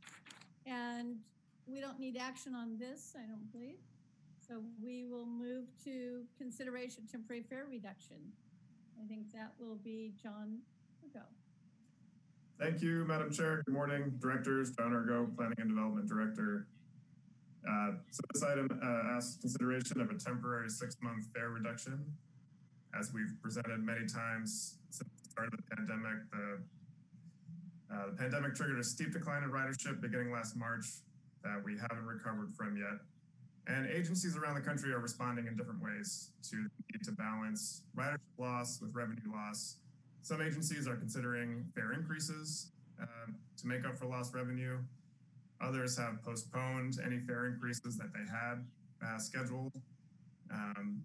And we don't need action on this, I don't believe. So we will move to consideration temporary fare reduction. I think that will be John Urgo. Thank you, Madam Chair. Good morning, directors. John Urgo, Planning and Development Director. Uh, so this item uh, asks consideration of a temporary six-month fare reduction. As we've presented many times since the start of the pandemic, the, uh, the pandemic triggered a steep decline in ridership beginning last March that we haven't recovered from yet. And agencies around the country are responding in different ways to the need to balance ridership loss with revenue loss. Some agencies are considering fare increases uh, to make up for lost revenue. Others have postponed any fare increases that they had uh, scheduled. Um,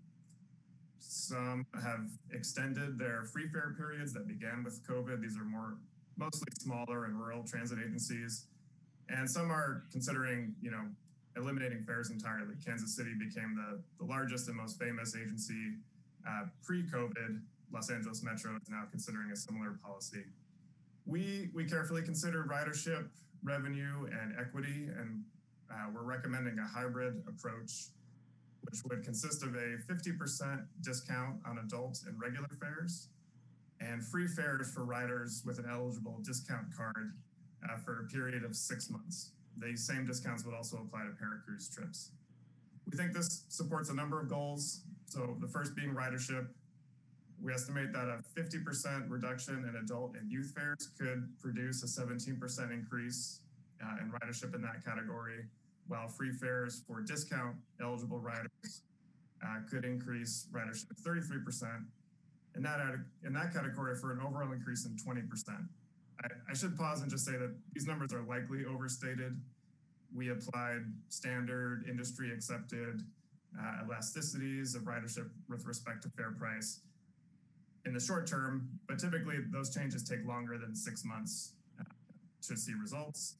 some have extended their free fare periods that began with COVID. These are more mostly smaller and rural transit agencies. And some are considering, you know, eliminating fares entirely. Kansas City became the, the largest and most famous agency uh, pre-COVID. Los Angeles Metro is now considering a similar policy. We, we carefully considered ridership, revenue, and equity, and uh, we're recommending a hybrid approach, which would consist of a fifty percent discount on adult and regular fares, and free fares for riders with an eligible discount card uh, for a period of six months. These same discounts would also apply to Paracruise trips. We think this supports a number of goals. So the first being ridership. We estimate that a fifty percent reduction in adult and youth fares could produce a seventeen percent increase uh, in ridership in that category, while free fares for discount eligible riders uh, could increase ridership thirty-three percent. In that, in that category for an overall increase in twenty percent. I, I should pause and just say that these numbers are likely overstated. We applied standard industry accepted uh, elasticities of ridership with respect to fare price in the short term, but typically those changes take longer than six months uh, to see results.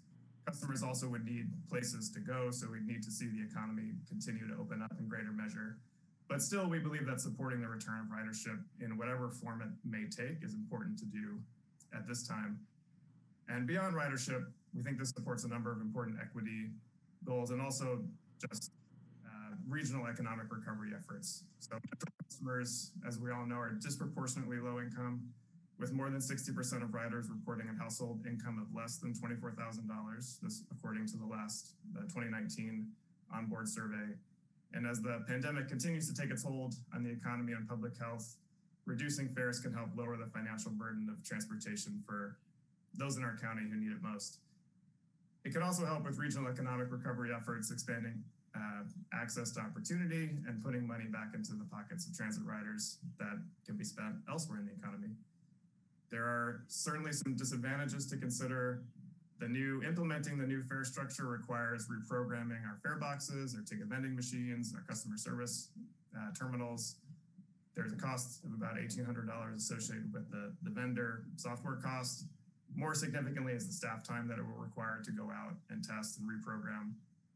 Customers also would need places to go, so we'd need to see the economy continue to open up in greater measure. But still, we believe that supporting the return of ridership in whatever form it may take is important to do at this time. And beyond ridership, we think this supports a number of important equity goals and also just uh, regional economic recovery efforts. So metro customers, as we all know, are disproportionately low income, with more than sixty percent of riders reporting a household income of less than twenty-four thousand dollars, this according to the last the twenty nineteen onboard survey. And as the pandemic continues to take its hold on the economy and public health, reducing fares can help lower the financial burden of transportation for those in our county who need it most. It can also help with regional economic recovery efforts, expanding uh, access to opportunity and putting money back into the pockets of transit riders that can be spent elsewhere in the economy. There are certainly some disadvantages to consider. The new, implementing the new fare structure requires reprogramming our fare boxes, our ticket vending machines, our customer service uh, terminals. There's a cost of about eighteen hundred dollars associated with the, the vendor software cost. More significantly is the staff time that it will require to go out and test and reprogram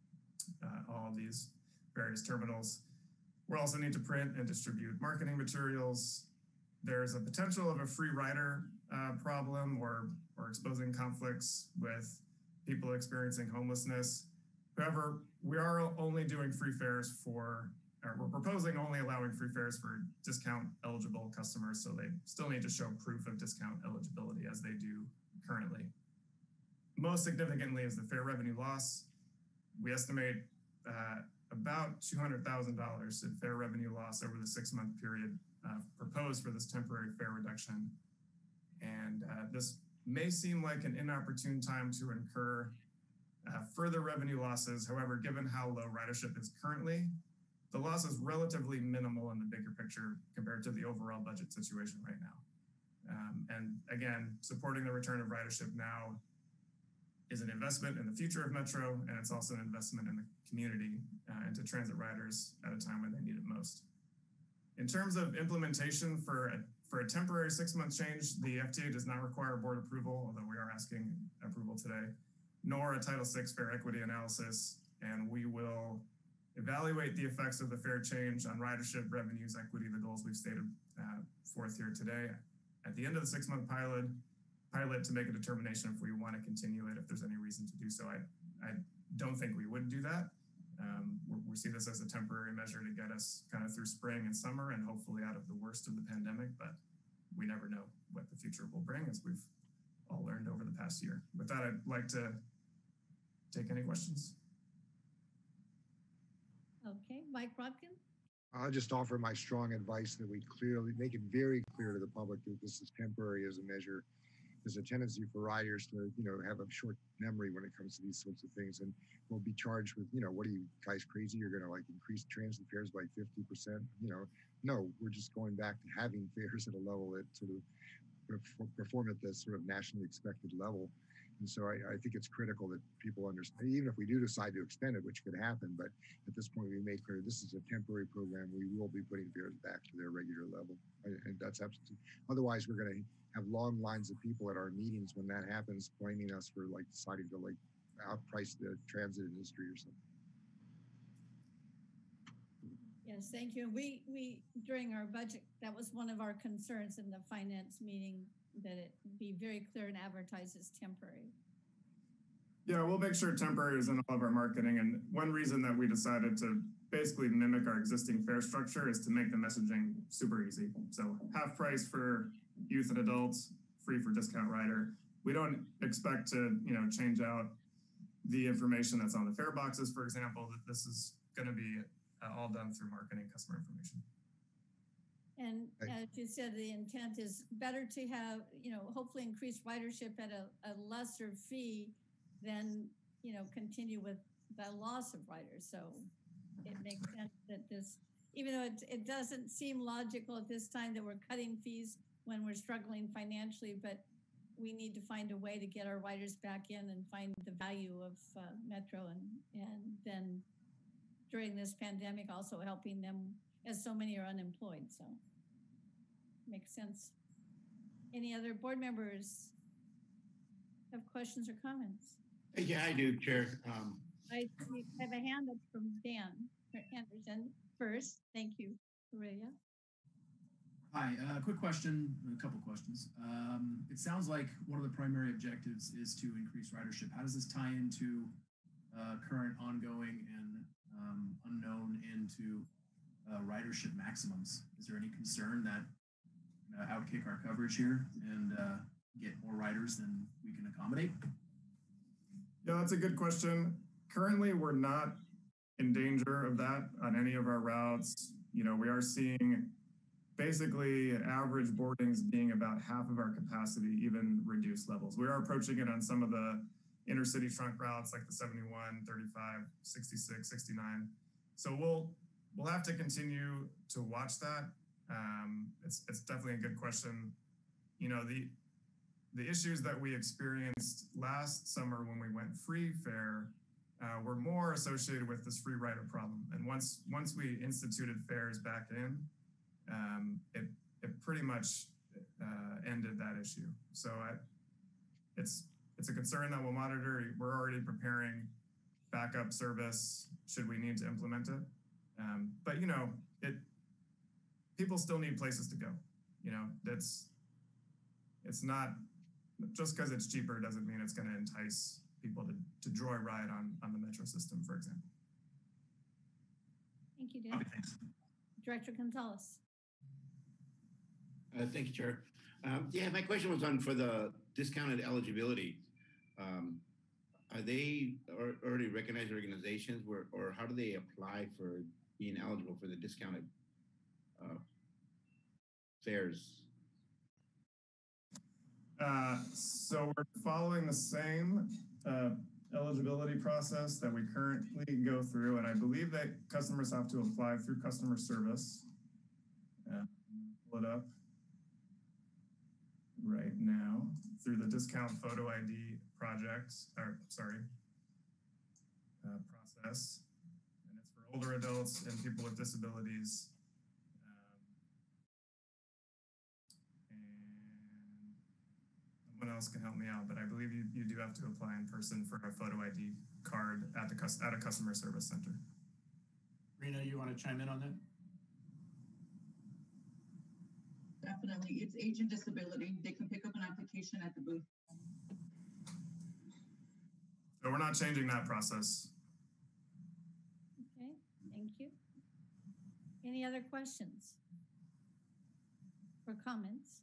uh, all of these various terminals. We'll also need to print and distribute marketing materials. There's a potential of a free rider uh, problem or, or exposing conflicts with people experiencing homelessness. However, we are only doing free fares for, or we're proposing only allowing free fares for discount eligible customers, so they still need to show proof of discount eligibility as they do currently. Most significantly is the fare revenue loss. We estimate uh, about two hundred thousand dollars in fare revenue loss over the six month period uh, proposed for this temporary fare reduction. And uh, this may seem like an inopportune time to incur uh, further revenue losses. However, given how low ridership is currently, the loss is relatively minimal in the bigger picture compared to the overall budget situation right now. Um, and again, supporting the return of ridership now is an investment in the future of Metro, and it's also an investment in the community uh, and to transit riders at a time when they need it most. In terms of implementation for a, for a temporary six-month change, the F T A does not require board approval, although we are asking approval today, nor a Title six fare equity analysis, and we will evaluate the effects of the fare change on ridership, revenues, equity, the goals we've stated uh, forth here today at the end of the six-month pilot, pilot to make a determination if we want to continue it, if there's any reason to do so. I, I don't think we would do that. Um, we see this as a temporary measure to get us kind of through spring and summer and hopefully out of the worst of the pandemic, but we never know what the future will bring, as we've all learned over the past year. With that, I'd like to take any questions. Okay, Mike Robkin. I'll just offer my strong advice that we clearly make it very clear to the public that this is temporary as a measure. There's a tendency for riders to, you know, have a short memory when it comes to these sorts of things, and we'll be charged with, you know, what are you guys crazy? You're going to like increase transit fares by fifty percent? You know, no, we're just going back to having fares at a level that sort of perform at the sort of nationally expected level. And so I, I think it's critical that people understand, even if we do decide to extend it, which could happen, but at this point we make clear this is a temporary program. We will be putting fares back to their regular level. And that's absolutely, otherwise we're going to have long lines of people at our meetings when that happens, blaming us for like deciding to like outprice the transit industry or something. Yes, thank you. We, we, during our budget, that was one of our concerns in the finance meeting, that it be very clear and advertised as temporary. Yeah, we'll make sure temporary is in all of our marketing. And one reason that we decided to basically mimic our existing fare structure is to make the messaging super easy. So half price for youth and adults, free for discount rider. We don't expect to, you know, change out the information that's on the fare boxes, for example. That this is going to be uh, all done through marketing customer information. And as you said, the intent is better to have, you know, hopefully increase ridership at a, a lesser fee than, you know, continue with the loss of riders. So it makes sense that this, even though it, it doesn't seem logical at this time that we're cutting fees when we're struggling financially, but we need to find a way to get our riders back in and find the value of uh, Metro, and, and then during this pandemic also helping them, as so many are unemployed. So makes sense. Any other board members have questions or comments? Yeah, I do, Chair. Um, I see- I have a hand up from Dan Anderson first. Thank you, Aurelia. Hi, uh, quick question, a couple questions. Um, it sounds like one of the primary objectives is to increase ridership. How does this tie into uh, current, ongoing, and um, unknown into uh, ridership maximums? Is there any concern that uh, outkick our coverage here and uh, get more riders than we can accommodate? Yeah, that's a good question. Currently, we're not in danger of that on any of our routes. You know, we are seeing basically average boardings being about half of our capacity, even reduced levels. We are approaching it on some of the intercity trunk routes like the seventy-one, thirty-five, sixty-six, sixty-nine. So we'll we'll have to continue to watch that. Um, it's it's definitely a good question. You know, the the issues that we experienced last summer when we went free fare uh, were more associated with this free rider problem. And once once we instituted fares back in, um, it it pretty much uh, ended that issue. So I, it's it's a concern that we'll monitor. We're already preparing backup service should we need to implement it. Um, but you know, it people still need places to go. You know, that's it's not just because it's cheaper doesn't mean it's going to entice people to to joyride on on the metro system, for example. Thank you, Dan. Director Gonzalez. Uh, thank you, Chair. Um, yeah, my question was on for the discounted eligibility. Um, are they are already recognized organizations, where, or how do they apply for being eligible for the discounted uh, fares? Uh, so we're following the same uh, eligibility process that we currently go through, and I believe that customers have to apply through customer service. Uh, pull it up right now through the discount photo I D project, or sorry, uh, process, and it's for older adults and people with disabilities. Someone else can help me out, but I believe you, you do have to apply in person for a photo I D card at the at a customer service center. Rena, you want to chime in on that? Definitely. It's age and disability. They can pick up an application at the booth. So we're not changing that process. Okay, thank you. Any other questions or comments?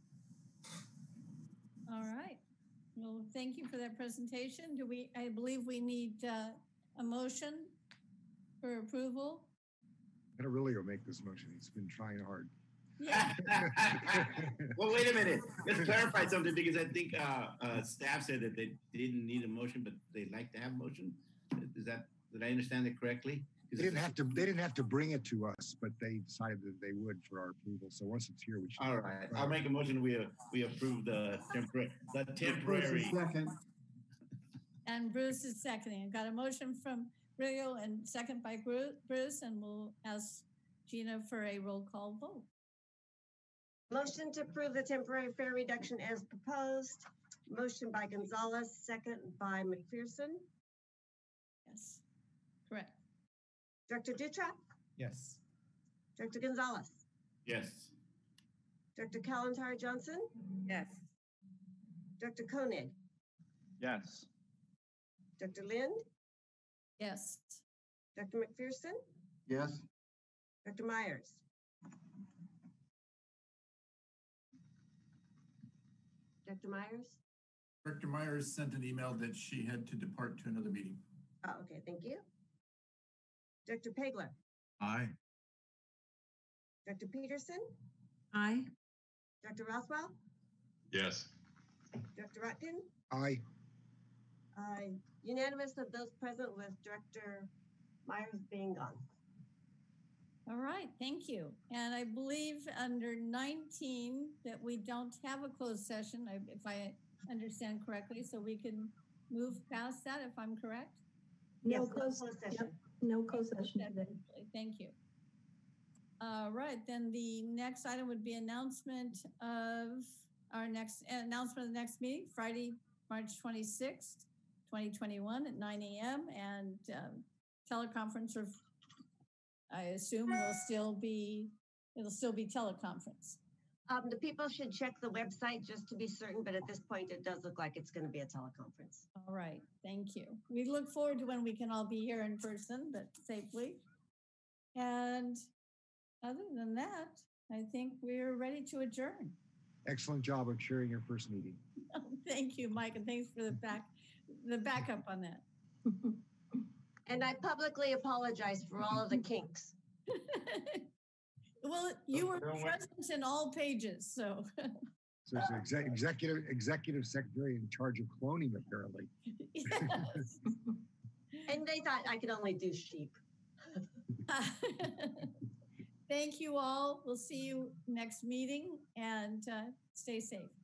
All right. Well, thank you for that presentation. Do we, I believe we need uh, a motion for approval. Aurelio make this motion. He's been trying hard. Yeah. Well, wait a minute. Let's clarify something, because I think uh, uh, staff said that they didn't need a motion, but they'd like to have a motion. Is that, did I understand it correctly? They didn't have to. They didn't have to bring it to us, but they decided that they would for our approval. So once it's here, we should. All right. I'll make a motion. We uh, we approve the temporary. The temporary. Second. And Bruce is seconding. I've got a motion from Rio and second by Bru- Bruce, and we'll ask Gina for a roll call vote. Motion to approve the temporary fare reduction as proposed. Motion by Gonzalez, second by McPherson. Yes, correct. Director Dutra, Yes. Director Gonzalez, Yes. Director Kalantari Johnson, Yes. Director Koenig, Yes. Doctor Lind, Yes. Doctor McPherson, Yes. Doctor Myers. Doctor Myers? Director Myers sent an email that she had to depart to another meeting. Oh, okay, thank you. Doctor Pagler, Aye. Doctor Peterson, Aye. Doctor Rothwell, Yes. Director Rutkin, Aye. uh, unanimous of those present with Director Myers being gone. All right, thank you. And I believe under nineteen that we don't have a closed session, I- if I understand correctly, so we can move past that if I'm correct? No Yes, closed closed session. Yep, no closed session today. Thank you. All right, then the next item would be announcement of our next, announcement of the next meeting, Friday, March twenty-sixth, twenty twenty-one at nine A M and um, teleconference, or I assume will still be, it'll still be teleconference. Um, the people should check the website just to be certain, but at this point, it does look like it's going to be a teleconference. All right, thank you. We look forward to when we can all be here in person, but safely. And other than that, I think we're ready to adjourn. Excellent job of chairing your first meeting. Thank you, Mike, and thanks for the back, the backup on that. And I publicly apologize for all of the kinks. Well, you were present in all pages, so. So it's an exec- executive executive secretary in charge of cloning, apparently. Yes. And they thought I could only do sheep. Thank you all. We'll see you next meeting, and uh, stay safe.